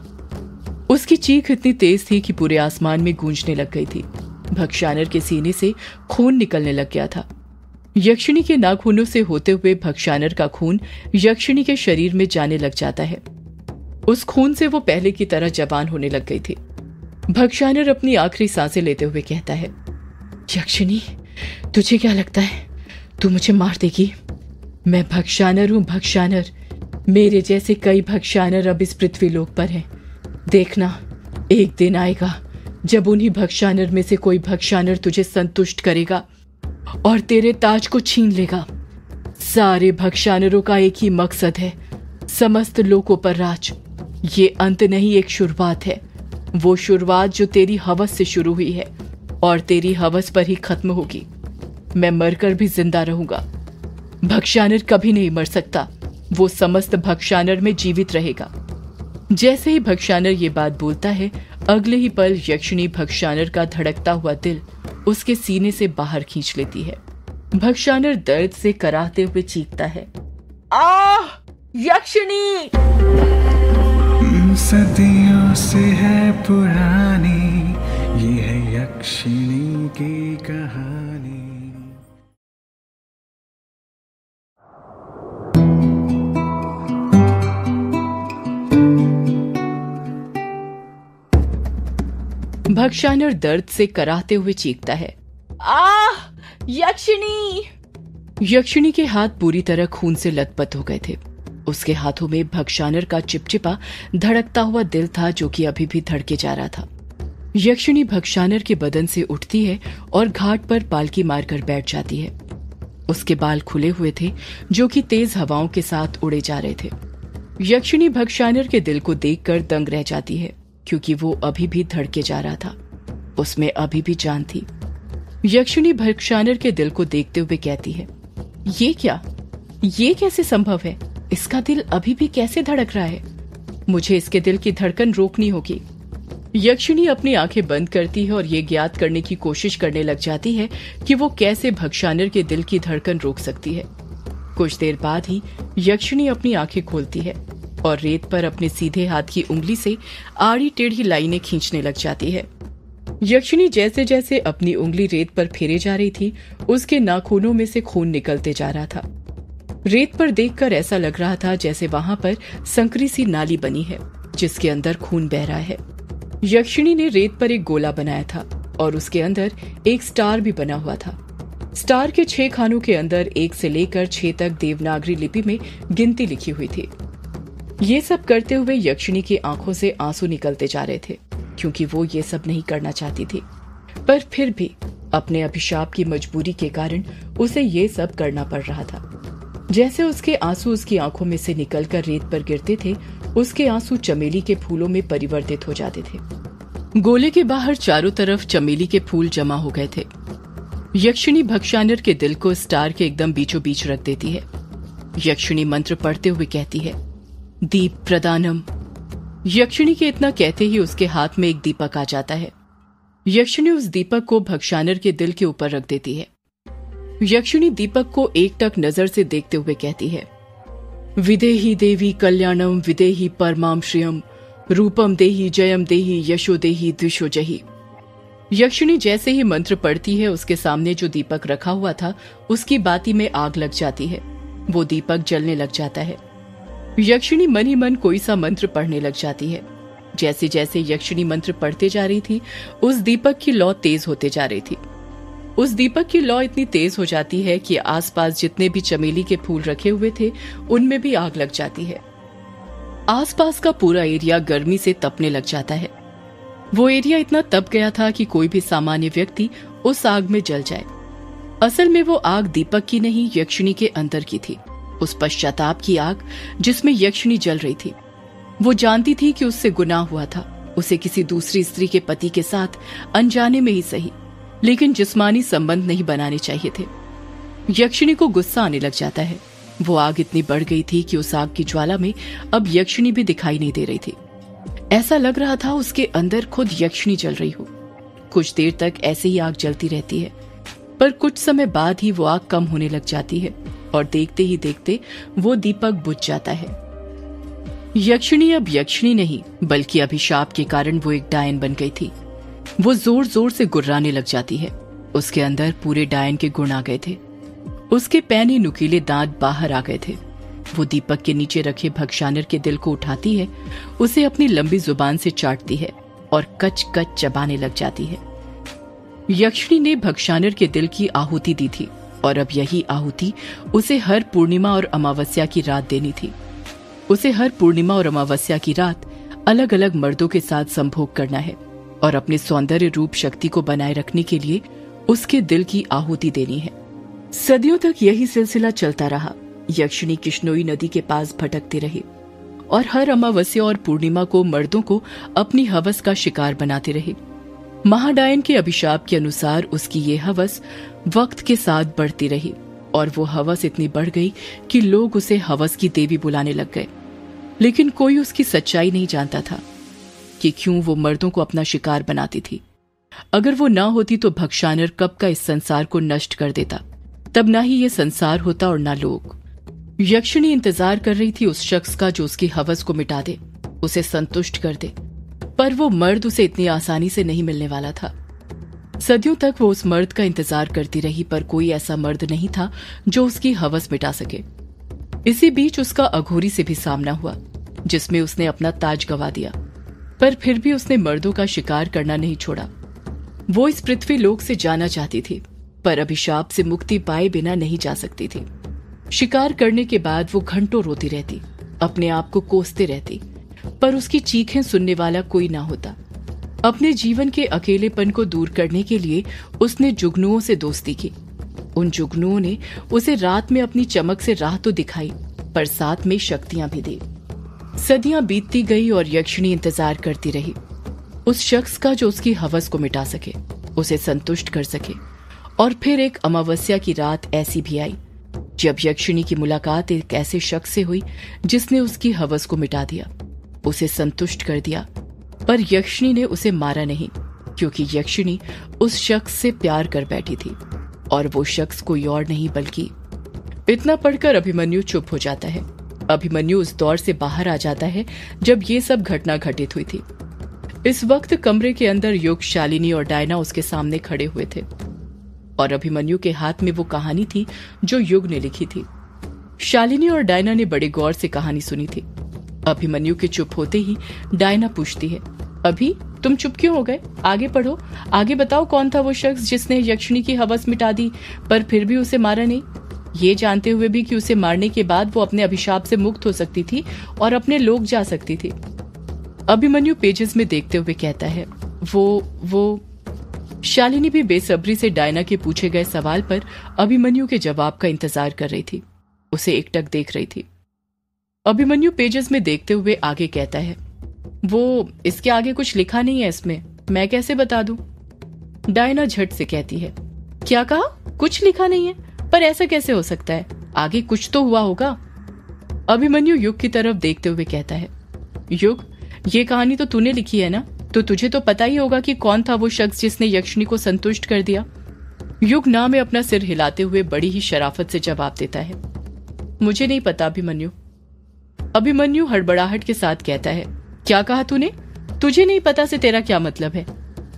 उसकी चीख इतनी तेज थी कि पूरे आसमान में गूंजने लग गई थी। भक्षानर के सीने से खून निकलने लग गया था। यक्षिणी के नाखूनों से होते हुए भक्षानर का खून यक्षिणी के शरीर में जाने लग जाता है। उस खून से वो पहले की तरह जवान होने लग गई थी। भक्षानर अपनी आखिरी सांसें लेते हुए कहता है, यक्षिणी, तुझे क्या लगता है तू मुझे मार देगी? मैं भक्षानर हूं, भक्षानर। मेरे जैसे कई भक्षानर अब इस पृथ्वी लोक पर हैं। देखना, एक दिन आएगा जब उन्हीं भक्षानर में से कोई भक्षानर तुझे संतुष्ट करेगा और तेरे ताज को छीन लेगा। सारे भक्षानरों का एक ही मकसद है, समस्त लोकों पर राज। ये अंत नहीं, एक शुरुआत है। वो शुरुआत जो तेरी हवस से शुरू हुई है और तेरी हवस पर ही खत्म होगी। मैं मरकर भी जिंदा रहूंगा। भक्षानर कभी नहीं मर सकता, वो समस्त भक्षानर में जीवित रहेगा। जैसे ही भक्षानर ये बात बोलता है, अगले ही पल यक्षिणी भक्षानर का धड़कता हुआ दिल उसके सीने से बाहर खींच लेती है। भक्षानर दर्द से कराहते हुए चीखता है, आह! यक्षिणी! सदियों से है पुरानी ये है यक्षिणी की कहानी। भक्षानर दर्द से कराहते हुए चीखता है, आह! यक्षिणी! यक्षिणी के हाथ पूरी तरह खून से लथपथ हो गए थे। उसके हाथों में भक्षानर का चिपचिपा धड़कता हुआ दिल था जो कि अभी भी धड़के जा रहा था। यक्षिणी भक्षानर के बदन से उठती है और घाट पर पालकी मारकर बैठ जाती है। उसके बाल खुले हुए थे जो कि तेज हवाओं के साथ उड़े जा रहे थे। यक्षिणी भक्षानर के दिल को देखकर दंग रह जाती है क्योंकि वो अभी भी धड़के जा रहा था। उसमें अभी भी जान थी। यक्षिणी भक्षानर के दिल को देखते हुए कहती है, ये क्या? ये कैसे संभव है? इसका दिल अभी भी कैसे धड़क रहा है? मुझे इसके दिल की धड़कन रोकनी होगी। यक्षिणी अपनी आंखें बंद करती है और ये ज्ञात करने की कोशिश करने लग जाती है कि वो कैसे भक्षानर के दिल की धड़कन रोक सकती है। कुछ देर बाद ही यक्षिणी अपनी आंखें खोलती है और रेत पर अपने सीधे हाथ की उंगली से आड़ी टेढ़ी लाइनें खींचने लग जाती है। यक्षिणी जैसे जैसे अपनी उंगली रेत पर फेरे जा रही थी, उसके नाखूनों में से खून निकलते जा रहा था। रेत पर देखकर ऐसा लग रहा था जैसे वहां पर संकरी सी नाली बनी है जिसके अंदर खून बह रहा है। यक्षिणी ने रेत पर एक गोला बनाया था और उसके अंदर एक स्टार भी बना हुआ था। स्टार के छह खानों के अंदर एक से लेकर छह तक देवनागरी लिपि में गिनती लिखी हुई थी। ये सब करते हुए यक्षिणी की आंखों से आंसू निकलते जा रहे थे क्योंकि वो ये सब नहीं करना चाहती थी, पर फिर भी अपने अभिशाप की मजबूरी के कारण उसे ये सब करना पड़ रहा था। जैसे उसके आंसू उसकी आंखों में से निकलकर रेत पर गिरते थे, उसके आंसू चमेली के फूलों में परिवर्तित हो जाते थे। गोले के बाहर चारों तरफ चमेली के फूल जमा हो गए थे। यक्षिणी भक्षानर के दिल को स्टार के एकदम बीचों बीच रख देती है। यक्षिणी मंत्र पढ़ते हुए कहती है, दीप प्रदानम। यक्षिणी के इतना कहते ही उसके हाथ में एक दीपक आ जाता है। यक्षिणी उस दीपक को भक्षानर के दिल के ऊपर रख देती है। यक्षिणी दीपक को एकटक नजर से देखते हुए कहती है, विदेही देवी कल्याणम विदेही परमाम श्रियम रूपम देही जयम देही यशो देही द्विशो जही। यक्षिणी जैसे ही मंत्र पढ़ती है, उसके सामने जो दीपक रखा हुआ था उसकी बाती में आग लग जाती है। वो दीपक जलने लग जाता है। यक्षिणी मन ही मन कोई सा मंत्र पढ़ने लग जाती है। जैसे जैसे यक्षिणी मंत्र पढ़ते जा रही थी, उस दीपक की लौ तेज होते जा रही थी। उस दीपक की लौ इतनी तेज हो जाती है कि आसपास जितने भी चमेली के फूल रखे हुए थे उनमें भी आग लग जाती है। आसपास का पूरा एरिया गर्मी से तपने लग जाता है। वो एरिया इतना तप गया था कि कोई भी सामान्य व्यक्ति उस आग में जल जाए। असल में वो आग दीपक की नहीं, यक्षिणी के अंदर की थी। उस पश्चाताप की आग जिसमें यक्षिणी जल रही थी। वो जानती थी कि उससे गुनाह हुआ था, उसे किसी दूसरी स्त्री के पति के साथ अनजाने में ही सही, लेकिन जिस्मानी संबंध नहीं बनाने चाहिए थे। यक्षिणी को गुस्सा आने लग जाता है। वो आग इतनी बढ़ गई थी कि उस आग की ज्वाला में अब यक्षिणी भी दिखाई नहीं दे रही थी। ऐसा लग रहा था उसके अंदर खुद यक्षिणी जल रही हो। कुछ देर तक ऐसे ही आग जलती रहती है, पर कुछ समय बाद ही वो आग कम होने लग जाती है और देखते ही देखते वो दीपक बुझ जाता है। यक्षिणी अब यक्षिणी नहीं, बल्कि अभिशाप के कारण वो एक डायन बन गई थी। वो जोर जोर से गुर्राने लग जाती है। उसके अंदर पूरे डायन के गुण आ गए थे। उसके पैनी नुकीले दांत बाहर आ गए थे। वो दीपक के नीचे रखे भक्षानर के दिल को उठाती है, उसे अपनी लंबी जुबान से चाटती है और कच कच चबाने लग जाती है। यक्षिणी ने भक्षानर के दिल की आहुति दी थी और अब यही आहुति उसे हर पूर्णिमा और अमावस्या की रात देनी थी। उसे हर पूर्णिमा और अमावस्या की रात अलग अलग मर्दों के साथ संभोग करना है और अपने सौंदर्य रूप शक्ति को बनाए रखने के लिए उसके दिल की आहुति देनी है। सदियों तक यही सिलसिला चलता रहा। यक्षिणी किश्नोई नदी के पास भटकती रही और हर अमावस्या और पूर्णिमा को मर्दों को अपनी हवस का शिकार बनाती रही। महाडायन के अभिशाप के अनुसार उसकी ये हवस वक्त के साथ बढ़ती रही और वो हवस इतनी बढ़ गई कि लोग उसे हवस की देवी बुलाने लग गए। लेकिन कोई उसकी सच्चाई नहीं जानता था कि क्यों वो मर्दों को अपना शिकार बनाती थी। अगर वो ना होती तो भक्षानर कब का इस संसार को नष्ट कर देता। तब ना ही ये संसार होता और ना लोग। यक्षिणी इंतजार कर रही थी उस शख्स का जो उसकी हवस को मिटा दे, उसे संतुष्ट कर दे, पर वो मर्द उसे इतनी आसानी से नहीं मिलने वाला था। सदियों तक वो उस मर्द का इंतजार करती रही, पर कोई ऐसा मर्द नहीं था जो उसकी हवस मिटा सके। इसी बीच उसका अघोरी से भी सामना हुआ, जिसमें उसने अपना ताज गंवा दिया, पर फिर भी उसने मर्दों का शिकार करना नहीं छोड़ा। वो इस पृथ्वी लोक से जाना चाहती थी, पर अभिशाप से मुक्ति पाए बिना नहीं जा सकती थी। शिकार करने के बाद वो घंटों रोती रहती, अपने आप को कोसते रहती, पर उसकी चीखें सुनने वाला कोई ना होता। अपने जीवन के अकेलेपन को दूर करने के लिए उसने जुगनुओं से दोस्ती की। उन जुगनुओं ने उसे रात में अपनी चमक से राह तो दिखाई, पर साथ में शक्तियां भी दी। सदियां बीतती गई और यक्षिणी इंतजार करती रही उस शख्स का जो उसकी हवस को मिटा सके, उसे संतुष्ट कर सके। और फिर एक अमावस्या की रात ऐसी भी आई जब यक्षिणी की मुलाकात एक ऐसे शख्स से हुई जिसने उसकी हवस को मिटा दिया, उसे संतुष्ट कर दिया। पर यक्षिणी ने उसे मारा नहीं, क्योंकि यक्षिणी उस शख्स से प्यार कर बैठी थी और वो शख्स कोई और नहीं बल्कि। इतना पढ़कर अभिमन्यु चुप हो जाता है। अभिमन्यु उस दौर से बाहर आ जाता है जब ये सब घटना घटित हुई थी। इस वक्त कमरे के अंदर युग, शालिनी और डायना उसके सामने खड़े हुए थे और अभिमन्यु के हाथ में वो कहानी थी जो युग ने लिखी थी। शालिनी और डायना ने बड़े गौर से कहानी सुनी थी। अभिमन्यु के चुप होते ही डायना पूछती है, अभी तुम चुप क्यों हो गए? आगे पढ़ो, आगे बताओ कौन था वो शख्स जिसने यक्षिणी की हवस मिटा दी पर फिर भी उसे मारा नहीं, ये जानते हुए भी कि उसे मारने के बाद वो अपने अभिशाप से मुक्त हो सकती थी और अपने लोक जा सकती थी। अभिमन्यु पेजेस में देखते हुए कहता है, वो वो शालिनी भी बेसब्री से डायना के पूछे गए सवाल पर अभिमन्यु के जवाब का इंतजार कर रही थी। उसे एकटक देख रही थी। अभिमन्यु पेजेस में देखते हुए आगे कहता है, वो इसके आगे कुछ लिखा नहीं है इसमें, मैं कैसे बता दूं? डायना झट से कहती है, क्या कहा? कुछ लिखा नहीं है? पर ऐसा कैसे हो सकता है? आगे कुछ तो हुआ होगा। अभिमन्यु युग की तरफ देखते हुए कहता है, युग, ये कहानी तो तूने लिखी है ना, तो तुझे तो पता ही होगा कि कौन था वो शख्स जिसने यक्षिणी को संतुष्ट कर दिया। युग ना में अपना सिर हिलाते हुए बड़ी ही शराफत से जवाब देता है, मुझे नहीं पता अभिमन्यु। अभिमन्यु हड़बड़ाहट के साथ कहता है, क्या कहा तूने? तुझे नहीं पता से तेरा क्या मतलब है?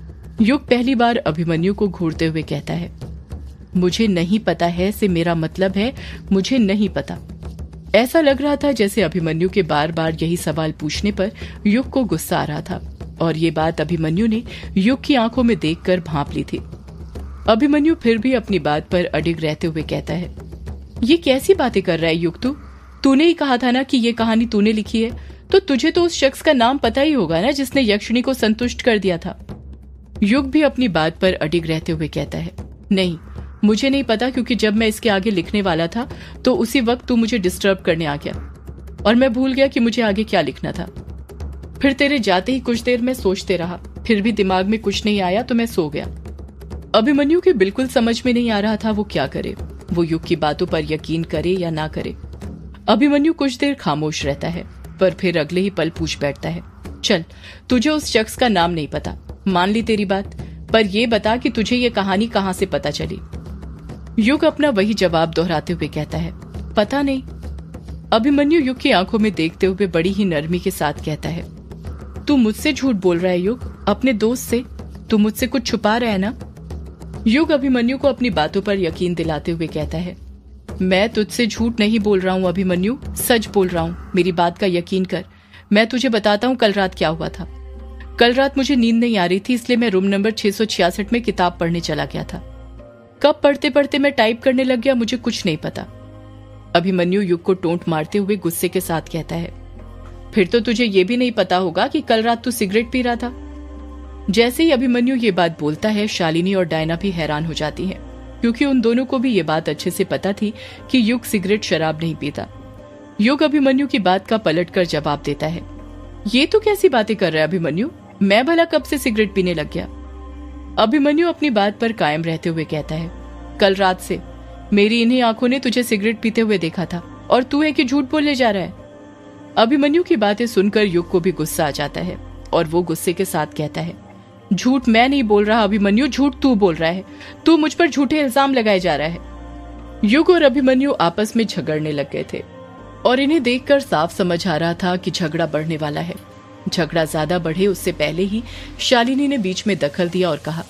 युग पहली बार अभिमन्यु को घूरते हुए कहता है, मुझे नहीं पता है से मेरा मतलब है मुझे नहीं पता। ऐसा लग रहा था जैसे अभिमन्यु के बार बार यही सवाल पूछने पर युग को गुस्सा आ रहा था, और ये बात अभिमन्यु ने युग की आंखों में देखकर भांप ली थी। अभिमन्यु फिर भी अपनी बात पर अडिग रहते हुए कहता है, ये कैसी बातें कर रहा है युग? तू तूने ही कहा था ना कि ये कहानी तूने लिखी है, तो तुझे तो उस शख्स का नाम पता ही होगा ना जिसने यक्षिणी को संतुष्ट कर दिया था। युग भी अपनी बात पर अडिग रहते हुए कहता है, नहीं, मुझे नहीं पता, क्योंकि जब मैं इसके आगे लिखने वाला था तो उसी वक्त तू मुझे डिस्टर्ब करने आ गया और मैं भूल गया कि मुझे आगे क्या लिखना था। फिर तेरे जाते ही कुछ देर मैं सोचते रहा, फिर भी दिमाग में कुछ नहीं आया तो मैं सो गया। अभिमन्यु के बिल्कुल समझ में नहीं आ रहा था वो क्या करे, वो युग की बातों पर यकीन करे या ना करे। अभिमन्यु कुछ देर खामोश रहता है, पर फिर अगले ही पल पूछ बैठता है, चल, तुझे उस शख्स का नाम नहीं पता, मान ली तेरी बात, पर यह बता कि तुझे ये कहानी कहां से पता चली? युग अपना वही जवाब दोहराते हुए कहता है, पता नहीं। अभिमन्यु युग की आंखों में देखते हुए बड़ी ही नरमी के साथ कहता है, तू मुझसे झूठ बोल रहा है युग, अपने दोस्त से? तू मुझसे कुछ छुपा रहा है ना? युग अभिमन्यु को अपनी बातों पर यकीन दिलाते हुए कहता है, मैं तुझसे झूठ नहीं बोल रहा हूँ अभिमन्यु, सच बोल रहा हूँ, मेरी बात का यकीन कर। मैं तुझे बताता हूँ कल रात क्या हुआ था। कल रात मुझे नींद नहीं आ रही थी, इसलिए मैं रूम नंबर छह सौ छियासठ में किताब पढ़ने चला गया था। कब पढ़ते पढ़ते मैं टाइप करने लग गया, मुझे कुछ नहीं पता। अभिमन्यु युग को टोंट मारते हुए गुस्से के साथ कहता है, फिर तो तुझे ये भी नहीं पता होगा कि कल रात तू सिगरेट पी रहा था। जैसे ही अभिमन्यु ये बात बोलता है, शालिनी और डायना भी हैरान हो जाती हैं, क्योंकि उन दोनों को भी ये बात अच्छे से पता थी कि युग सिगरेट शराब नहीं पीता। युग अभिमन्यु की बात का पलटकर जवाब देता है, ये तो कैसी बातें कर रहा है अभिमन्यु, मैं भला कब से सिगरेट पीने लग गया? अभिमन्यु अपनी बात पर कायम रहते हुए कहता है, कल रात से मेरी इन्हीं आंखों ने तुझे सिगरेट पीते हुए देखा था, और तू है कि झूठ बोलने जा रहा है? अभिमन्यु की बातें सुनकर युग को भी गुस्सा आ जाता है, और वो गुस्से के साथ कहता है, झूठ मैं नहीं बोल रहा अभिमन्यु, झूठ तू बोल रहा है, तू मुझ पर झूठे इल्जाम लगाए जा रहा है। युग और अभिमन्यु आपस में झगड़ने लग गए थे, और इन्हें देखकर साफ समझ आ रहा था कि झगड़ा बढ़ने वाला है। झगड़ा ज्यादा बढ़े उससे पहले ही शालिनी ने बीच में दखल दिया और कहा,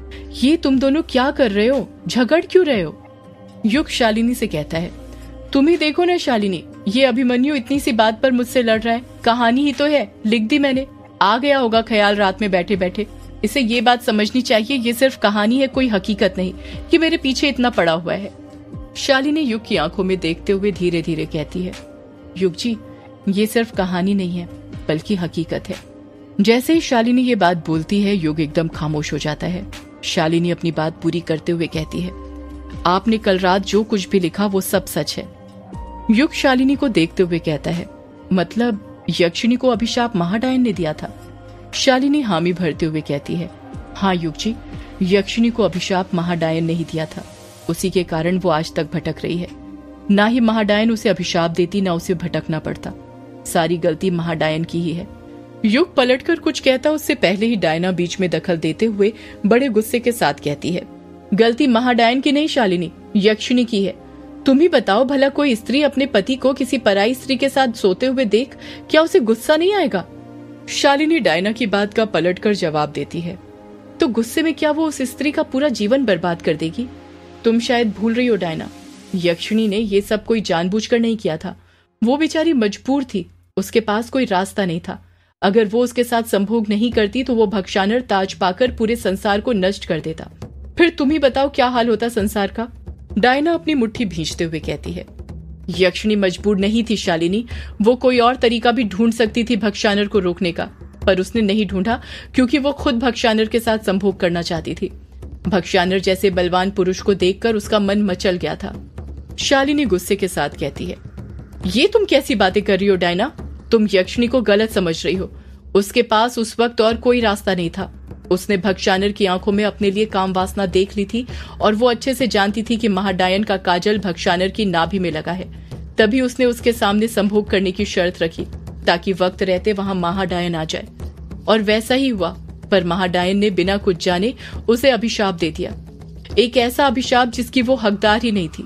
ये तुम दोनों क्या कर रहे हो, झगड़ क्यों रहे हो? युग शालिनी से कहता है, तुम ही देखो ना शालिनी, ये अभिमन्यु इतनी सी बात पर मुझसे लड़ रहा है, कहानी ही तो है, लिख दी मैंने, आ गया होगा ख्याल रात में बैठे बैठे। इसे ये बात समझनी चाहिए, ये सिर्फ कहानी है, कोई हकीकत नहीं कि मेरे पीछे इतना पड़ा हुआ है। शालिनी युग की आंखों में देखते हुए धीरे धीरे कहती है, युग जी, ये सिर्फ कहानी नहीं है बल्कि हकीकत है। जैसे ही शालिनी ये बात बोलती है, युग एकदम खामोश हो जाता है। शालिनी अपनी बात पूरी करते हुए कहती है, आपने कल रात जो कुछ भी लिखा वो सब सच है। युग शालिनी को देखते हुए कहता है, मतलब यक्षिणी को अभिशाप महाडायन ने दिया था? शालिनी हामी भरते हुए कहती है, हाँ युग जी, यक्षिणी को अभिशाप महाडायन ने ही दिया था, उसी के कारण वो आज तक भटक रही है। ना ही महाडायन उसे अभिशाप देती, ना उसे भटकना पड़ता, सारी गलती महाडायन की ही है। युग पलटकर कुछ कहता, उससे पहले ही डायना बीच में दखल देते हुए बड़े गुस्से के साथ कहती है, गलती महाडायन की नहीं शालिनी, यक्षिणी की है। तुम ही बताओ भला, कोई स्त्री अपने पति को किसी पराई स्त्री के साथ सोते हुए देख क्या उसे गुस्सा नहीं आएगा? शालिनी डायना की बात का पलटकर जवाब देती है, तो गुस्से में क्या वो उस स्त्री का पूरा जीवन बर्बाद कर देगी? तुम शायद भूल रही हो डायना, यक्षिणी ने ये सब कोई जानबूझकर नहीं किया था, वो बेचारी मजबूर थी, उसके पास कोई रास्ता नहीं था। अगर वो उसके साथ संभोग नहीं करती तो वो भक्षानर ताज पाकर पूरे संसार को नष्ट कर देता। फिर तुम ही बताओ क्या हाल होता संसार का? डायना अपनी मुट्ठी भींचते हुए कहती है, यक्षिणी मजबूर नहीं थी शालिनी, वो कोई और तरीका भी ढूंढ सकती थी भक्षानर को रोकने का, पर उसने नहीं ढूंढा क्योंकि वो खुद भक्षानर के साथ संभोग करना चाहती थी। भक्षानर जैसे बलवान पुरुष को देखकर उसका मन मचल गया था। शालिनी गुस्से के साथ कहती है, ये तुम कैसी बातें कर रही हो डायना? तुम यक्षिणी को गलत समझ रही हो। उसके पास उस वक्त और कोई रास्ता नहीं था। उसने भक्षानर की आंखों में अपने लिए काम वासना देख ली थी, और वो अच्छे से जानती थी कि महाडायन का काजल भक्षानर की नाभि में लगा है। तभी उसने उसके सामने संभोग करने की शर्त रखी ताकि वक्त रहते वहां महाडायन आ जाए, और वैसा ही हुआ। पर महाडायन ने बिना कुछ जाने उसे अभिशाप दे दिया, एक ऐसा अभिशाप जिसकी वो हकदार ही नहीं थी।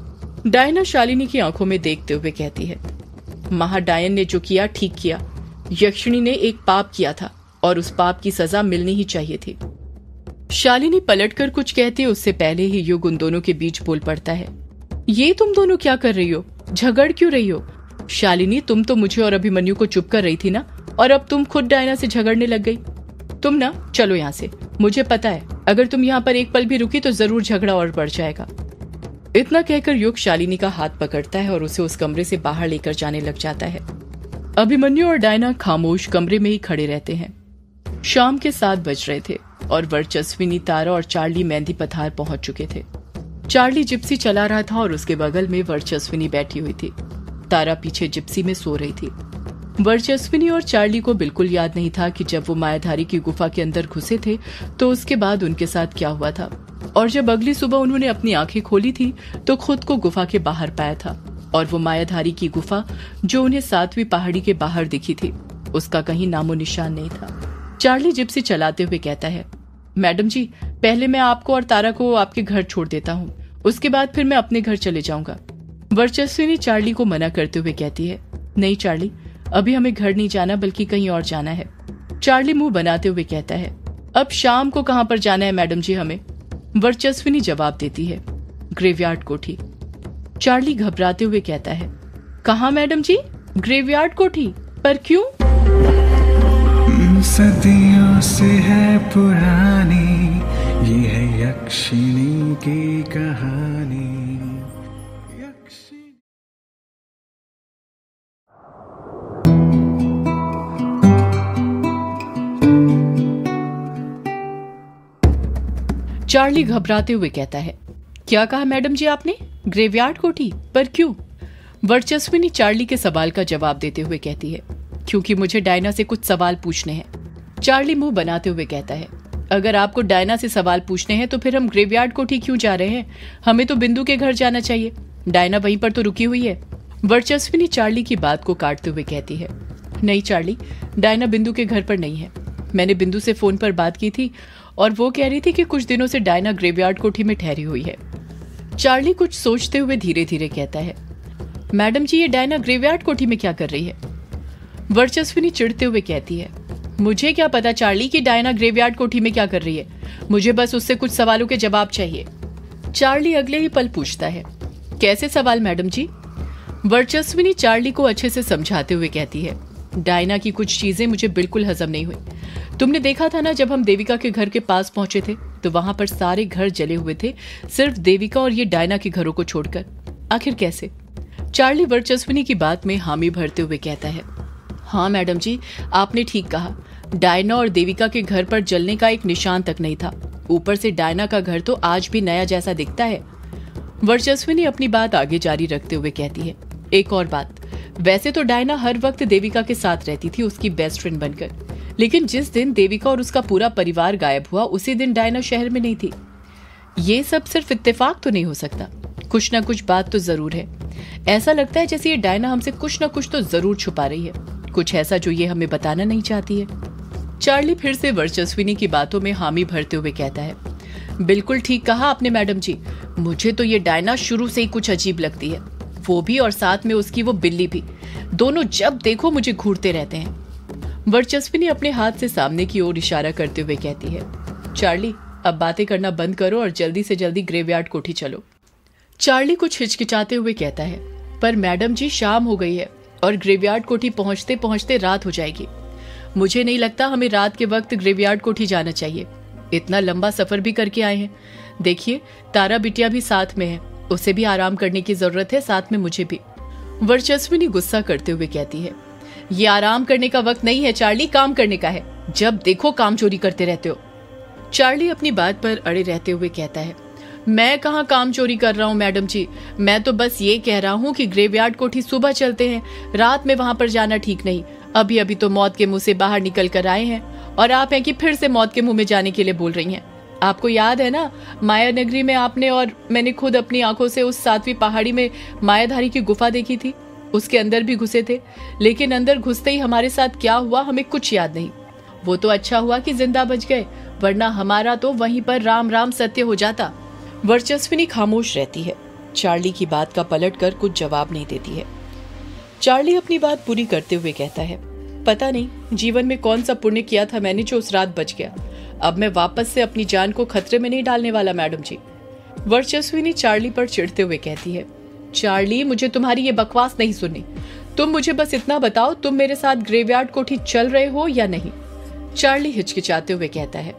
डायना शालिनी की आंखों में देखते हुए कहती है, महाडायन ने जो किया ठीक किया। यक्षिणी ने एक पाप किया था और उस पाप की सजा मिलनी ही चाहिए थी। शालिनी पलटकर कुछ कहती है, उससे पहले ही युग उन दोनों के बीच बोल पड़ता है, ये तुम दोनों क्या कर रही हो? झगड़ क्यों रही हो? शालिनी, तुम तो मुझे और अभिमन्यु को चुप कर रही थी ना, और अब तुम खुद डायना से झगड़ने लग गई। तुम ना चलो यहाँ से, मुझे पता है अगर तुम यहाँ पर एक पल भी रुकी तो जरूर झगड़ा और बढ़ जाएगा। इतना कहकर युग शालिनी का हाथ पकड़ता है और उसे उस कमरे से बाहर लेकर जाने लग जाता है। अभिमन्यु और डायना खामोश कमरे में ही खड़े रहते हैं। शाम के सात बज रहे थे और वर्चस्विनी, तारा और चार्ली मेहंदी पथार पहुंच चुके थे। चार्ली जिप्सी चला रहा था और उसके बगल में वर्चस्विनी बैठी हुई थी। तारा पीछे जिप्सी में सो रही थी। वर्चस्विनी और चार्ली को बिल्कुल याद नहीं था कि जब वो मायाधारी की गुफा के अंदर घुसे थे तो उसके बाद उनके साथ क्या हुआ था, और जब अगली सुबह उन्होंने अपनी आंखें खोली थी तो खुद को गुफा के बाहर पाया था, और वो मायाधारी की गुफा जो उन्हें सातवीं पहाड़ी के बाहर दिखी थी उसका कहीं नामो निशान नहीं था। चार्ली जिप्सी चलाते हुए कहता है, मैडम जी, पहले मैं आपको और तारा को आपके घर छोड़ देता हूँ, उसके बाद फिर मैं अपने घर चले जाऊंगा। वर्चस्विनी चार्ली को मना करते हुए कहती है, नहीं चार्ली, अभी हमें घर नहीं जाना बल्कि कहीं और जाना है। चार्ली मुंह बनाते हुए कहता है, अब शाम को कहाँ पर जाना है मैडम जी हमें? वर्चस्विनी जवाब देती है, ग्रेवयार्ड कोठी। चार्ली घबराते हुए कहता है, कहाँ मैडम जी? ग्रेवयार्ड कोठी, पर क्यों? सदियों से है पुरानी ये है यक्षिणी की कहानी। चार्ली घबराते हुए कहता है, क्या कहा मैडम जी आपने? ग्रेवयार्ड कोठी, पर क्यों? वर्चस्विनी चार्ली के सवाल का जवाब देते हुए कहती है, क्योंकि मुझे डायना से कुछ सवाल पूछने हैं। चार्ली मुंह बनाते हुए कहता है, अगर आपको डायना से सवाल पूछने हैं तो फिर हम ग्रेवयार्ड कोठी क्यों जा रहे हैं? हमें तो बिंदु के घर जाना चाहिए, डायना वहीं पर तो रुकी हुई है। वर्चस्विनी चार्ली की बात को काटते हुए कहती है, नहीं चार्ली, डायना बिंदु के घर पर नहीं है। मैंने बिंदु से फोन पर बात की थी और वो कह रही थी कि कुछ दिनों से डायना ग्रेवयार्ड कोठी में ठहरी हुई है। चार्ली कुछ सोचते हुए धीरे धीरे कहता है, मैडम जी, ये डायना ग्रेवयार्ड कोठी में क्या कर रही है? वर्चस्विनी चिढ़ते हुए कहती है, मुझे क्या पता चार्ली कि डायना ग्रेवयार्ड कोठी में क्या कर रही है, मुझे बस उससे कुछ सवालों के जवाब चाहिए। चार्ली अगले ही पल पूछता है, कैसे सवाल मैडम जी? वर्चस्विनी चार्ली को अच्छे से समझाते हुए कहती है, डायना की कुछ चीजें मुझे बिल्कुल हजम नहीं हुई। तुमने देखा था ना, जब हम देविका के घर के पास पहुंचे थे तो वहां पर सारे घर जले हुए थे, सिर्फ देविका और ये डायना के घरों को छोड़कर। आखिर कैसे? चार्ली वर्चस्विनी की बात में हामी भरते हुए कहता है, हाँ मैडम जी, आपने ठीक कहा, डायना और देविका के घर पर जलने का एक निशान तक नहीं था। ऊपर से डायना का घर तो आज भी नया जैसा दिखता है। वर्चस्विनी अपनी बात आगे जारी रखते हुए कहती है, एक और बात, वैसे तो डायना हर वक्त देविका के साथ रहती थी, उसकी बेस्ट फ्रेंड बनकर, लेकिन जिस दिन देविका और उसका पूरा परिवार गायब हुआ उसी दिन डायना शहर में नहीं थी। ये सब सिर्फ इत्तेफाक तो नहीं हो सकता, कुछ ना कुछ बात तो जरूर है। ऐसा लगता है जैसे ये डायना हमसे कुछ ना कुछ तो जरूर छुपा रही है, कुछ ऐसा जो ये हमें बताना नहीं चाहती है। चार्ली फिर से वर्चस्विनी की बातों में हामी भरते हुए कहता है, बिल्कुल ठीक कहा आपने मैडम जी, मुझे तो ये डायना शुरू से ही कुछ अजीब लगती है, वो भी और साथ में उसकी वो बिल्ली भी, दोनों जब देखो मुझे घूरते रहते हैं। वर्चस्विनी अपने हाथ से सामने की ओर इशारा करते हुए कहती है, चार्ली, अब बातें करना बंद करो और जल्दी से जल्दी ग्रेवयार्ड कोठी चलो। चार्ली कुछ हिचकिचाते हुए कहता है, पर मैडम जी, शाम हो गई है और ग्रेवयार्ड कोठी पहुंचते पहुंचते रात हो जाएगी। मुझे नहीं लगता हमें रात के वक्त ग्रेवयार्ड कोठी जाना चाहिए, इतना लंबा सफर भी करके आए हैं। देखिए, तारा बिटिया भी साथ में है, उसे भी आराम करने की जरूरत है, साथ में मुझे भी। वर्चस्विनी गुस्सा करते हुए कहती है, ये आराम करने का वक्त नहीं है चार्ली, काम करने का है, जब देखो काम चोरी करते रहते हो। चार्ली अपनी बात पर अड़े रहते हुए कहता है, मैं कहाँ काम चोरी कर रहा हूँ मैडम जी, मैं तो बस ये कह रहा हूँ कि ग्रेवयार्ड कोठी सुबह चलते हैं, रात में वहां पर जाना ठीक नहीं। अभी अभी तो मौत के मुंह से बाहर निकल कर आए हैं और आप हैं कि फिर से मौत के मुंह में जाने के लिए बोल रही हैं। आपको याद है ना, माया नगरी में आपने और मैंने खुद अपनी आंखों से उस सातवीं पहाड़ी में मायाधारी की गुफा देखी थी, उसके अंदर भी घुसे थे, लेकिन अंदर घुसते ही हमारे साथ क्या हुआ हमें कुछ याद नहीं। वो तो अच्छा हुआ कि जिंदा बच गए, वरना हमारा तो वहीं पर राम राम सत्य हो जाता। वर्चस्विनी खामोश रहती है, चार्ली की बात का पलट कर कुछ जवाब नहीं देती है। चार्ली अपनी बात पूरी करते हुए कहता है, पता नहीं जीवन में कौन सा पुण्य किया था मैंने जो उस रात बच गया, अब मैं वापस से अपनी जान को खतरे में नहीं डालने वाला मैडम जी। वर्चस्विनी चार्ली पर चिढ़ते हुए कहती है, चार्ली, मुझे तुम्हारी ये बकवास नहीं सुननी। तुम मुझे बस इतना बताओ, तुम मेरे साथ ग्रेवयार्ड कोठी चल रहे हो या नहीं? चार्ली हिचकिचाते हुए कहता है,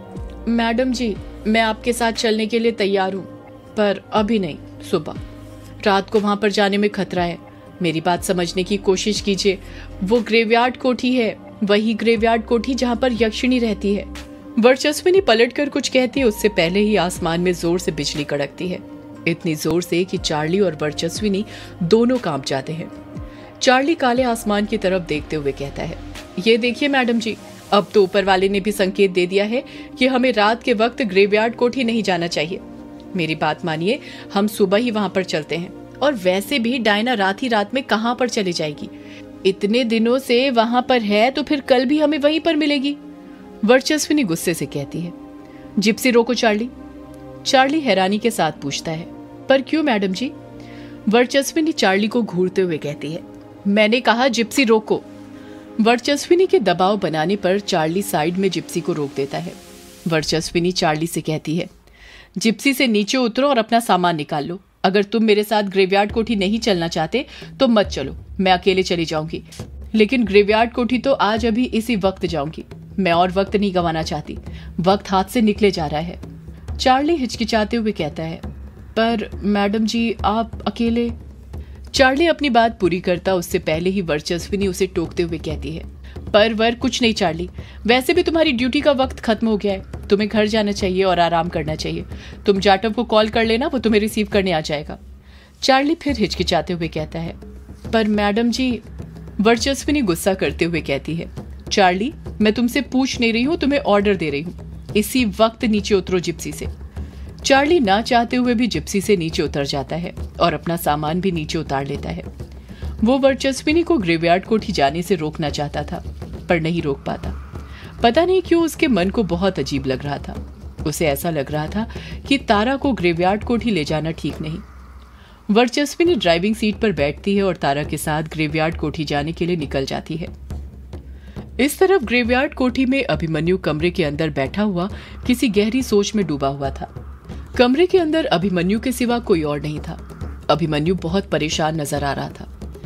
मैडम जी, मैं आपके साथ चलने के लिए तैयार हूँ, पर अभी नहीं, सुबह। रात को वहां पर जाने में खतरा है। मेरी बात समझने की कोशिश कीजिए। वो ग्रेवयार्ड कोठी है, वही ग्रेवयार्ड कोठी जहां पर यक्षिणी रहती है। वर्चस्विनी पलटकर कुछ कहती है, उससे पहले ही आसमान में जोर से बिजली कड़कती है, इतनी जोर से कि चार्ली और वर्चस्विनी दोनों कांप जाते हैं। चार्ली काले आसमान की तरफ देखते हुए कहता है, ये देखिए मैडम जी, अब तो ऊपर वाले ने भी संकेत दे दिया है कि हमें रात के वक्त ग्रेवयार्ड कोठी नहीं जाना चाहिए। मेरी बात मानिए, हम सुबह ही वहां पर चलते हैं। और वैसे भी डायना रात ही रात में कहां पर चली जाएगी? इतने दिनों से वहां पर है तो फिर कल भी हमें वहीं पर मिलेगी। वर्चस्विनी गुस्से से कहती है, जिप्सी रोको चार्ली। चार्ली हैरानी के साथ पूछता है, पर क्यों मैडम जी? वर्चस्विनी चार्ली को घूरते हुए कहती है, मैंने कहा जिप्सी रोको। वर्चस्विनी के दबाव बनाने पर चार्ली साइड में जिप्सी को रोक देता है। वर्चस्विनी चार्ली से कहती है, जिप्सी से नीचे उतरो और अपना सामान निकाल लो। अगर तुम मेरे साथ ग्रेवयार्ड कोठी नहीं चलना चाहते तो मत चलो, मैं अकेले चली जाऊंगी। लेकिन ग्रेवयार्ड कोठी तो आज अभी इसी वक्त जाऊंगी। मैं और वक्त नहीं गंवाना चाहती, वक्त हाथ से निकले जा रहा है। चार्ली हिचकिचाते हुए कहता है, पर मैडम जी, आप अकेले? चार्ली अपनी बात पूरी करता उससे पहले ही वर्चस्विनी उसे टोकते हुए कहती है, पर वर कुछ नहीं चार्ली, वैसे भी तुम्हारी ड्यूटी का वक्त खत्म हो गया है। तुम्हें घर जाना चाहिए और आराम करना चाहिए। तुम जाटव को कॉल कर लेना, वो तुम्हें रिसीव करने आ जाएगा। चार्ली फिर हिचकिचाते हुए कहता है, पर मैडम जी। वर्चस्विनी गुस्सा करते हुए कहती है, चार्ली, मैं तुमसे पूछ नहीं रही हूँ, तुम्हें ऑर्डर दे रही हूँ। इसी वक्त नीचे उतरो जिप्सी से। चार्ली ना चाहते हुए भी जिप्सी से नीचे उतर जाता है और अपना सामान भी नीचे उतार लेता है। वो वर्चस्विनी को ग्रेवयार्ड कोठी जाने से रोकना चाहता था, पर नहीं रोक पाता। पता नहीं क्यों उसके मन को बहुत अजीब लग रहा था। उसे ऐसा लग रहा था कि तारा को ग्रेवयार्ड कोठी ले जाना ठीक नहीं। वर्चस्विनी ड्राइविंग सीट पर बैठती है और तारा के साथ ग्रेवयार्ड कोठी जाने के लिए निकल जाती है। इस तरफ ग्रेवयार्ड कोठी में अभिमन्यु कमरे के अंदर बैठा हुआ किसी गहरी सोच में डूबा हुआ था। कमरे के अंदर अभिमन्यु के सिवा कोई और नहीं था। अभिमन्यु बहुत परेशान नजर आ रहा था।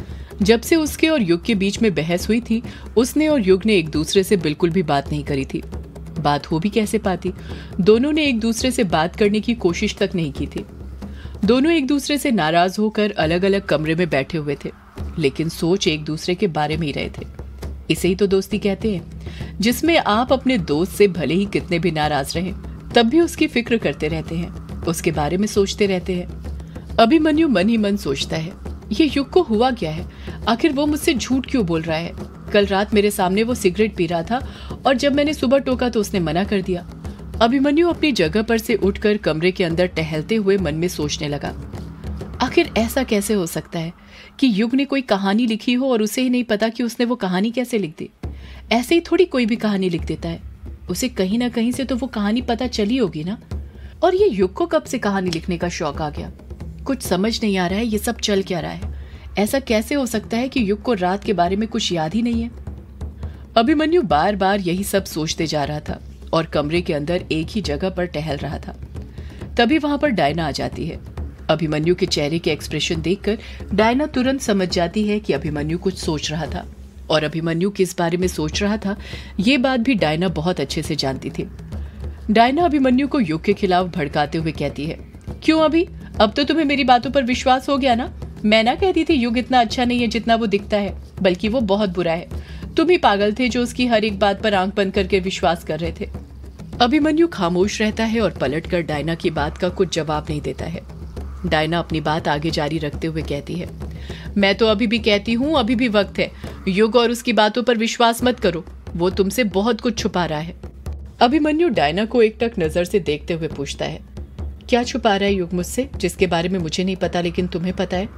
जब से उसके और युग के बीच में बहस हुई थी, उसने और युग ने एक दूसरे से बिल्कुल भी बात नहीं करी थी। बात हो भी कैसे पाती? दोनों ने एक दूसरे से बात करने की कोशिश तक नहीं की थी। दोनों एक दूसरे से नाराज होकर अलग अलग कमरे में बैठे हुए थे, लेकिन सोच एक दूसरे के बारे में ही रहे थे। इसे ही तो दोस्ती कहते हैं, जिसमें आप अपने दोस्त से भले ही कितने भी नाराज रहें, तब भी उसकी फिक्र करते रहते हैं, उसके बारे में सोचते रहते हैं। अभिमन्यु मन ही मन सोचता है, ये युग को हुआ क्या है? आखिर वो मुझसे झूठ क्यों बोल रहा है? कल रात मेरे सामने वो सिगरेट पी रहा था और जब मैंने सुबह टोका तो उसने मना कर दिया। अभिमन्यु अपनी जगह पर से उठकर कमरे के अंदर टहलते हुए मन में सोचने लगा, आखिर ऐसा कैसे हो सकता है कि युग ने कोई कहानी लिखी हो और उसे ही नहीं पता कि उसने वो कहानी कैसे लिख दी। ऐसे ही थोड़ी कोई भी कहानी लिख देता है, उसे कहीं ना कहीं से तो वो कहानी पता चली होगी ना। और ये युग को कब से कहानी लिखने का शौक आ गया? कुछ समझ नहीं आ रहा है, ये सब चल क्या रहा है? ऐसा कैसे हो सकता है कि युग को रात के बारे में कुछ याद ही नहीं है? अभिमन्यु बार बार यही सब सोचते जा रहा था और कमरे के अंदर एक ही जगह पर टहल रहा था। तभी वहां पर डायना आ जाती है। अभिमन्यु के चेहरे के एक्सप्रेशन देखकर डायना तुरंत समझ जाती है कि अभिमन्यु कुछ सोच रहा था, और अभिमन्यु किस बारे में सोच रहा था ये बात भी डायना बहुत अच्छे से जानती थी। डायना अभिमन्यु को युग के खिलाफ भड़काते हुए कहती है, क्यों अभी? अब तो तुम्हें मेरी बातों पर विश्वास हो गया ना? मैं ना कहती थी युग इतना अच्छा नहीं है जितना वो दिखता है, बल्कि वो बहुत बुरा है। तुम ही पागल थे जो उसकी हर एक बात पर आंख बंद करके विश्वास कर रहे थे। अभिमन्यु खामोश रहता है और पलटकर डायना की बात का कुछ जवाब नहीं देता है। डायना अपनी बात आगे जारी रखते हुए कहती है, मैं तो अभी भी कहती हूँ, अभी भी वक्त है। युग और उसकी बातों पर विश्वास मत करो, वो तुमसे बहुत कुछ छुपा रहा है। अभिमन्यु डायना को एकटक नजर से देखते हुए पूछता है, क्या छुपा रहा है युग मुझसे, जिसके बारे में मुझे नहीं पता लेकिन तुम्हें पता है?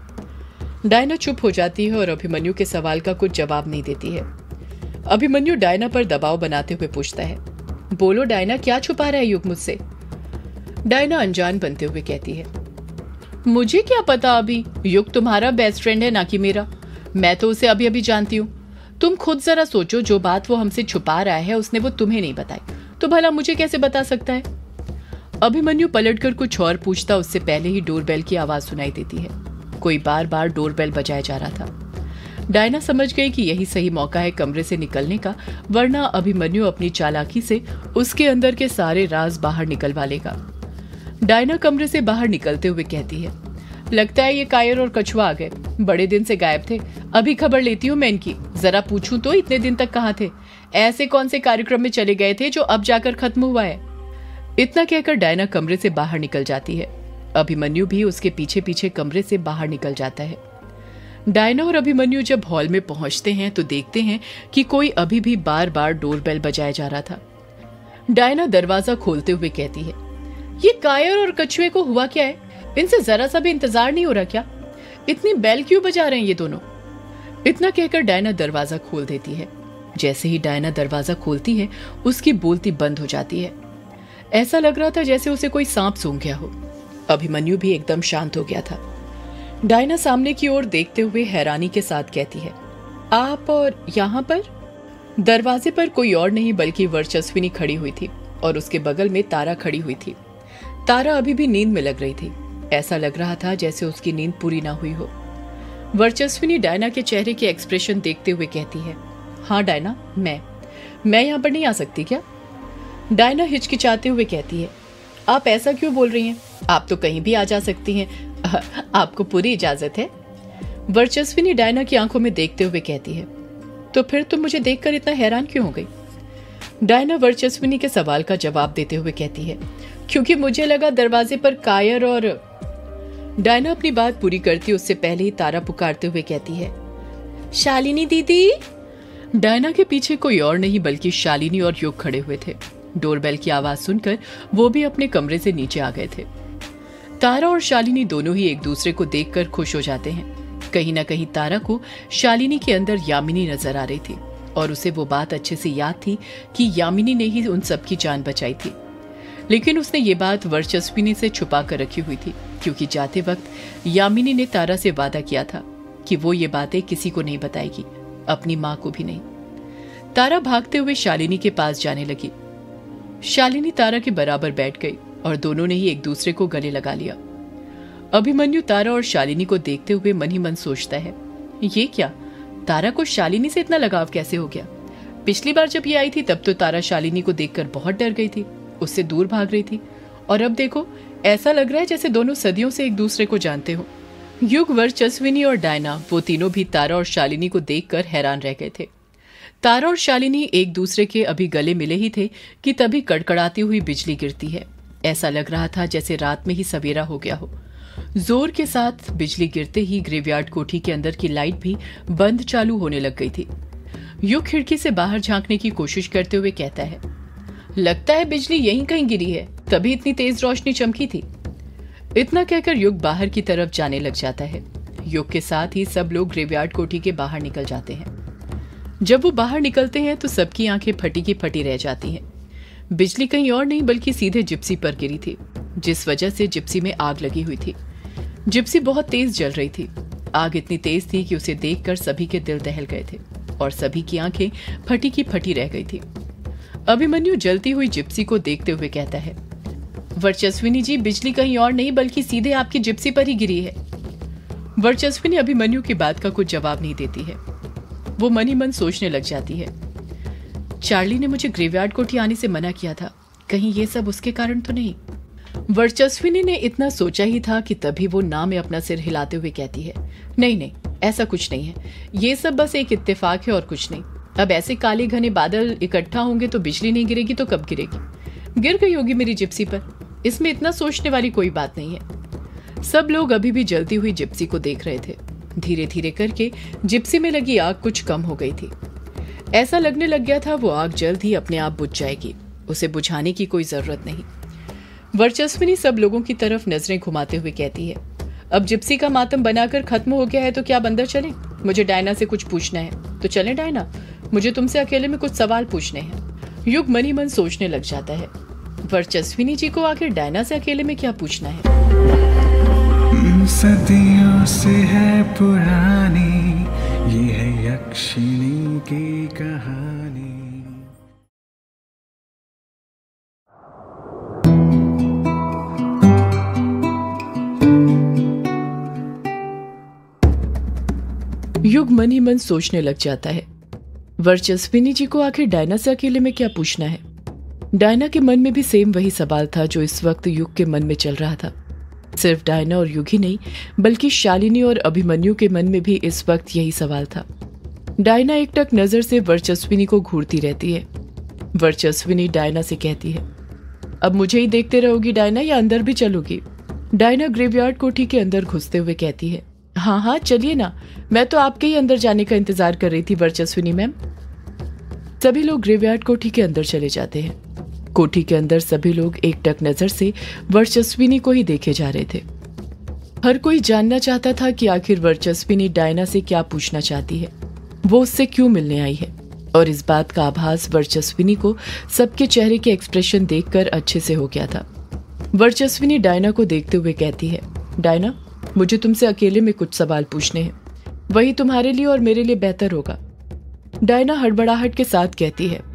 डायना चुप हो जाती है और अभिमन्यु के सवाल का कुछ जवाब नहीं देती है। अभिमन्यु डायना पर दबाव बनाते हुए पूछता है, बोलो डायना, क्या छुपा रहा है युग मुझसे? डायना अनजान बनते हुए कहती है, मुझे क्या पता अभी, युग तुम्हारा बेस्ट फ्रेंड है ना कि मेरा। मैं तो उसे अभी अभी जानती हूँ। तुम खुद जरा सोचो, जो बात वो हमसे छुपा रहा है उसने वो तुम्हें नहीं बताई, तो भला मुझे कैसे बता सकता है? अभिमन्यु पलटकर कुछ और पूछता उससे पहले ही डोरबेल की आवाज सुनाई देती है। कोई बार बार डोरबेल बजाया जा रहा था। डायना समझ गई कि यही सही मौका है कमरे से निकलने का, वरना अभिमन्यु अपनी चालाकी से उसके अंदर के सारे राज बाहर निकलवा लेगा। डायना कमरे से बाहर निकलते हुए कहती है, लगता है ये कायर और कछुआ आ गए, बड़े दिन से गायब थे, अभी खबर लेती हूँ मैं इनकी। जरा पूछूं तो इतने दिन तक कहाँ थे, ऐसे कौन से कार्यक्रम में चले गए थे जो अब जाकर खत्म हुआ है। इतना कहकर डायना कमरे से बाहर निकल जाती है। अभिमन्यु भी उसके पीछे पीछे कमरे से बाहर निकल जाता है। डायना और अभिमन्यु जब हॉल में पहुंचते हैं तो देखते हैं कि कोई अभी भी बार बार डोरबेल बजाया जा रहा था। डायना दरवाजा खोलते हुए कहती है, ये कायर और कछुए को हुआ क्या है, इनसे जरा सा भी इंतजार नहीं हो रहा क्या, इतनी बेल क्यों बजा रहे हैं ये दोनों। इतना कहकर डायना दरवाजा खोल देती है। जैसे ही डायना दरवाजा खोलती है उसकी बोलती बंद हो जाती है। ऐसा लग रहा था जैसे उसे कोई सांप सूंघ गया हो। अभिमन्यु भी एकदम शांत हो गया था। डायना सामने की ओर देखते हुए हैरानी के साथ कहती है, आप और यहाँ पर? दरवाजे पर कोई और नहीं बल्कि वर्चस्विनी खड़ी हुई थी और उसके बगल में तारा खड़ी हुई थी। तारा अभी भी नींद में लग रही थी। ऐसा लग रहा था जैसे उसकी नींद पूरी ना हुई हो। वर्चस्विनी डायना के चेहरे के एक्सप्रेशन देखते हुए कहती है, हाँ डायना, मैं मैं यहाँ पर नहीं आ सकती क्या? डायना हिचकिचाते हुए कहती है, आप ऐसा क्यों बोल रही हैं? आप तो कहीं भी आ जा सकती हैं, आपको पूरी इजाजत है। वर्चस्विनी डायना की आंखों में देखते हुए कहती है, तो फिर तुम मुझे देखकर इतना हैरान क्यों हो गई? डायना वर्चस्विनी के सवाल का जवाब देते हुए कहती है, क्योंकि मुझे लगा दरवाजे पर कायर और। डायना अपनी बात पूरी करती उससे पहले ही तारा पुकारते हुए कहती है, शालिनी दीदी। डायना के पीछे कोई और नहीं बल्कि शालिनी और युग खड़े हुए थे। डोरबेल की आवाज सुनकर वो भी अपने कमरे से नीचे आ गए थे। तारा और शालिनी दोनों ही एक दूसरे को देखकर खुश हो जाते हैं। कहीं ना कहीं तारा को शालिनी के अंदर यामिनी नजर आ रही थी और उसे वो बात अच्छे से याद थी कि यामिनी ने ही उन सब की जान बचाई थी। लेकिन उसने ये बात वर्चस्विनी से छुपा कर रखी हुई थी, क्योंकि जाते वक्त यामिनी ने तारा से वादा किया था कि वो ये बातें किसी को नहीं बताएगी, अपनी माँ को भी नहीं। तारा भागते हुए शालिनी के पास जाने लगी। शालिनी तारा के बराबर बैठ गई और दोनों ने ही एक दूसरे को गले लगा लिया। अभिमन्यु तारा और शालिनी को देखते हुए मन ही मन सोचता है, ये क्या, तारा को शालिनी से इतना लगाव कैसे हो गया? पिछली बार जब ये आई थी तब तो तारा शालिनी को देखकर बहुत डर गई थी, उससे दूर भाग रही थी, और अब देखो ऐसा लग रहा है जैसे दोनों सदियों से एक दूसरे को जानते हो। युग, वर्चस्विनी और डायना, वो तीनों भी तारा और शालिनी को देखकर हैरान रह गए थे। तारा और शालिनी एक दूसरे के अभी गले मिले ही थे कि तभी कड़कड़ाती हुई बिजली गिरती है। ऐसा लग रहा था जैसे रात में ही सवेरा हो गया हो। जोर के साथ बिजली गिरते ही ग्रेवयार्ड कोठी के अंदर की लाइट भी बंद चालू होने लग गई थी। युग खिड़की से बाहर झांकने की कोशिश करते हुए कहता है, लगता है बिजली यहीं कहीं गिरी है, तभी इतनी तेज रोशनी चमकी थी। इतना कहकर युग बाहर की तरफ जाने लग जाता है। युग के साथ ही सब लोग ग्रेवयार्ड कोठी के बाहर निकल जाते हैं। जब वो बाहर निकलते हैं तो सबकी आंखें फटी की फटी रह जाती हैं। बिजली कहीं और नहीं बल्कि सीधे जिप्सी पर गिरी थी, जिस वजह से जिप्सी में आग लगी हुई थी। जिप्सी बहुत तेज जल रही थी। आग इतनी तेज थी कि उसे देखकर सभी के दिल दहल गए थे और सभी की आंखें फटी की फटी रह गई थी। अभिमन्यु जलती हुई जिप्सी को देखते हुए कहता है, वर्चस्विनी जी, बिजली कहीं और नहीं बल्कि सीधे आपकी जिप्सी पर ही गिरी है। वर्चस्विनी अभिमन्यु की बात का कुछ जवाब नहीं देती है। वो मन ही मन सोचने लग जाती है, चार्ली ने मुझे ग्रेवयार्ड कोठी आने से मना किया था, कहीं ये सब उसके कारण तो नहीं। वर्चस्विनी ने इतना सोचा ही था कि तभी वो ना में अपना सिर हिलाते हुए कहती है, नहीं नहीं, ऐसा कुछ नहीं है, ये सब बस एक इत्तेफाक है और कुछ नहीं। अब ऐसे काले घने बादल इकट्ठा होंगे तो बिजली नहीं गिरेगी तो कब गिरेगी? गिर गई होगी मेरी जिप्सी पर, इसमें इतना सोचने वाली कोई बात नहीं है। सब लोग अभी भी जलती हुई जिप्सी को देख रहे थे। धीरे धीरे करके जिप्सी में लगी आग कुछ कम हो गई थी। ऐसा लगने लग गया था वो आग जल्द ही अपने आप बुझ जाएगी, उसे बुझाने की कोई जरूरत नहीं। वर्चस्विनी सब लोगों की तरफ नजरें घुमाते हुए कहती है, अब जिप्सी का मातम बनाकर खत्म हो गया है तो क्या अंदर चलें? मुझे डायना से कुछ पूछना है। तो चलें डायना, मुझे तुमसे अकेले में कुछ सवाल पूछने हैं। युग मन ही मन सोचने लग जाता है, वर्चस्विनी जी को आखिर डायना से अकेले में क्या पूछना है? सदियों से है पुरानी ये है यक्षिणी की कहानी। युग मन ही मन सोचने लग जाता है, वर्चस्विनी जी को आखिर डायना से अकेले में क्या पूछना है। डायना के मन में भी सेम वही सवाल था जो इस वक्त युग के मन में चल रहा था। सिर्फ डायना और युग ही नहीं, बल्कि शालिनी और अभिमन्यु के मन में भी इस वक्त यही सवाल था। डायना एकटक नजर से वर्चस्विनी को घूरती रहती है। वर्चस्विनी डायना से कहती है, अब मुझे ही देखते रहोगी डायना, या अंदर भी चलोगी? डायना ग्रेवयार्ड कोठी के अंदर घुसते हुए कहती है, हाँ हाँ चलिए ना, मैं तो आपके ही अंदर जाने का इंतजार कर रही थी वर्चस्विनी मैम। सभी लोग ग्रेवयार्ड कोठी के अंदर चले जाते हैं। कोठी के अंदर सभी लोग एकटक नजर से वर्चस्विनी को ही देखे जा रहे थे। हर कोई जानना चाहता था कि आखिर वर्चस्विनी डायना से क्या पूछना चाहती है, वो उससे क्यों मिलने आई है। और इस बात का आभास वर्चस्विनी को सबके चेहरे के एक्सप्रेशन देखकर अच्छे से हो गया था। वर्चस्विनी डायना को देखते हुए कहती है, डायना मुझे तुमसे अकेले में कुछ सवाल पूछने हैं, वही तुम्हारे लिए और मेरे लिए बेहतर होगा। डायना हड़बड़ाहट के साथ कहती है,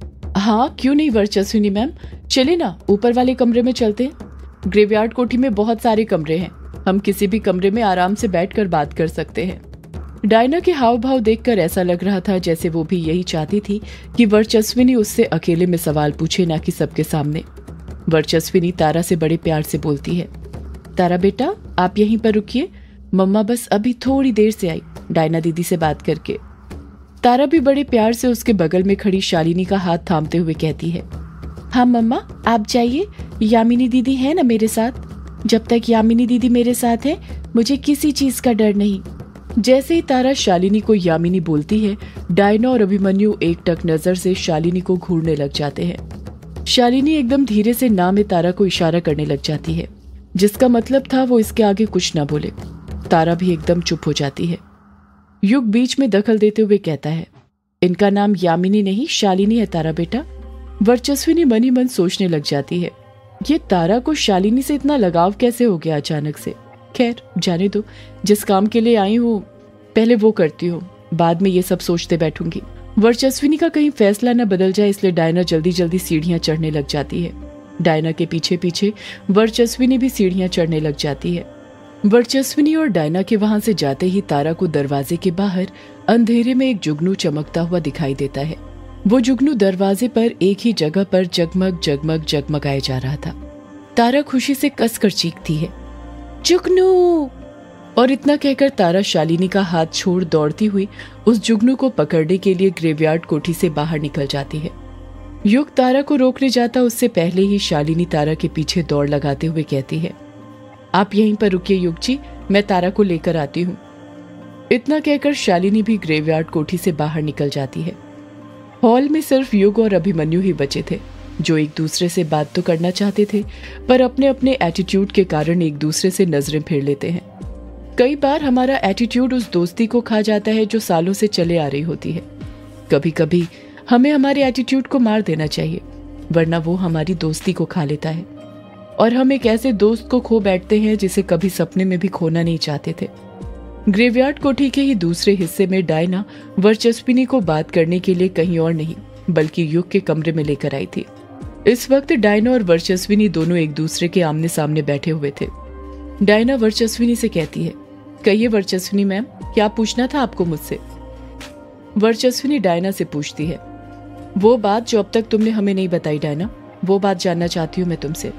हाँ क्यों नहीं वर्चस्विनी मैम, चले ना ऊपर वाले कमरे में चलते हैं। ग्रेवयार्ड कोठी में बहुत सारे कमरे हैं, हम किसी भी कमरे में आराम से बैठकर बात कर सकते हैं। डायना के हाव भाव देखकर ऐसा लग रहा था जैसे वो भी यही चाहती थी कि वर्चस्विनी उससे अकेले में सवाल पूछे, ना कि सबके सामने। वर्चस्विनी तारा से बड़े प्यार से बोलती है, तारा बेटा आप यहीं पर रुकिए, मम्मा बस अभी थोड़ी देर से आई डायना दीदी से बात करके। तारा भी बड़े प्यार से उसके बगल में खड़ी शालिनी का हाथ थामते हुए कहती है, हाँ मम्मा आप जाइए, यामिनी दीदी है ना मेरे साथ। जब तक यामिनी दीदी मेरे साथ है मुझे किसी चीज का डर नहीं। जैसे ही तारा शालिनी को यामिनी बोलती है, डायना और अभिमन्यु एकटक नजर से शालिनी को घूरने लग जाते हैं। शालिनी एकदम धीरे से ना में तारा को इशारा करने लग जाती है, जिसका मतलब था वो इसके आगे कुछ ना बोले। तारा भी एकदम चुप हो जाती है। युग बीच में दखल देते हुए कहता है, इनका नाम यामिनी नहीं शालिनी है तारा बेटा। वर्चस्विनी मन ही मन सोचने लग जाती है, ये तारा को शालिनी से इतना लगाव कैसे हो गया अचानक से। खैर जाने दो, जिस काम के लिए आई हूँ पहले वो करती हूँ, बाद में ये सब सोचते बैठूंगी। वर्चस्विनी का कहीं फैसला न बदल जाए, इसलिए डायना जल्दी जल्दी सीढ़ियां चढ़ने लग जाती है। डायना के पीछे पीछे वर्चस्विनी भी सीढ़ियां चढ़ने लग जाती है। वर्चस्विनी और डायना के वहां से जाते ही तारा को दरवाजे के बाहर अंधेरे में एक जुगनू चमकता हुआ दिखाई देता है। वो जुगनू दरवाजे पर एक ही जगह पर जगमग जगमग जगमगाए जा रहा था। तारा खुशी से कसकर चीखती है, जुगनू! और इतना कहकर तारा शालिनी का हाथ छोड़ दौड़ती हुई उस जुगनू को पकड़ने के लिए ग्रेवयार्ड कोठी से बाहर निकल जाती है। युग तारा को रोकने जाता उससे पहले ही शालिनी तारा के पीछे दौड़ लगाते हुए कहती है, आप यहीं पर रुकिए युग जी, मैं तारा को लेकर आती हूँ। इतना कहकर शालिनी भी ग्रेवयार्ड कोठी से बाहर निकल जाती है। हॉल में सिर्फ युग और अभिमन्यु ही बचे थे, जो एक दूसरे से बात तो करना चाहते थे, पर अपने अपने एटीट्यूड के कारण एक दूसरे से नजरें फेर लेते हैं। कई बार हमारा एटीट्यूड उस दोस्ती को खा जाता है जो सालों से चले आ रही होती है। कभी कभी हमें हमारे एटीट्यूड को मार देना चाहिए, वरना वो हमारी दोस्ती को खा लेता है। और हम एक ऐसे दोस्त को खो बैठते हैं जिसे कभी सपने में भी खोना नहीं चाहते थे। ग्रेवयार्ड कोठी के ही दूसरे हिस्से में डायना वर्चस्विनी को बात करने के लिए कहीं और नहीं बल्कि युग के कमरे में लेकर आई थी। इस वक्त डायना और वर्चस्विनी दोनों एक दूसरे के आमने सामने बैठे हुए थे। डायना वर्चस्विनी से कहती है, कहिए वर्चस्विनी मैम, क्या पूछना था आपको मुझसे? वर्चस्विनी डायना से पूछती है, वो बात जो अब तक तुमने हमें नहीं बताई डायना, वो बात जानना चाहती हूँ मैं तुमसे।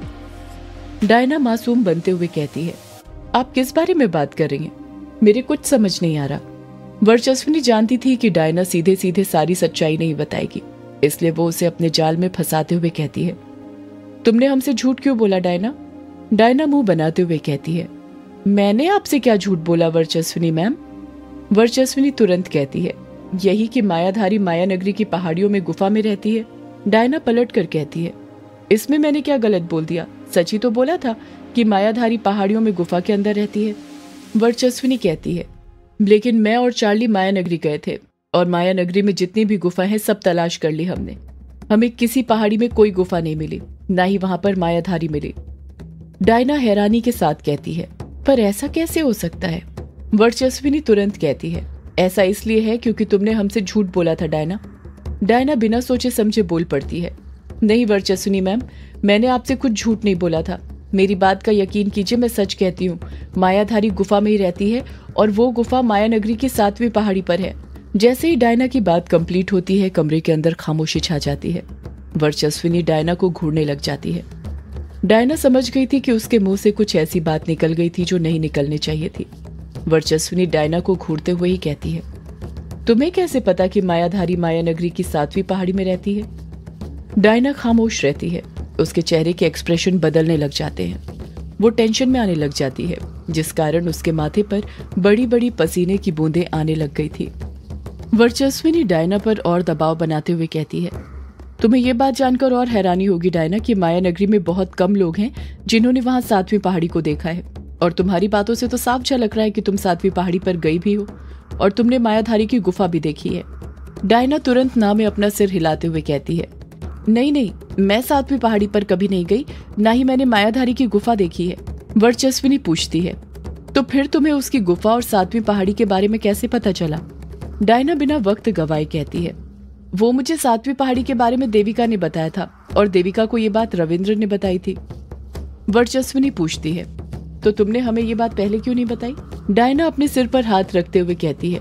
डायना मासूम बनते हुए कहती है, आप किस बारे में बात कर रही हैं? मेरे कुछ समझ नहीं आ रहा। वर्चस्विनी जानती थी कि डायना सीधे सीधे सारी सच्चाई नहीं बताएगी, इसलिए वो उसे अपने जाल में फंसाते हुए कहती है, तुमने हमसे झूठ क्यों बोला डायना? डायना मुंह बनाते हुए कहती है, मैंने आपसे क्या झूठ बोला वर्चस्विनी मैम? वर्चस्विनी तुरंत कहती है, यही कि मायाधारी माया नगरी की पहाड़ियों में गुफा में रहती है। डायना पलट कर कहती है, इसमें मैंने क्या गलत बोल दिया? सच ही तो बोला था कि मायाधारी पहाड़ियों में गुफा के अंदर रहती है। वर्चस्विनी कहती है, लेकिन मैं और चार्ली माया नगरी गए थे और माया नगरी में जितनी भी गुफा है सब तलाश कर ली हमने। हमें किसी पहाड़ी में कोई गुफा नहीं मिली, ना ही वहां पर मायाधारी मिली। डायना हैरानी के साथ कहती है, पर ऐसा कैसे हो सकता है? वर्चस्विनी तुरंत कहती है, ऐसा इसलिए है क्योंकि तुमने हमसे झूठ बोला था डायना। डायना बिना सोचे समझे बोल पड़ती है, नहीं वर्चस्विनी मैम, मैंने आपसे कुछ झूठ नहीं बोला था। मेरी बात का यकीन कीजिए, मैं सच कहती हूँ। मायाधारी गुफा में ही रहती है और वो गुफा माया नगरी की सातवीं पहाड़ी पर है। जैसे ही डायना की बात कंप्लीट होती है, कमरे के अंदर खामोशी छा जाती है। वर्चस्विनी डायना को घूरने लग जाती है। डायना समझ गई थी कि उसके मुंह से कुछ ऐसी बात निकल गई थी जो नहीं निकलनी चाहिए थी। वर्चस्विनी डायना को घूरते हुए ही कहती है, तुम्हें कैसे पता कि मायाधारी माया नगरी की सातवीं पहाड़ी में रहती है? डायना खामोश रहती है। उसके चेहरे के एक्सप्रेशन बदलने लग जाते हैं। वो टेंशन में आने लग जाती है, जिस कारण उसके माथे पर बड़ी बड़ी पसीने की बूंदें आने लग गई थी। वर्चस्विनी डायना पर और दबाव बनाते हुए कहती है, तुम्हें यह बात जानकर और हैरानी होगी डायना कि माया नगरी में बहुत कम लोग हैं जिन्होंने वहां सातवीं पहाड़ी को देखा है। और तुम्हारी बातों से तो साफ झलक रहा है कि तुम सातवीं पहाड़ी पर गई भी हो और तुमने मायाधारी की गुफा भी देखी है। डायना तुरंत ना में अपना सिर हिलाते हुए कहती है, नहीं नहीं, मैं सातवीं पहाड़ी पर कभी नहीं गई, ना ही मैंने मायाधारी की गुफा देखी है। वर्चस्विनी पूछती है, तो फिर तुम्हें उसकी गुफा और सातवीं पहाड़ी के बारे में कैसे पता चला? डायना बिना वक्त गवाए कहती है, वो मुझे सातवीं पहाड़ी के बारे में देविका ने बताया था और देविका को ये बात रविंद्र ने बताई थी। वर्चस्विनी पूछती है, तो तुमने हमें ये बात पहले क्यों नहीं बताई? डायना अपने सिर पर हाथ रखते हुए कहती है,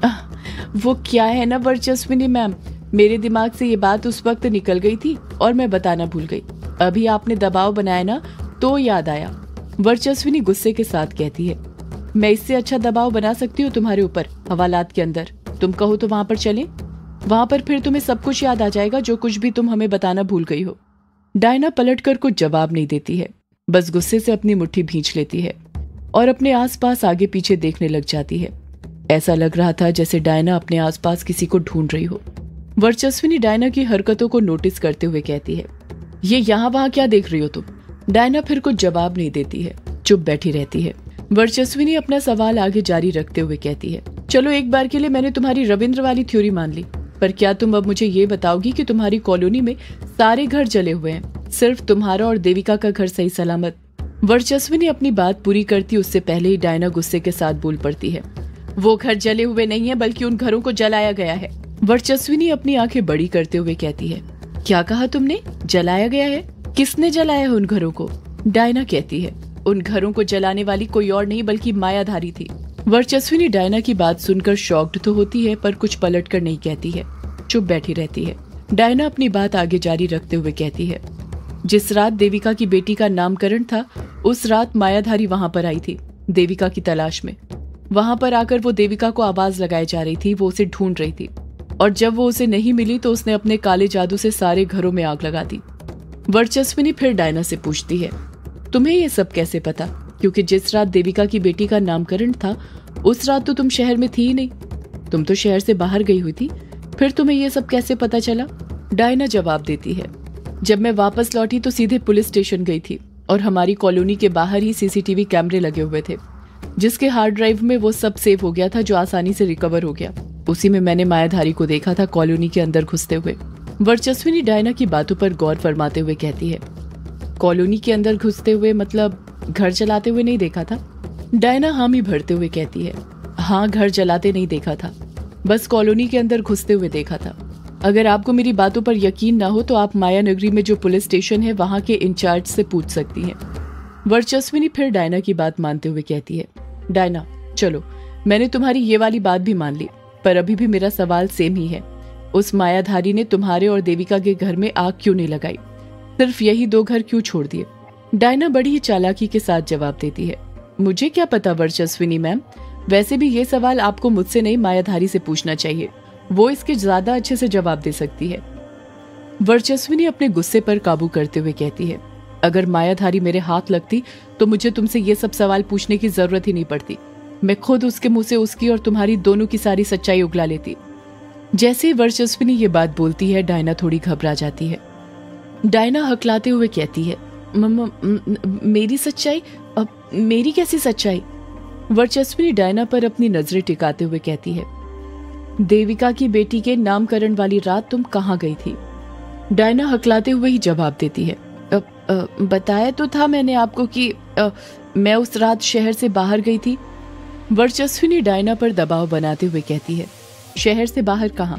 वो क्या है ना वर्चस्विनी मैम, मेरे दिमाग से ये बात उस वक्त निकल गई थी और मैं बताना भूल गई। अभी आपने दबाव बनाया ना तो याद आया। वर्चस्विनी गुस्से के साथ कहती है, मैं इससे अच्छा दबाव बना सकती हूँ तुम्हारे ऊपर हवालात के अंदर। तुम कहो तो वहां पर चलें, वहां पर फिर तुम्हें सब कुछ याद आ जाएगा जो कुछ भी तुम हमें बताना भूल गई हो। डायना पलटकर कुछ जवाब नहीं देती है, बस गुस्से से अपनी मुट्ठी भींच लेती है और अपने आसपास आगे पीछे देखने लग जाती है। ऐसा लग रहा था जैसे डायना अपने आसपास किसी को ढूंढ रही हो। वर्चस्विनी डायना की हरकतों को नोटिस करते हुए कहती है, ये यहाँ वहां क्या देख रही हो तुम? डायना फिर कुछ जवाब नहीं देती है, चुप बैठी रहती है। वर्चस्विनी अपना सवाल आगे जारी रखते हुए कहती है, चलो एक बार के लिए मैंने तुम्हारी रविंद्र वाली थ्योरी मान ली, पर क्या तुम अब मुझे ये बताओगी कि तुम्हारी कॉलोनी में सारे घर जले हुए हैं, सिर्फ तुम्हारा और देविका का घर सही सलामत? वर्चस्विनी अपनी बात पूरी करती उससे पहले ही डायना गुस्से के साथ बोल पड़ती है, वो घर जले हुए नहीं है बल्कि उन घरों को जलाया गया है। वर्चस्विनी अपनी आंखें बड़ी करते हुए कहती है, क्या कहा तुमने? जलाया गया है? किसने जलाया है उन घरों को? डायना कहती है, उन घरों को जलाने वाली कोई और नहीं बल्कि मायाधारी थी। वर्चस्विनी डायना की बात सुनकर शॉक्ड तो होती है पर कुछ पलट कर नहीं कहती है, चुप बैठी रहती है। डायना अपनी बात आगे जारी रखते हुए कहती है, जिस रात देविका की बेटी का नामकरण था उस रात मायाधारी वहां पर आई थी देविका की तलाश में। वहां पर आकर वो देविका को आवाज लगाई जा रही थी, वो उसे ढूंढ रही थी और जब वो उसे नहीं मिली तो उसने अपने काले जादू से सारे घरों में आग लगा दी। वर्चस्विनी फिर डायना से पूछती है, तुम्हें ये सब कैसे पता? क्योंकि जिस रात देविका की बेटी का नामकरण था उस रात तो तुम शहर में थी ही नहीं, तुम तो शहर से बाहर गई हुई थी, फिर तुम्हें ये सब कैसे पता चला? डायना जवाब देती है, जब मैं वापस लौटी तो सीधे पुलिस स्टेशन गई थी और हमारी कॉलोनी के बाहर ही सीसीटीवी कैमरे लगे हुए थे, जिसके हार्ड ड्राइव में वो सब सेव हो गया था जो आसानी से रिकवर हो गया। उसी में मैंने मायाधारी को देखा था कॉलोनी के अंदर घुसते हुए। वर्चस्विनी डायना की बातों पर गौर फरमाते हुए कहती है, कॉलोनी के अंदर घुसते हुए मतलब घर जलाते हुए नहीं देखा था? डायना हामी भरते हुए कहती है, हाँ, घर जलाते नहीं देखा था, बस कॉलोनी के अंदर घुसते हुए देखा था। अगर आपको मेरी बातों पर यकीन ना हो तो आप माया नगरी में जो पुलिस स्टेशन है वहां के इंचार्ज से पूछ सकती हैं। वर्चस्विनी फिर डायना की बात मानते हुए कहती है, डायना चलो, मैंने तुम्हारी ये वाली बात भी मान ली, पर अभी भी मेरा सवाल सेम ही है, उस मायाधारी ने तुम्हारे और देविका के घर में आग क्यों नहीं लगाई? सिर्फ यही दो घर क्यों छोड़ दिए? डायना बड़ी ही चालाकी के साथ जवाब देती है, मुझे क्या पता वर्चस्विनी मैम, वैसे भी ये सवाल आपको मुझसे नहीं मायाधारी से पूछना चाहिए, वो इसके ज्यादा अच्छे से जवाब दे सकती है। वर्चस्विनी अपने गुस्से पर काबू करते हुए कहती है, अगर मायाधारी मेरे हाथ लगती तो मुझे तुमसे ये सब सवाल पूछने की जरूरत ही नहीं पड़ती, मैं खुद उसके मुंह से उसकी और तुम्हारी दोनों की सारी सच्चाई उगला लेती। जैसे ही वर्चस्विनी ये बात बोलती है डायना थोड़ी घबरा जाती है। डायना हकलाते हुए कहती है, मम्मा मेरी सच्चाई? अब मेरी कैसी सच्चाई? वर्चस्विनी डायना पर अपनी नजरें टिकाते हुए कहती है, देविका की बेटी के नामकरण वाली रात तुम कहाँ गई थी? डायना हकलाते हुए ही जवाब देती है, अ, अ, बताया तो था मैंने आपको कि अ, मैं उस रात शहर से बाहर गई थी। वर्चस्विनी डायना पर दबाव बनाते हुए कहती है, शहर से बाहर कहाँ?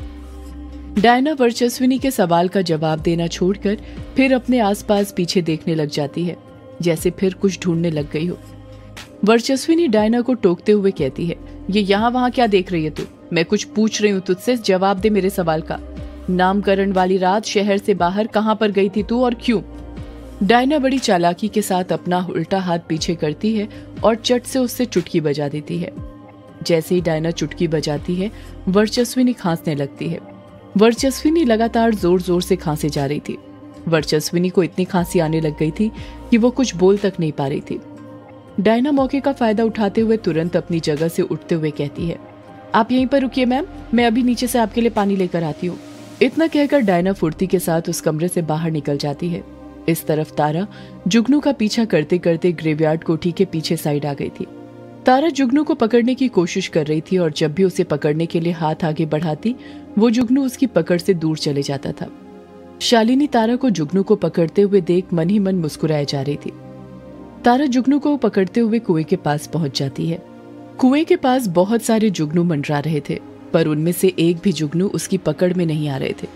डायना वर्चस्विनी के सवाल का जवाब देना छोड़कर फिर अपने आसपास पीछे देखने लग जाती है। जैसे फिर कुछ ढूंढने लग गई हो। वर्चस्विनी डायना को टोकते हुए कहती है, ये यहाँ वहां क्या देख रही है तू? मैं कुछ पूछ रही हूँ तुझसे, जवाब दे मेरे सवाल का। नामकरण वाली रात शहर से बाहर कहाँ पर गई थी तू और क्यों? डायना बड़ी चालाकी के साथ अपना उल्टा हाथ पीछे करती है और चट से उससे चुटकी बजा देती है। जैसे ही डायना चुटकी बजाती है, वर्चस्विनी खांसने लगती है। वर्चस्विनी लगातार जोर जोर से खांसे जा रही थी। वर्चस्विनी को इतनी खांसी आने लग गई थी कि वो कुछ बोल तक नहीं पा रही थी। डायना मौके का फायदा उठाते हुए तुरंत अपनी जगह से उठते हुए कहती है, आप यहीं पर रुकिए मैम, मैं अभी नीचे से आपके लिए पानी लेकर आती हूँ। इतना कहकर डायना फुर्ती के साथ उस कमरे से बाहर निकल जाती है। इस तरफ तारा जुगनू का पीछा करते करते ग्रेवयार्ड कोठी के पीछे साइड आ गई थी। तारा जुगनू को पकड़ने की कोशिश कर रही थी और जब भी उसे पकड़ने के लिए हाथ आगे बढ़ाती, वो जुगनू उसकी पकड़ से दूर चले जाता था। शालिनी तारा को जुगनू को पकड़ते हुए देख मन ही मन मुस्कुराए जा रही थी। तारा जुगनू को पकड़ते हुए कुएं के पास पहुंच जाती है। कुएं के पास बहुत सारे जुगनू मंडरा रहे थे, पर उनमें से एक भी जुगनू उसकी पकड़ में नहीं आ रहे थे।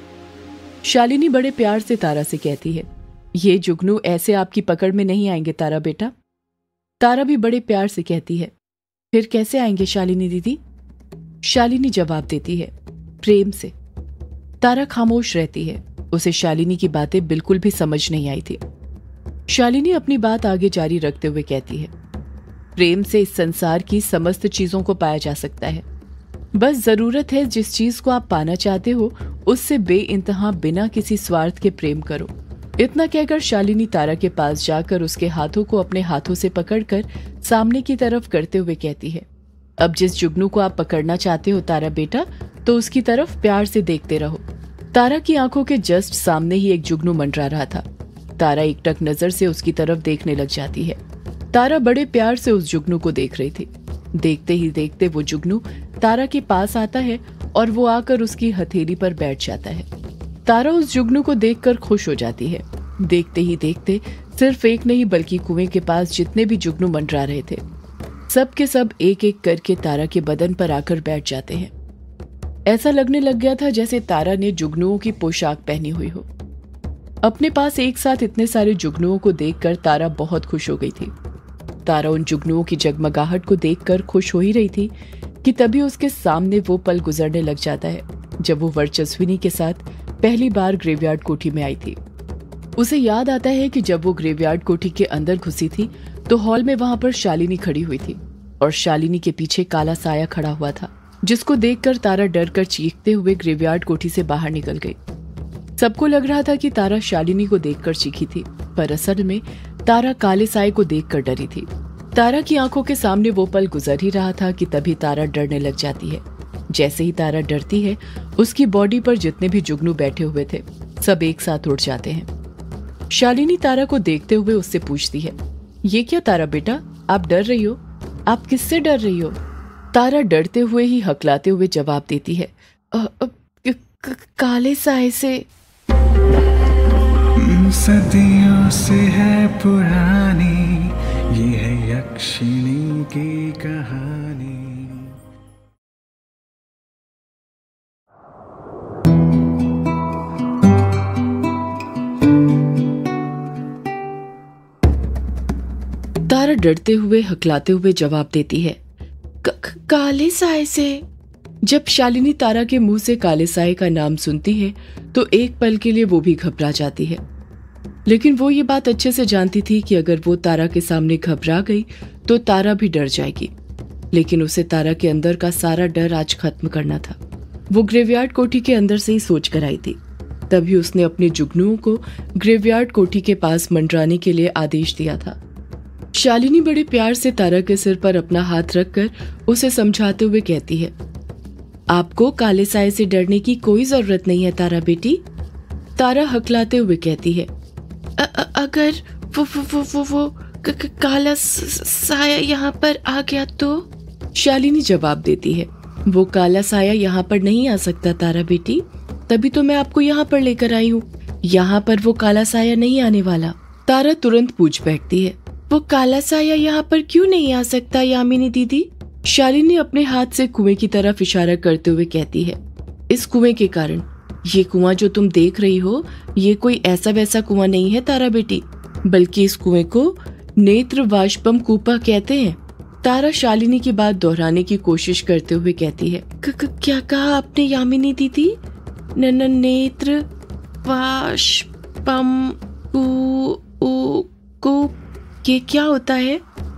शालिनी बड़े प्यार से तारा से कहती है, ये जुगनू ऐसे आपकी पकड़ में नहीं आएंगे तारा बेटा। तारा भी बड़े प्यार से कहती है, फिर कैसे आएंगे शालिनी दीदी? शालिनी जवाब देती है, प्रेम से। तारा खामोश रहती है। उसे शालिनी की बातें बिल्कुल भी समझ नहीं आई थी। शालिनी अपनी बात आगे जारी रखते हुए कहती है, प्रेम से इस संसार की समस्त चीजों को पाया जा सकता है। बस जरूरत है जिस चीज को आप पाना चाहते हो उससे बेइंतहा बिना किसी स्वार्थ के प्रेम करो। इतना कहकर शालिनी तारा के पास जाकर उसके हाथों को अपने हाथों से पकड़कर सामने की तरफ करते हुए कहती है, अब जिस जुगनू को आप पकड़ना चाहते हो तारा बेटा, तो उसकी तरफ प्यार से देखते रहो। तारा की आंखों के जस्ट सामने ही एक जुगनू मंडरा रहा था। तारा एकटक नजर से उसकी तरफ देखने लग जाती है। तारा बड़े प्यार से उस जुगनू को देख रही थी। देखते ही देखते वो जुगनू तारा के पास आता है और वो आकर उसकी हथेली पर बैठ जाता है। तारा उस जुगनू को देखकर खुश हो जाती है। देखते ही देखते सिर्फ एक नहीं बल्कि कुएं के पास जितने भी जुगनू मंडरा रहे थे, सब के सब एक एक करके तारा के बदन पर आकर बैठ जाते हैं। ऐसा लगने लग गया था जैसे तारा ने जुगनुओं की पोशाक पहनी हुई हो। अपने पास एक साथ इतने सारे जुगनुओं को देखकर तारा बहुत खुश हो गई थी। तारा उन जुगनुओं की जगमगाहट को देखकर खुश हो ही रही थी कि तभी उसके सामने वो पल गुजरने लग जाता है जब वो वर्चस्विनी के साथ पहली बार ग्रेवयार्ड कोठी में आई थी। उसे याद आता है कि जब वो ग्रेवयार्ड कोठी के अंदर घुसी थी तो हॉल में वहां पर शालिनी खड़ी हुई थी और शालिनी के पीछे काला साया खड़ा हुआ था, जिसको देखकर तारा डर कर चीखते हुए ग्रेवयार्ड कोठी से बाहर निकल गई। सबको लग रहा था कि तारा शालिनी को देखकर चीखी थी, पर असल में तारा काले साए को देखकर डरी थी। तारा की आंखों के सामने वो पल गुजर ही रहा था कि तभी तारा डरने लग जाती है। जैसे ही तारा डरती है, उसकी बॉडी पर जितने भी जुगनू बैठे हुए थे सब एक साथ उड़ जाते हैं। शालिनी तारा को देखते हुए उससे पूछती है, ये क्या तारा बेटा, आप डर रही हो? आप किससे डर रही हो? तारा डरते हुए ही हकलाते हुए जवाब देती है, अ, अ, क, क, काले साए से। सदियों से है पुरानी ये है यक्षिणी की कहानी। तारा डरते हुए हकलाते हुए जवाब देती है, क- क- काले साए से। जब शालिनी तारा के मुंह से काले साए का नाम सुनती है तो एक पल के लिए वो भी घबरा जाती है, लेकिन वो ये बात अच्छे से जानती थी कि अगर वो तारा के सामने घबरा गई तो तारा भी डर जाएगी। लेकिन उसे तारा के अंदर का सारा डर आज खत्म करना था। वो ग्रेवयार्ड कोठी के अंदर से ही सोच कर आई थी। तभी उसने अपने जुगनुओं को ग्रेवयार्ड कोठी के पास मंडराने के लिए आदेश दिया था। शालिनी बड़े प्यार से तारा के सिर पर अपना हाथ रखकर उसे समझाते हुए कहती है, आपको काले साए से डरने की कोई जरूरत नहीं है तारा बेटी। तारा हकलाते हुए कहती है, अ, अ, अगर वो वो वो वो, वो क, क, काला साया यहाँ पर आ गया तो? शालिनी जवाब देती है, वो काला साया यहाँ पर नहीं आ सकता तारा बेटी, तभी तो मैं आपको यहाँ पर लेकर आई हूँ। यहाँ पर वो काला साया नहीं आने वाला। तारा तुरंत पूछ बैठती है, वो काला साया यहाँ पर क्यों नहीं आ सकता यामिनी दीदी? शालिनी अपने हाथ से कुएं की तरफ इशारा करते हुए कहती है, इस कुएं के कारण। ये कुआं जो तुम देख रही हो ये कोई ऐसा वैसा कुआं नहीं है तारा बेटी, बल्कि इस कुएं को नेत्र वाष्पम कूपा कहते हैं। तारा शालिनी की बात दोहराने की कोशिश करते हुए कहती है, क, क, क्या कहा आपने यामिनी दीदी? न नेत्र वाष्पम कूप, ये क्या होता है?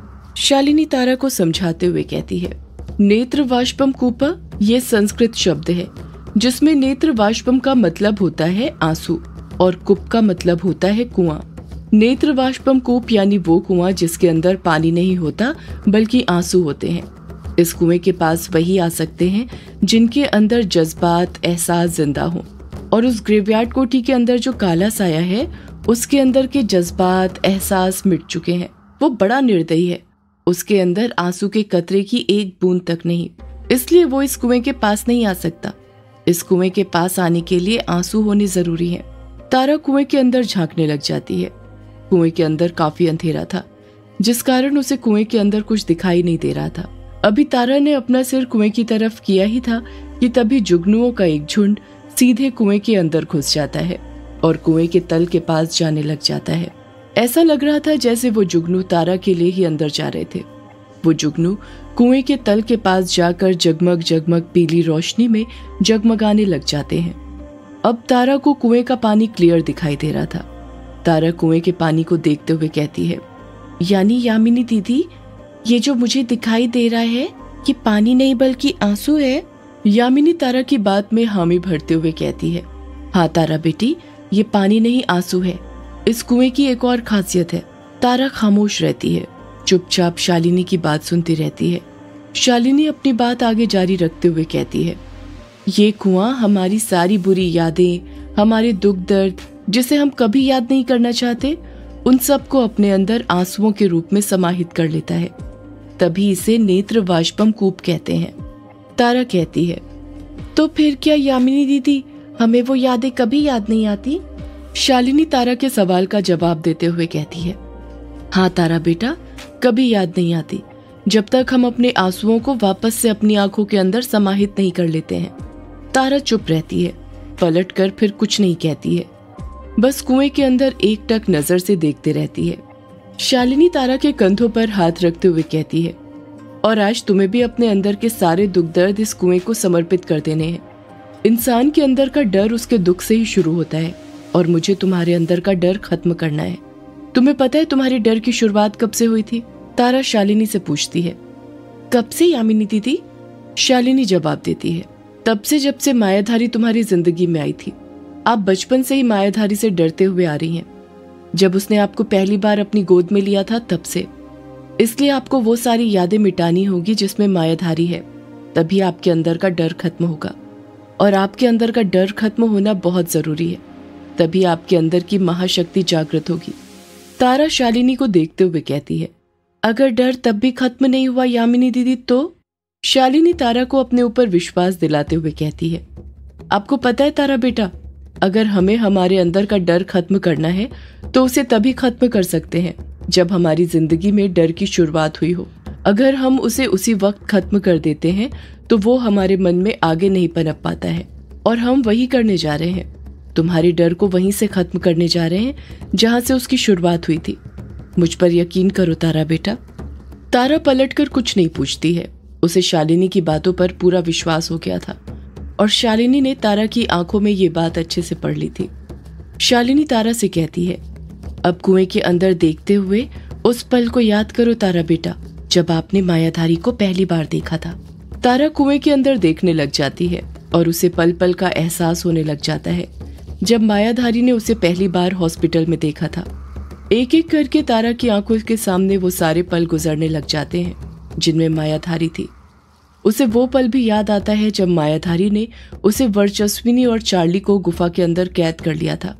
शालिनी तारा को समझाते हुए कहती है, नेत्र वाष्पम कूपा ये संस्कृत शब्द है जिसमें नेत्र वाष्पम का मतलब होता है आंसू और कुप का मतलब होता है कुआं। नेत्र वाष्पम कूप यानी वो कुआं जिसके अंदर पानी नहीं होता बल्कि आंसू होते हैं। इस कुएं के पास वही आ सकते हैं जिनके अंदर जज्बात एहसास जिंदा हो, और उस ग्रेवयार्ड कोठी के अंदर जो काला साया है उसके अंदर के जज्बात एहसास मिट चुके हैं। वो बड़ा निर्दयी है, उसके अंदर आंसू के कतरे की एक बूंद तक नहीं, इसलिए वो इस कुएं के पास नहीं आ सकता। इस कुएं के पास आने के लिए आंसू होने जरूरी है। तारा कुएं के अंदर झांकने लग जाती है। कुएं के अंदर काफी अंधेरा था जिस कारण उसे कुएं के अंदर कुछ दिखाई नहीं दे रहा था। अभी तारा ने अपना सिर कुएं की तरफ किया ही था कि तभी जुगनुओं का एक झुंड सीधे कुएं के अंदर घुस जाता है और कुएं के तल के पास जाने लग जाता है। ऐसा लग रहा था जैसे वो जुगनू तारा के लिए ही अंदर जा रहे थे। वो जुगनू कुएं के तल के पास जाकर जगमग जगमग पीली रोशनी में जगमगाने लग जाते हैं। अब तारा को कुएं का पानी क्लियर दिखाई दे रहा था। तारा कुएं के पानी को देखते हुए कहती है, यानी यामिनी दीदी ये जो मुझे दिखाई दे रहा है ये पानी नहीं बल्कि आंसू है। यामिनी तारा की बात में हामी भरते हुए कहती है, हाँ तारा बेटी, ये पानी नहीं आंसू है। इस कुएं की एक और खासियत है। तारा खामोश रहती है, चुपचाप शालिनी की बात सुनती रहती है। शालिनी अपनी बात आगे जारी रखते हुए कहती है, ये कुआं हमारी सारी बुरी यादें, हमारे दुख दर्द जिसे हम कभी याद नहीं करना चाहते, उन सब को अपने अंदर आंसुओं के रूप में समाहित कर लेता है। तभी इसे नेत्र वाष्पम कूप कहते हैं। तारा कहती है, तो फिर क्या यामिनी दीदी हमें वो यादें कभी याद नहीं आती? शालिनी तारा के सवाल का जवाब देते हुए कहती है, हाँ तारा बेटा, कभी याद नहीं आती जब तक हम अपने आंसुओं को वापस से अपनी आंखों के अंदर समाहित नहीं कर लेते हैं। तारा चुप रहती है, पलट कर फिर कुछ नहीं कहती है, बस कुएं के अंदर एक टक नजर से देखते रहती है। शालिनी तारा के कंधों पर हाथ रखते हुए कहती है, और आज तुम्हें भी अपने अंदर के सारे दुख दर्द इस कुएं को समर्पित कर देने हैं। इंसान के अंदर का डर उसके दुख से ही शुरू होता है और मुझे तुम्हारे अंदर का डर खत्म करना है। तुम्हें पता है तुम्हारे डर की शुरुआत कब से हुई थी? तारा शालिनी से पूछती है। कब से यामिनी दीदी? शालिनी जवाब देती है, तब से जब से मायाधारी तुम्हारी जिंदगी में आई थी। आप बचपन से ही मायाधारी से डरते हुए आ रही हैं। जब उसने आपको पहली बार अपनी गोद में लिया था तब से। इसलिए आपको वो सारी यादें मिटानी होगी जिसमें मायाधारी है, तभी आपके अंदर का डर खत्म होगा। और आपके अंदर का डर खत्म होना बहुत जरूरी है, तभी आपके अंदर की महाशक्ति जागृत होगी। तारा शालिनी को देखते हुए कहती है, अगर डर तब भी खत्म नहीं हुआ यामिनी दीदी तो? शालिनी तारा को अपने ऊपर विश्वास दिलाते हुए कहती है, आपको पता है तारा बेटा, अगर हमें हमारे अंदर का डर खत्म करना है तो उसे तभी खत्म कर सकते हैं जब हमारी जिंदगी में डर की शुरुआत हुई हो। अगर हम उसे उसी वक्त खत्म कर देते हैं तो वो हमारे मन में आगे नहीं पनप पाता है, और हम वही करने जा रहे हैं। तुम्हारे डर को वहीं से खत्म करने जा रहे हैं जहां से उसकी शुरुआत हुई थी। मुझ पर यकीन करो तारा बेटा। तारा पलटकर कुछ नहीं पूछती है, उसे शालिनी की बातों पर पूरा विश्वास हो गया था और शालिनी ने तारा की आंखों में ये बात अच्छे से पढ़ ली थी। शालिनी तारा से कहती है, अब कुएं के अंदर देखते हुए उस पल को याद करो तारा बेटा, जब आपने मायाधारी को पहली बार देखा था। तारा कुएं के अंदर देखने लग जाती है और उसे पल पल का एहसास होने लग जाता है जब मायाधारी ने उसे पहली बार हॉस्पिटल में देखा था। एक एक करके तारा की आंखों के सामने वो सारे पल गुजरने लग जाते हैं जिनमें मायाधारी थी। उसे वो पल भी याद आता है जब मायाधारी ने उसे वर्चस्विनी और चार्ली को गुफा के अंदर कैद कर लिया था।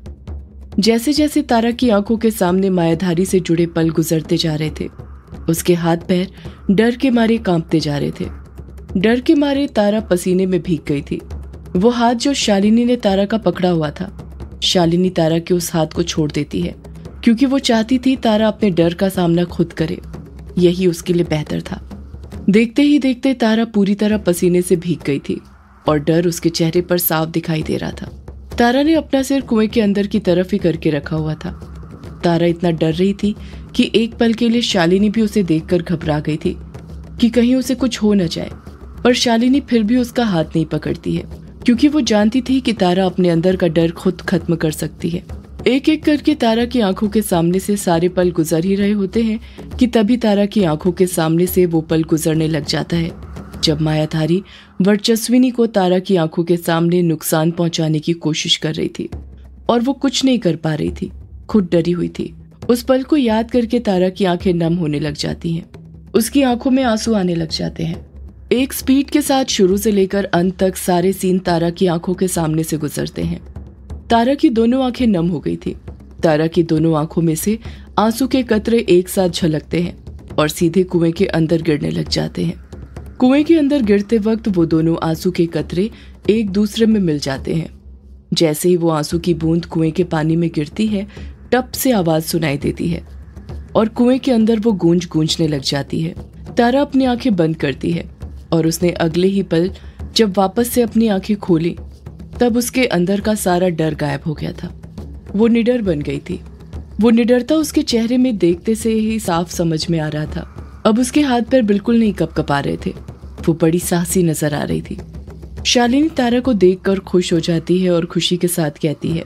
जैसे जैसे तारा की आंखों के सामने मायाधारी से जुड़े पल गुजरते जा रहे थे, उसके हाथ पैर डर के मारे कांपते जा रहे थे। डर के मारे तारा पसीने में भीग गई थी। वो हाथ जो शालिनी ने तारा का पकड़ा हुआ था, शालिनी तारा के उस हाथ को छोड़ देती है क्योंकि वो चाहती थी तारा अपने डर का सामना खुद करे। यही उसके लिए बेहतर था। देखते ही देखते तारा पूरी तरह पसीने से भीग गई थी और डर उसके चेहरे पर साफ दिखाई दे रहा था। तारा ने अपना सिर कुएं के अंदर की तरफ ही करके रखा हुआ था। तारा इतना डर रही थी कि एक पल के लिए शालिनी भी उसे देखकर घबरा गई थी कि कहीं उसे कुछ हो न जाए, पर शालिनी फिर भी उसका हाथ नहीं पकड़ती है, क्योंकि वो जानती थी कि तारा अपने अंदर का डर खुद खत्म कर सकती है। एक एक करके तारा की आंखों के सामने से सारे पल गुजर ही रहे होते हैं कि तभी तारा की आंखों के सामने से वो पल गुजरने लग जाता है जब मायाधारी वर्चस्विनी को तारा की आंखों के सामने नुकसान पहुंचाने की कोशिश कर रही थी और वो कुछ नहीं कर पा रही थी, खुद डरी हुई थी। उस पल को याद करके तारा की आंखें नम होने लग जाती हैं, उसकी आंखों में आंसू आने लग जाते हैं। एक स्पीड के साथ शुरू से लेकर अंत तक सारे सीन तारा की आंखों के सामने से गुजरते हैं। तारा की दोनों आंखें नम हो गई थी। तारा की दोनों आंखों में से आंसू के कतरे एक साथ झलकते हैं और सीधे कुएं के अंदर गिरने लग जाते हैं। कुएं के अंदर गिरते वक्त वो दोनों आंसू के कतरे एक दूसरे में मिल जाते हैं। जैसे ही वो आंसू की बूंद कुएं के पानी में गिरती है, टप से आवाज सुनाई देती है और कुएं के अंदर वो गूंज गूंजने लग जाती है। तारा अपनी आंखें बंद करती है और उसने अगले ही पल जब वापस से अपनी आंखें खोली तब उसके अंदर का सारा डर गायब हो गया था। वो निडर बन गई थी। वो निडरता उसके चेहरे में देखते से ही साफ समझ में आ रहा था। अब उसके हाथ पैर बिल्कुल नहीं कपकपा रहे थे। वो बड़ी साहसी नजर आ रही थी। शालिनी तारा को देखकर खुश हो जाती है और खुशी के साथ कहती है,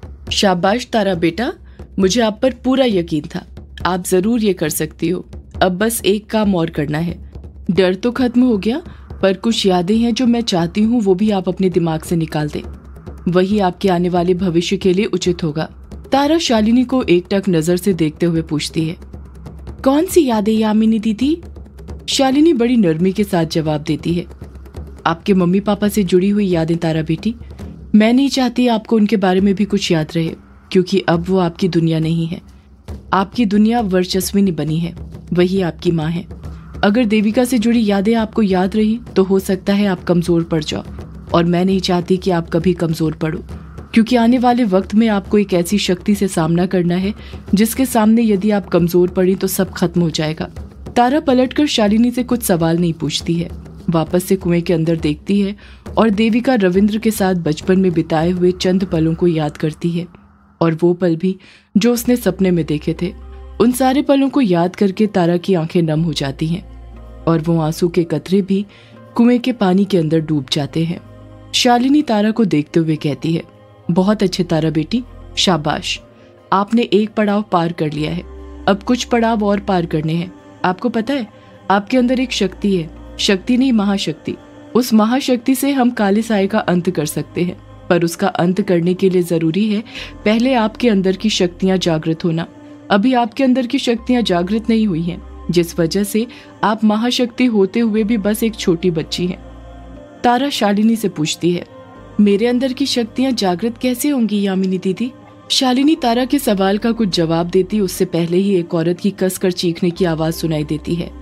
शाबाश तारा बेटा, मुझे आप पर पूरा यकीन था, आप जरूर ये कर सकती हो। अब बस एक काम और करना है। डर तो खत्म हो गया, पर कुछ यादें हैं जो मैं चाहती हूँ वो भी आप अपने दिमाग से निकाल दें। वही आपके आने वाले भविष्य के लिए उचित होगा। तारा शालिनी को एकटक नजर से देखते हुए पूछती है, कौन सी यादें यामिनी दीदी? शालिनी बड़ी नरमी के साथ जवाब देती है, आपके मम्मी पापा से जुड़ी हुई यादें तारा बेटी। मैं नहीं चाहती आपको उनके बारे में भी कुछ याद रहे, क्योंकि अब वो आपकी दुनिया नहीं है। आपकी दुनिया वर्चस्विनी बनी है, वही आपकी माँ है। अगर देविका से जुड़ी यादें आपको याद रही तो हो सकता है आप कमजोर पड़ जाओ, और मैं नहीं चाहती कि आप कभी कमजोर पड़ो, क्योंकि आने वाले वक्त में आपको एक ऐसी शक्ति से सामना करना है जिसके सामने यदि आप कमजोर पड़ी तो सब खत्म हो जाएगा। तारा पलटकर शालिनी से कुछ सवाल नहीं पूछती है, वापस से कुएं के अंदर देखती है और देविका रविंद्र के साथ बचपन में बिताए हुए चंद पलों को याद करती है, और वो पल भी जो उसने सपने में देखे थे। उन सारे पलों को याद करके तारा की आंखें नम हो जाती हैं और वो आंसू के कतरे भी कुएं के पानी के अंदर डूब जाते हैं। शालिनी तारा को देखते हुए कहती है, बहुत अच्छे तारा बेटी, शाबाश, आपने एक पड़ाव पार कर लिया है, अब कुछ पड़ाव और पार करने हैं। आपको पता है आपके अंदर एक शक्ति है, शक्ति नहीं महाशक्ति। उस महाशक्ति से हम काले साए का अंत कर सकते हैं, पर उसका अंत करने के लिए जरूरी है पहले आपके अंदर की शक्तियां जागृत होना। अभी आपके अंदर की शक्तियां जागृत नहीं हुई हैं, जिस वजह से आप महाशक्ति होते हुए भी बस एक छोटी बच्ची हैं। तारा शालिनी से पूछती है, मेरे अंदर की शक्तियां जागृत कैसे होंगी यामिनी दीदी? शालिनी तारा के सवाल का कुछ जवाब देती उससे पहले ही एक औरत की कसकर चीखने की आवाज सुनाई देती है।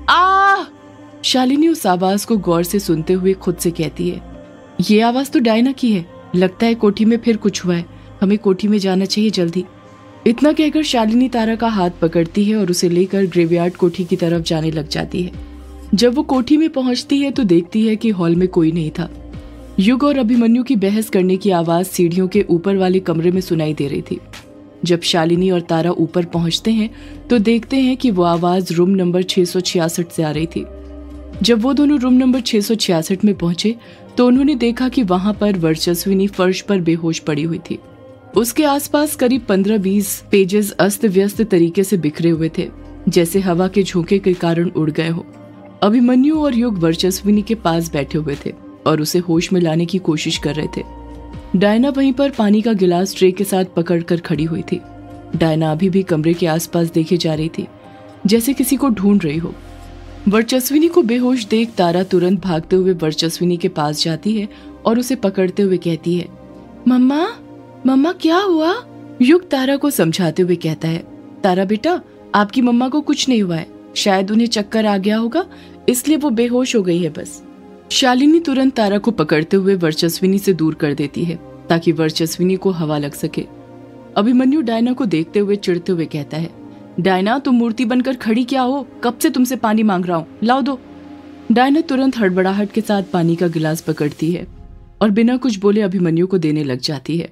आ! शालिनी उस आवाज को गौर से सुनते हुए खुद से कहती है, ये आवाज तो डायना की है, लगता है कोठी में फिर कुछ हुआ है, हमें कोठी में जाना चाहिए जल्दी। इतना कहकर शालिनी तारा का हाथ पकड़ती है और उसे लेकर ग्रेवयार्ड कोठी की तरफ जाने लग जाती है। जब वो कोठी में पहुंचती है तो देखती है कि हॉल में कोई नहीं था। युग और अभिमन्यु की बहस करने की आवाज सीढ़ियों के ऊपर वाले कमरे में सुनाई दे रही थी। जब शालिनी और तारा ऊपर पहुंचते हैं तो देखते हैं कि वो आवाज रूम नंबर छह सौ छियासठ से आ रही थी। जब वो दोनों रूम नंबर छह सौ छियासठ में पहुंचे तो उन्होंने देखा कि वहां पर वर्चस्विनी फर्श पर बेहोश पड़ी हुई थी। उसके आसपास करीब पंद्रह बीस पेजेस अस्त व्यस्त तरीके से बिखरे हुए थे, जैसे हवा के झोंके के कारण उड़ गए हो। अभिमन्यु और युग वर्चस्विनी के पास बैठे हुए थे और उसे होश में लाने की कोशिश कर रहे थे। डायना वहीं पर पानी का गिलास ट्रे के साथ पकड़कर खड़ी हुई थी। डायना अभी भी कमरे के आसपास देखे जा रही थी, जैसे किसी को ढूंढ रही हो। वर्चस्विनी को बेहोश देख तारा तुरंत भागते हुए वर्चस्विनी के पास जाती है और उसे पकड़ते हुए कहती है, मम्मा, मम्मा क्या हुआ? युग तारा को समझाते हुए कहता है, तारा बेटा, आपकी मम्मा को कुछ नहीं हुआ है, शायद उन्हें चक्कर आ गया होगा, इसलिए वो बेहोश हो गई है बस। शालिनी तुरंत तारा को पकड़ते हुए वर्चस्विनी से दूर कर देती है ताकि वर्चस्विनी को हवा लग सके। अभिमन्यु डायना को देखते हुए चिढ़ते हुए कहता है, डायना तुम मूर्ति बनकर खड़ी क्या हो? कब से तुमसे पानी मांग रहा हूँ, लाओ दो। डायना तुरंत हड़बड़ाहट के साथ पानी का गिलास पकड़ती है और बिना कुछ बोले अभिमन्यु को देने लग जाती है।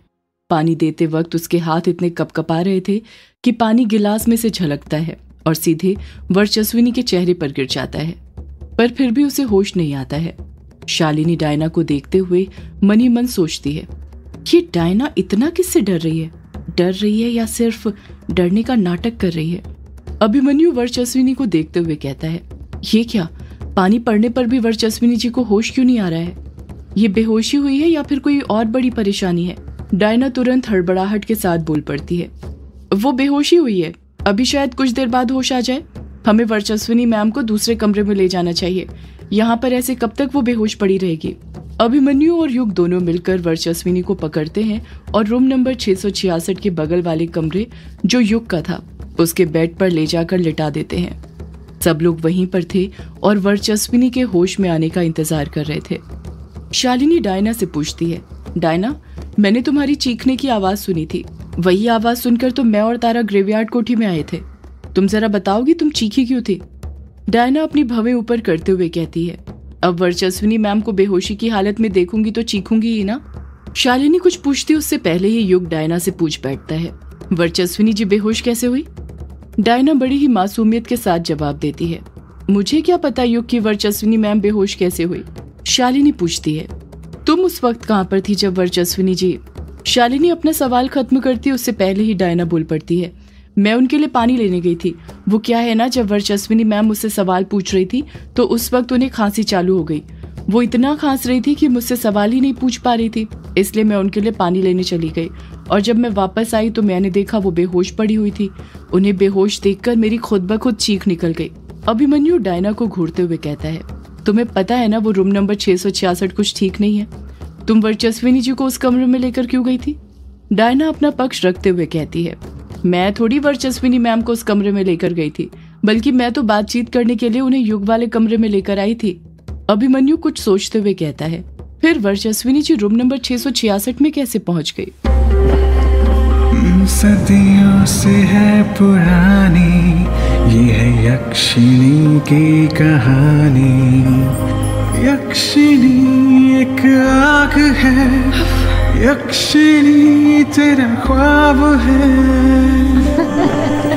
पानी देते वक्त उसके हाथ इतने कपकपा रहे थे कि पानी गिलास में से झलकता है और सीधे वर्चस्विनी के चेहरे पर गिर जाता है, पर फिर भी उसे होश नहीं आता है। शालिनी डायना को देखते हुए मन ही मन सोचती है, ये डायना इतना किससे डर रही है? डर रही है या सिर्फ डरने का नाटक कर रही है? अभिमन्यु वर्चस्विनी को देखते हुए कहता है, ये क्या, पानी पड़ने पर भी वर्चस्विनी जी को होश क्यों नहीं आ रहा है? ये बेहोशी हुई है या फिर कोई और बड़ी परेशानी है? डायना तुरंत हड़बड़ाहट के साथ बोल पड़ती है, वो बेहोशी हुई है, अभी शायद कुछ देर बाद होश आ जाए। हमें वर्चस्विनी मैम को दूसरे कमरे में ले जाना चाहिए, यहाँ पर ऐसे कब तक वो बेहोश पड़ी रहेगी। अभिमन्यु और युग दोनों मिलकर वर्चस्विनी को पकड़ते हैं और रूम नंबर छह सौ छियासठ के बगल वाले कमरे, जो युग का था, उसके बेड पर ले जाकर लिटा देते हैं। सब लोग वहीं पर थे और वर्चस्विनी के होश में आने का इंतजार कर रहे थे। शालिनी डायना से पूछती है, डायना, मैंने तुम्हारी चीखने की आवाज सुनी थी, वही आवाज सुनकर तो मैं और तारा ग्रेवयार्ड कोठी में आए थे। तुम जरा बताओगी तुम चीखी क्यों थी? डायना अपनी भवें ऊपर करते हुए कहती है, अब वर्चस्विनी मैम को बेहोशी की हालत में देखूंगी तो चीखूंगी ही ना। शालिनी कुछ पूछती उससे पहले ही युग डायना से पूछ बैठता है, वर्चस्विनी जी बेहोश कैसे हुई? डायना बड़ी ही मासूमियत के साथ जवाब देती है, मुझे क्या पता युग की वर्चस्विनी मैम बेहोश कैसे हुई? शालिनी पूछती है, तुम उस वक्त कहाँ पर थी जब वर्चस्विनी जी? शालिनी अपना सवाल खत्म करती उससे पहले ही डायना बोल पड़ती है, मैं उनके लिए पानी लेने गई थी। वो क्या है ना, जब वर्चस्विनी मैम मुझसे सवाल पूछ रही थी तो उस वक्त उन्हें खांसी चालू हो गई। वो इतना खांस रही थी कि मुझसे सवाल ही नहीं पूछ पा रही थी, इसलिए मैं उनके लिए पानी लेने चली गई और जब मैं वापस आई तो मैंने देखा वो बेहोश पड़ी हुई थी। उन्हें बेहोश देखकर मेरी खुद ब खुद चीख निकल गई। अभिमन्यु डायना को घूरते हुए कहता है, तुम्हें पता है ना वो रूम नंबर छह सौ छियासठ कुछ ठीक नहीं है। तुम वर्चस्विनी जी को उस कमरे में लेकर क्यों गई थी? डायना अपना पक्ष रखते हुए कहती है, मैं थोड़ी वर्चस्विनी मैम को उस कमरे में लेकर गई थी, बल्कि मैं तो बातचीत करने के लिए उन्हें युग वाले कमरे में लेकर आई थी। अभिमन्यु कुछ सोचते हुए कहता है, फिर वर्चस्विनी जी रूम नंबर छह सौ छियासठ में कैसे पहुंच गई? सदियों से है पुरानी ये है यक्षिणी की कहानी। यक्षिणी एक आग है, यक्षिणी तेरा ख्वाब है।